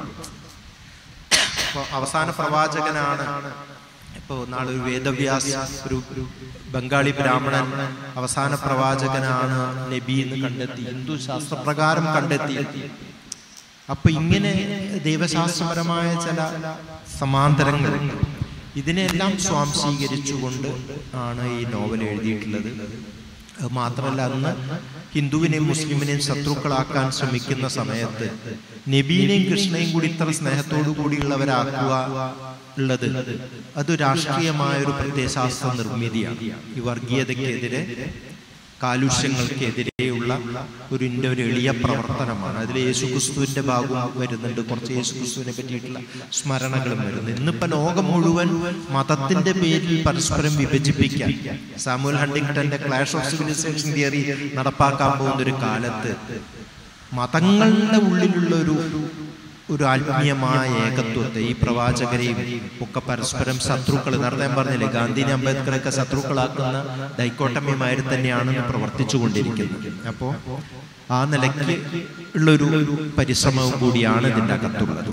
ഇപ്പോൾ അവസാന പ്രവാചകനാണ്. ഇപ്പോൾ നാളെ ഒരു വേദവ്യാസ്, ഒരു ബംഗാളി ബ്രാഹ്മണൻ അവസാന പ്രവാചകനാണ് നബി എന്ന് കണ്ടെത്തി, ഹിന്ദു ശാസ്ത്രപ്രകാരം കണ്ടെത്തി. അപ്പൊ ഇങ്ങനെ ദൈവശാസ്ത്രപരമായ ചില സമാന്തരങ്ങളുണ്ട്. ഇതിനെല്ലാം സ്വാംശീകരിച്ചുകൊണ്ട് ആണ് ഈ നോവൽ എഴുതിയിട്ടുള്ളത്. അത് മാത്രമല്ല, അന്ന് ഹിന്ദുവിനെയും മുസ്ലിമിനെയും ശത്രുക്കളാക്കാൻ ശ്രമിക്കുന്ന സമയത്ത് നബീനെയും കൃഷ്ണയും കൂടി ഇത്ര സ്നേഹത്തോടു കൂടിയുള്ളവരാക്കുക ഉള്ളത് അത് രാഷ്ട്രീയമായ ഒരു പ്രത്യയശാസ്ത്ര നിർമ്മിതിയാണ്. ഈ വർഗീയതയ്ക്കെതിരെ, കാലുഷ്യങ്ങൾക്കെതിരെയുള്ള ഒരു ഇൻ്റെ ഒരു എളിയ പ്രവർത്തനമാണ്. അതിൽ യേശുക്രിസ്തുവിൻ്റെ ഭാഗവും വരുന്നുണ്ട്, കുറച്ച് യേശുക്രിസ്തുവിനെ പറ്റിയിട്ടുള്ള സ്മരണകളും വരുന്നു. ഇന്നിപ്പോൾ ലോകം മുഴുവൻ മതത്തിൻ്റെ പേരിൽ പരസ്പരം വിഭജിപ്പിക്കാൻ സാമുവൽ ഹണ്ടിങ്ടന്റെ ക്ലാഷ് ഓഫ് സിവിലൈസേഷൻ തിയറി നടപ്പാക്കാൻ പോകുന്ന ഒരു കാലത്ത് മതങ്ങളുടെ ഉള്ളിലുള്ള ഒരു ഒരു ആത്മീയമായ ഏകത്വത്തെ, ഈ പ്രവാചകരെയും ഒക്കെ പരസ്പരം ശത്രുക്കൾ, നേരത്തെ പറഞ്ഞില്ലേ ഗാന്ധിനെ അംബേദ്കറൊക്കെ ശത്രുക്കളാക്കുന്ന ഡൈക്കോട്ടമിയുമായി തന്നെയാണ് പ്രവർത്തിച്ചു കൊണ്ടിരിക്കുന്നത്. അപ്പോൾ ആ നിലയ്ക്ക് ഉള്ളൊരു പരിശ്രമവും കൂടിയാണ് ഇതിൻ്റെ അകത്തുള്ളത്.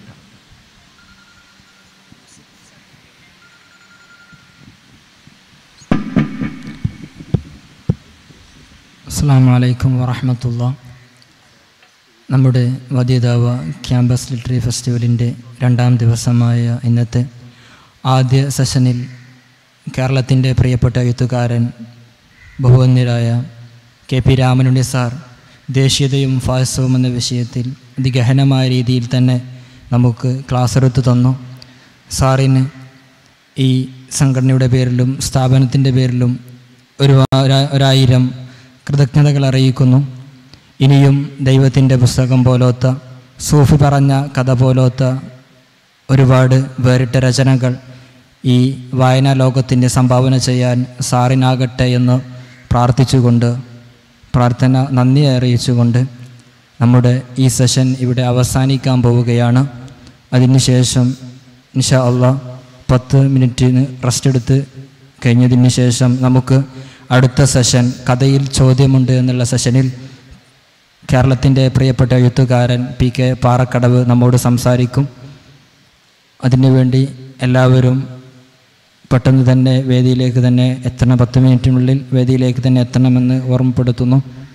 അസ്സലാമു അലൈക്കും വറഹ്മത്തുള്ളാഹി. നമ്മുടെ വദിയദാവ ക്യാമ്പസ് ലിറ്റററി ഫെസ്റ്റിവലിൻ്റെ രണ്ടാം ദിവസമായ ഇന്നത്തെ ആദ്യ സെഷനിൽ കേരളത്തിൻ്റെ പ്രിയപ്പെട്ട എഴുത്തുകാരൻ ബഹുവന്യരായ കെ പി രാമനുണ്ണി സാർ ദേശീയതയും ഫാസിസവും എന്ന വിഷയത്തിൽ അതിഗഹനമായ രീതിയിൽ തന്നെ നമുക്ക് ക്ലാസ് എടുത്തു തന്നു. സാറിന് ഈ സംഘടനയുടെ പേരിലും സ്ഥാപനത്തിൻ്റെ പേരിലും ഒരു ഒരായിരം കൃതജ്ഞതകൾ അറിയിക്കുന്നു. ഇനിയും ദൈവത്തിൻ്റെ പുസ്തകം പോലത്തെ സൂഫി പറഞ്ഞ കഥ പോലത്തെ ഒരുപാട് വേറിട്ട രചനകൾ ഈ വായനാ ലോകത്തിൻ്റെ സംഭാവന ചെയ്യാൻ സാറിനാകട്ടെ എന്ന് പ്രാർത്ഥിച്ചുകൊണ്ട്, പ്രാർത്ഥന നന്ദി അറിയിച്ചുകൊണ്ട് നമ്മുടെ ഈ സെഷൻ ഇവിടെ അവസാനിക്കാൻ പോവുകയാണ്. അതിനുശേഷം ഇൻഷാ അല്ലാഹ് പത്ത് മിനിറ്റിന് റെസ്റ്റ് എടുത്ത് കഴിഞ്ഞതിന് ശേഷം നമുക്ക് അടുത്ത സെഷൻ കഥയിൽ ചോദ്യമുണ്ട് എന്നുള്ള സെഷനിൽ കേരളത്തിൻ്റെ പ്രിയപ്പെട്ട എഴുത്തുകാരൻ പി കെ പാറക്കടവ് നമ്മോട് സംസാരിക്കും. അതിനുവേണ്ടി എല്ലാവരും പെട്ടെന്ന് തന്നെ വേദിയിലേക്ക് തന്നെ എത്തണം, പത്ത് മിനിറ്റിനുള്ളിൽ വേദിയിലേക്ക് തന്നെ എത്തണമെന്ന് ഓർമ്മപ്പെടുത്തുന്നു.